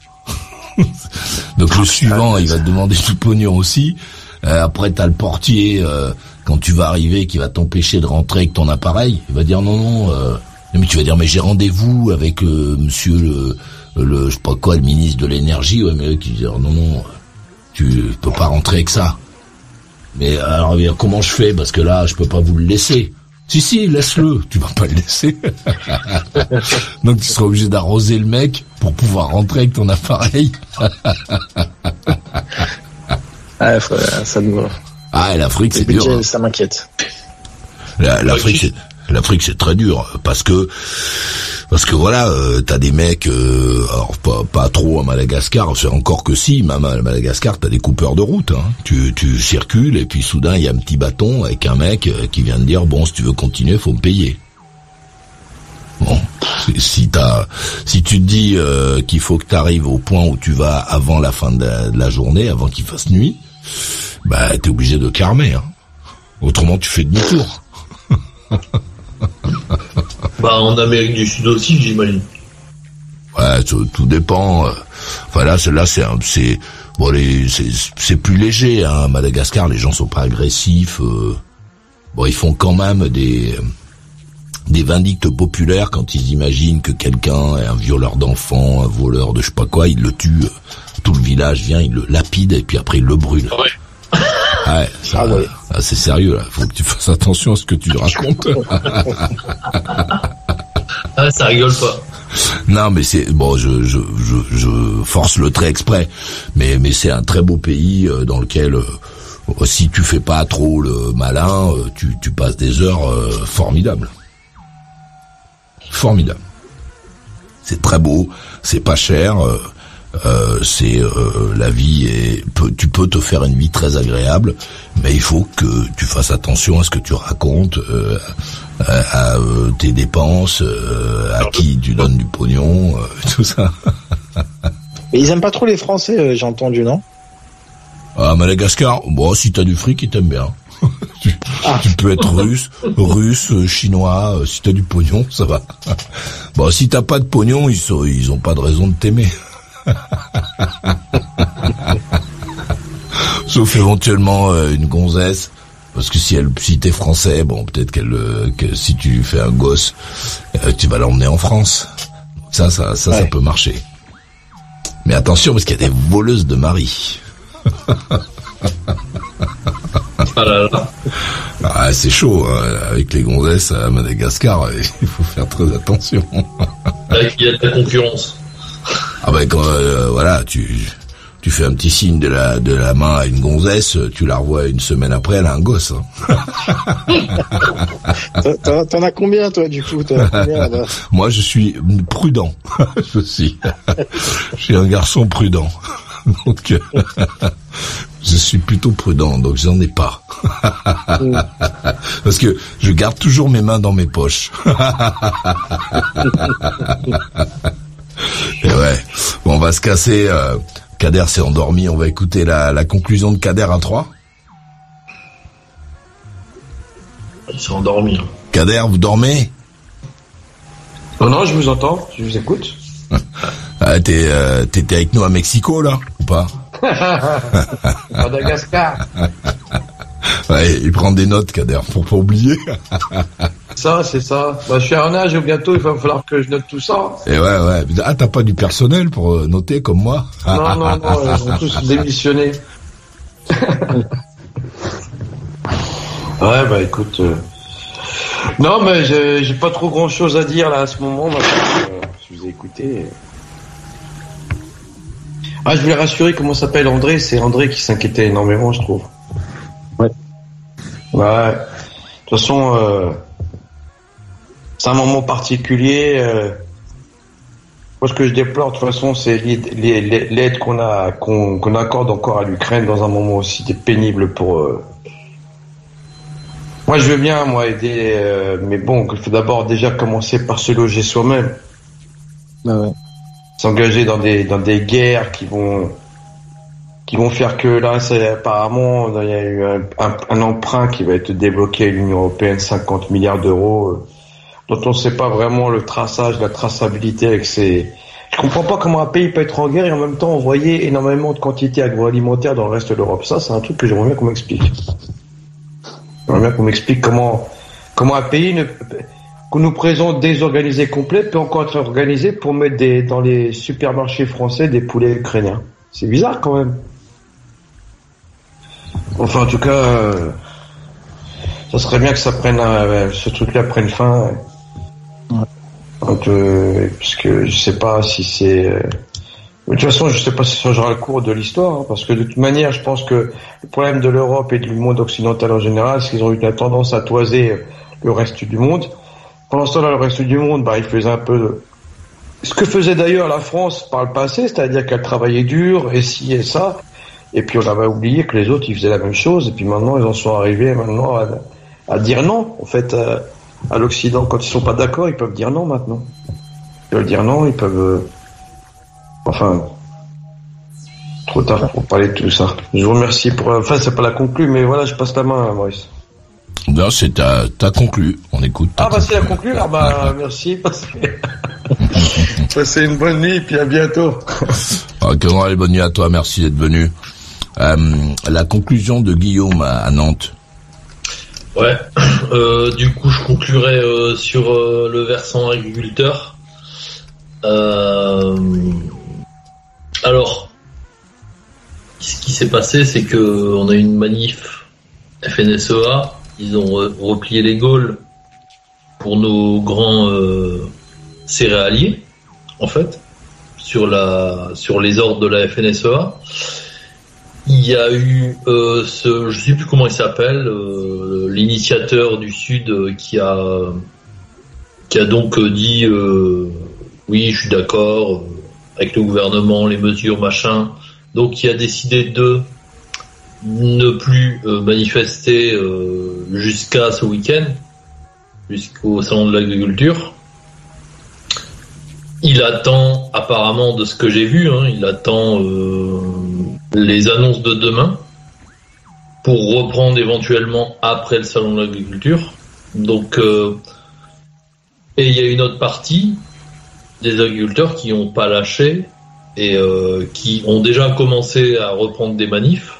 Donc le suivant, il va te demander du pognon aussi. Euh, après, t'as le portier. Euh, Quand tu vas arriver, qui va t'empêcher de rentrer avec ton appareil, il va dire non, non, euh, mais tu vas dire mais j'ai rendez-vous avec euh, monsieur le, le, je sais pas quoi, le ministre de l'énergie, ouais, mais eux qui disent non, non, tu peux pas rentrer avec ça. Mais alors comment je fais parce que là, je peux pas vous le laisser. Si si, laisse-le, tu vas pas le laisser. Donc tu seras obligé d'arroser le mec pour pouvoir rentrer avec ton appareil. Ah, ça me... Ah, l'Afrique, c'est dur. Ça m'inquiète. La, L'Afrique, c'est, l'Afrique, c'est très dur parce que parce que voilà, euh, t'as des mecs, euh, alors pas pas trop à Madagascar, c'est encore que si, même à Madagascar, t'as des coupeurs de route. Hein. Tu tu circules et puis soudain il y a un petit bâton avec un mec qui vient de dire bon, si tu veux continuer, faut me payer. Bon, si t'as, si tu te dis euh, qu'il faut que tu arrives au point où tu vas avant la fin de la, de la journée, avant qu'il fasse nuit, bah t'es obligé de carmer. Hein. Autrement, tu fais demi-tour. Bah en Amérique du Sud aussi, j'imagine. Ouais, tout, tout dépend. Enfin là, c'est là, c'est, c'est bon, les, c'est, c'est plus léger. Hein. À Madagascar, les gens sont pas agressifs. Euh, bon, ils font quand même des des vindictes populaires quand ils imaginent que quelqu'un est un violeur d'enfants, un voleur de je sais pas quoi, ils le tuent. Tout le village vient, il le lapide et puis après il le brûle. Ouais. Ouais, ça, ah ouais. Ah, c'est sérieux là. Faut que tu fasses attention à ce que tu racontes. Ah, ça rigole pas. Non, mais c'est bon. Je, je, je, je force le trait exprès, mais mais c'est un très beau pays euh, dans lequel euh, si tu fais pas trop le malin, euh, tu tu passes des heures euh, formidables. Formidable. C'est très beau, c'est pas cher, euh, euh, c'est euh, la vie est, peut, tu peux te faire une vie très agréable, mais il faut que tu fasses attention à ce que tu racontes, euh, à, à, à tes dépenses, euh, à qui tu donnes du pognon, euh, tout ça. Mais ils aiment pas trop les Français, euh, j'ai entendu, non? À Madagascar, bon, si t'as du fric, ils t'aiment bien. Tu, ah. tu peux être russe, russe, chinois, si t'as du pognon, ça va. Bon, si t'as pas de pognon, ils sont, ils ont pas de raison de t'aimer. Sauf éventuellement euh, une gonzesse, parce que si elle, si t'es français, bon, peut-être qu'elle, euh, que si tu fais un gosse, euh, tu vas l'emmener en France. Ça, ça, ça, ouais. Ça peut marcher. Mais attention, parce qu'il y a des voleuses de mari. Ah là là. Ah, c'est chaud, hein. Avec les gonzesses à Madagascar, il faut faire très attention. Il y a de la concurrence. Ah ben quand euh, voilà, tu tu fais un petit signe de la de la main à une gonzesse, tu la revois une semaine après, elle a un gosse. Hein. t'en, t'en as combien toi du coup t'en as combien, là-bas? Moi je suis prudent. je suis je suis un garçon prudent. Donc euh, je suis plutôt prudent, donc j'en ai pas. Parce que je garde toujours mes mains dans mes poches. Et ouais, bon, on va se casser. Euh, Kader s'est endormi, on va écouter la, la conclusion de Kader à trois. Il s'est endormi. Kader, vous dormez? Non, non, je vous entends, je vous écoute. Ah, t'es, euh, t'étais avec nous à Mexico, là, ou pas? Madagascar. Ouais, il prend des notes, Kader, pour pas oublier. Ça, c'est ça. Bah, je suis à un âge où bientôt il va falloir que je note tout ça. Et ouais, ouais. Ah, t'as pas du personnel pour noter comme moi? Non, non, non, ils ont tous démissionné. Ouais, bah écoute. Euh... Non, mais j'ai, j'ai pas trop grand chose à dire là à ce moment. Moi, euh, je vous ai écouté. Ah, je voulais rassurer comment s'appelle André. C'est André qui s'inquiétait énormément, je trouve. Ouais. Ouais. De toute façon, euh, c'est un moment particulier. Euh, moi, ce que je déplore, de toute façon, c'est l'aide qu'on a, qu'on, qu'on accorde encore à l'Ukraine dans un moment aussi pénible pour. Euh... Moi, je veux bien, moi, aider, euh, mais bon, il faut d'abord déjà commencer par se loger soi-même. Ah ouais. S'engager dans des dans des guerres qui vont qui vont faire que là, c'est apparemment il y a eu un, un, un emprunt qui va être débloqué à l'Union européenne, cinquante milliards d'euros, euh, dont on ne sait pas vraiment le traçage, la traçabilité avec ces. Je comprends pas comment un pays peut être en guerre et en même temps envoyer énormément de quantités agroalimentaires dans le reste de l'Europe. Ça, c'est un truc que j'aimerais bien qu'on m'explique. J'aimerais bien qu'on m'explique comment comment un pays ne qu'on nous présente désorganisé complet peut encore être organisé pour mettre des, dans les supermarchés français des poulets ukrainiens. C'est bizarre quand même. Enfin, en tout cas, euh, ça serait bien que ça prenne, euh, ce truc-là prenne fin. Ouais. Donc, euh, puisque je sais pas si c'est. Euh, de toute façon, je sais pas si ça changera le cours de l'histoire, hein, parce que de toute manière, je pense que le problème de l'Europe et du monde occidental en général, c'est qu'ils ont eu la tendance à toiser le reste du monde. Pendant ce temps-là, le reste du monde, bah, il faisait un peu ce que faisait d'ailleurs la France par le passé, c'est-à-dire qu'elle travaillait dur, et ci et ça, et puis on avait oublié que les autres, ils faisaient la même chose, et puis maintenant, ils en sont arrivés maintenant à, à dire non. En fait, euh, à l'Occident. Quand ils sont pas d'accord, ils peuvent dire non maintenant. Ils peuvent dire non, ils peuvent... Euh... Enfin... Trop tard pour parler de tout ça. Je vous remercie pour... Enfin, c'est pas la conclue, mais voilà, je passe la main à Maurice. Non, c'est ta, t'as conclu. On écoute. Ah bah c'est la conclue. Ah bah merci. Passez une bonne nuit, puis à bientôt. Ok, allez, bonne nuit à toi. Merci d'être venu. Euh, la conclusion de Guillaume à, à Nantes. Ouais. Euh, du coup, je conclurai euh, sur euh, le versant agriculteur. Euh, alors, ce qui s'est passé, c'est que on a eu une manif F N S E A. Ils ont re- replié les Gaules pour nos grands euh, céréaliers, en fait, sur la sur les ordres de la F N S E A. Il y a eu euh, ce, je sais plus comment il s'appelle, euh, l'initiateur du Sud euh, qui a qui a donc euh, dit euh, oui, je suis d'accord euh, avec le gouvernement, les mesures, machin. Donc qui a décidé de ne plus euh, manifester euh, jusqu'à ce week-end, jusqu'au salon de l'agriculture. Il attend, apparemment, de ce que j'ai vu, hein, il attend euh, les annonces de demain pour reprendre éventuellement après le salon de l'agriculture. Donc, euh, et il y a une autre partie des agriculteurs qui n'ont pas lâché et euh, qui ont déjà commencé à reprendre des manifs.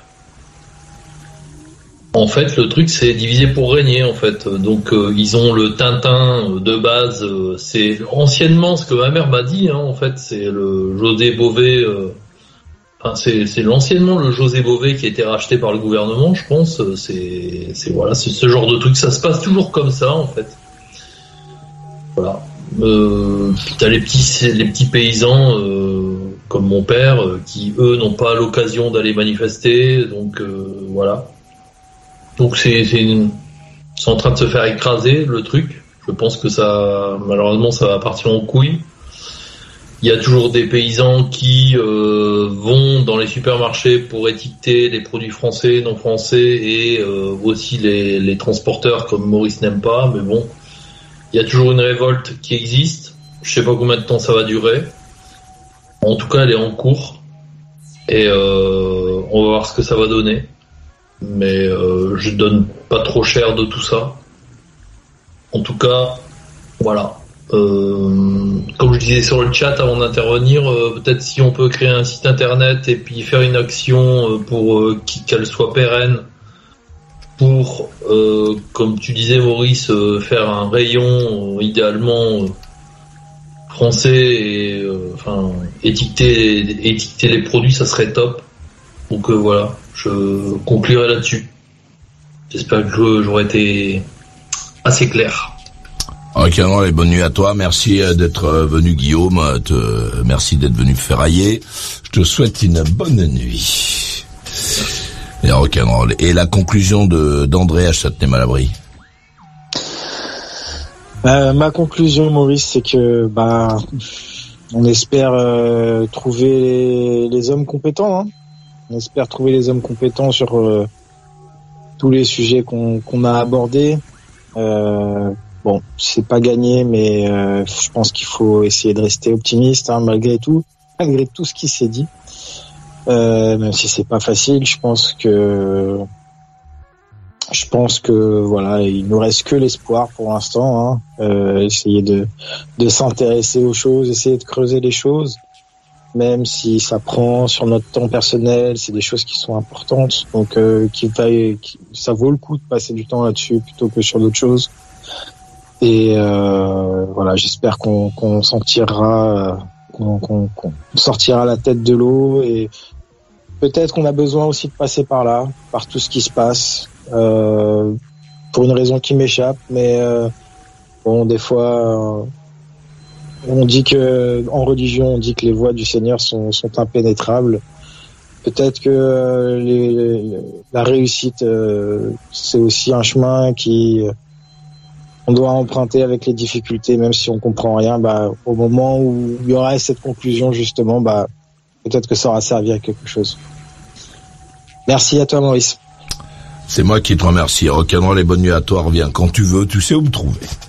En fait, le truc, c'est diviser pour régner, en fait. Donc, euh, ils ont le Tintin de base. Euh, c'est anciennement ce que ma mère m'a dit. Hein, en fait, c'est le José Bové. Euh, enfin, c'est, c'est l'anciennement le José Bové qui a été racheté par le gouvernement, je pense. C'est, c'est voilà, c'est ce genre de truc. Ça se passe toujours comme ça, en fait. Voilà. Euh, puis t'as les petits, les petits paysans euh, comme mon père euh, qui eux n'ont pas l'occasion d'aller manifester. Donc euh, voilà. Donc c'est c'est, une... c'est en train de se faire écraser le truc. Je pense que ça, malheureusement, ça va partir en couille. Il y a toujours des paysans qui euh, vont dans les supermarchés pour étiqueter les produits français, non français et euh, aussi les, les transporteurs comme Maurice n'aime pas. Mais bon, il y a toujours une révolte qui existe. Je sais pas combien de temps ça va durer. En tout cas, elle est en cours et euh, on va voir ce que ça va donner. Mais euh, je donne pas trop cher de tout ça. En tout cas, voilà. Euh, comme je disais sur le chat avant d'intervenir, euh, peut-être si on peut créer un site internet et puis faire une action euh, pour euh, qu'elle soit pérenne, pour, euh, comme tu disais Maurice, euh, faire un rayon euh, idéalement euh, français et euh, enfin étiqueter, étiqueter les produits, ça serait top. Donc euh, voilà. Je conclurai là-dessus. J'espère que j'aurai été assez clair. Ok, non, et bonne nuit à toi. Merci d'être venu, Guillaume. Te, merci d'être venu ferrailler. Je te souhaite une bonne nuit. Et rock'n'roll. Et la conclusion de d'André à Châtenay-Malabry. Euh, ma conclusion, Maurice, c'est que bah on espère euh, trouver les, les hommes compétents. Hein. On espère trouver les hommes compétents sur euh, tous les sujets qu'on, qu'on a abordés. Euh, bon, c'est pas gagné, mais euh, je pense qu'il faut essayer de rester optimiste, hein, malgré tout, malgré tout ce qui s'est dit. Euh, même si c'est pas facile, je pense que, je pense que voilà, il nous reste que l'espoir pour l'instant. Hein, euh, essayer de de s'intéresser aux choses, essayer de creuser les choses. Même si ça prend sur notre temps personnel, c'est des choses qui sont importantes, donc euh, qu'il faille, ça vaut le coup de passer du temps là-dessus plutôt que sur d'autres choses. Et euh, voilà, j'espère qu'on, qu'on s'en tirera, qu'on, qu'on, qu'on sortira la tête de l'eau. Et peut-être qu'on a besoin aussi de passer par là, par tout ce qui se passe, euh, pour une raison qui m'échappe. Mais euh, bon, des fois. Euh, On dit que en religion, on dit que les voies du Seigneur sont, sont impénétrables. Peut-être que euh, les, les, la réussite, euh, c'est aussi un chemin qui euh, on doit emprunter avec les difficultés, même si on comprend rien. Bah, au moment où il y aura cette conclusion, justement, bah, peut-être que ça aura servi à quelque chose. Merci à toi, Maurice. C'est moi qui te remercie. Rock'n'roll et bonne nuit à toi. Reviens quand tu veux. Tu sais où me trouver.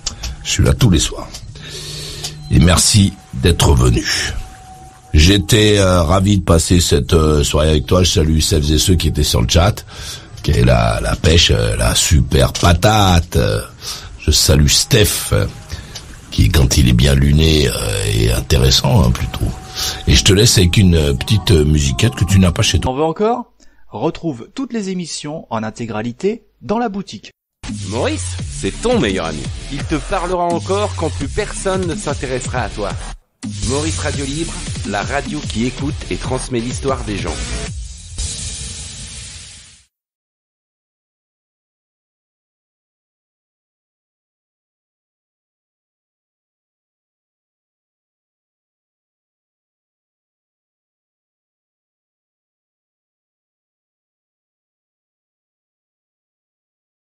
Je suis là tous les soirs. Et merci d'être venu. J'étais euh, ravi de passer cette euh, soirée avec toi. Je salue celles et ceux qui étaient sur le chat. Qui est la, la pêche, euh, la super patate. Je salue Steph, euh, qui quand il est bien luné euh, est intéressant hein, plutôt. Et je te laisse avec une euh, petite euh, musiquette que tu n'as pas chez toi. On veut encore ? Retrouve toutes les émissions en intégralité dans la boutique. Maurice, c'est ton meilleur ami. Il te parlera encore quand plus personne ne s'intéressera à toi. Maurice Radio Libre, la radio qui écoute et transmet l'histoire des gens.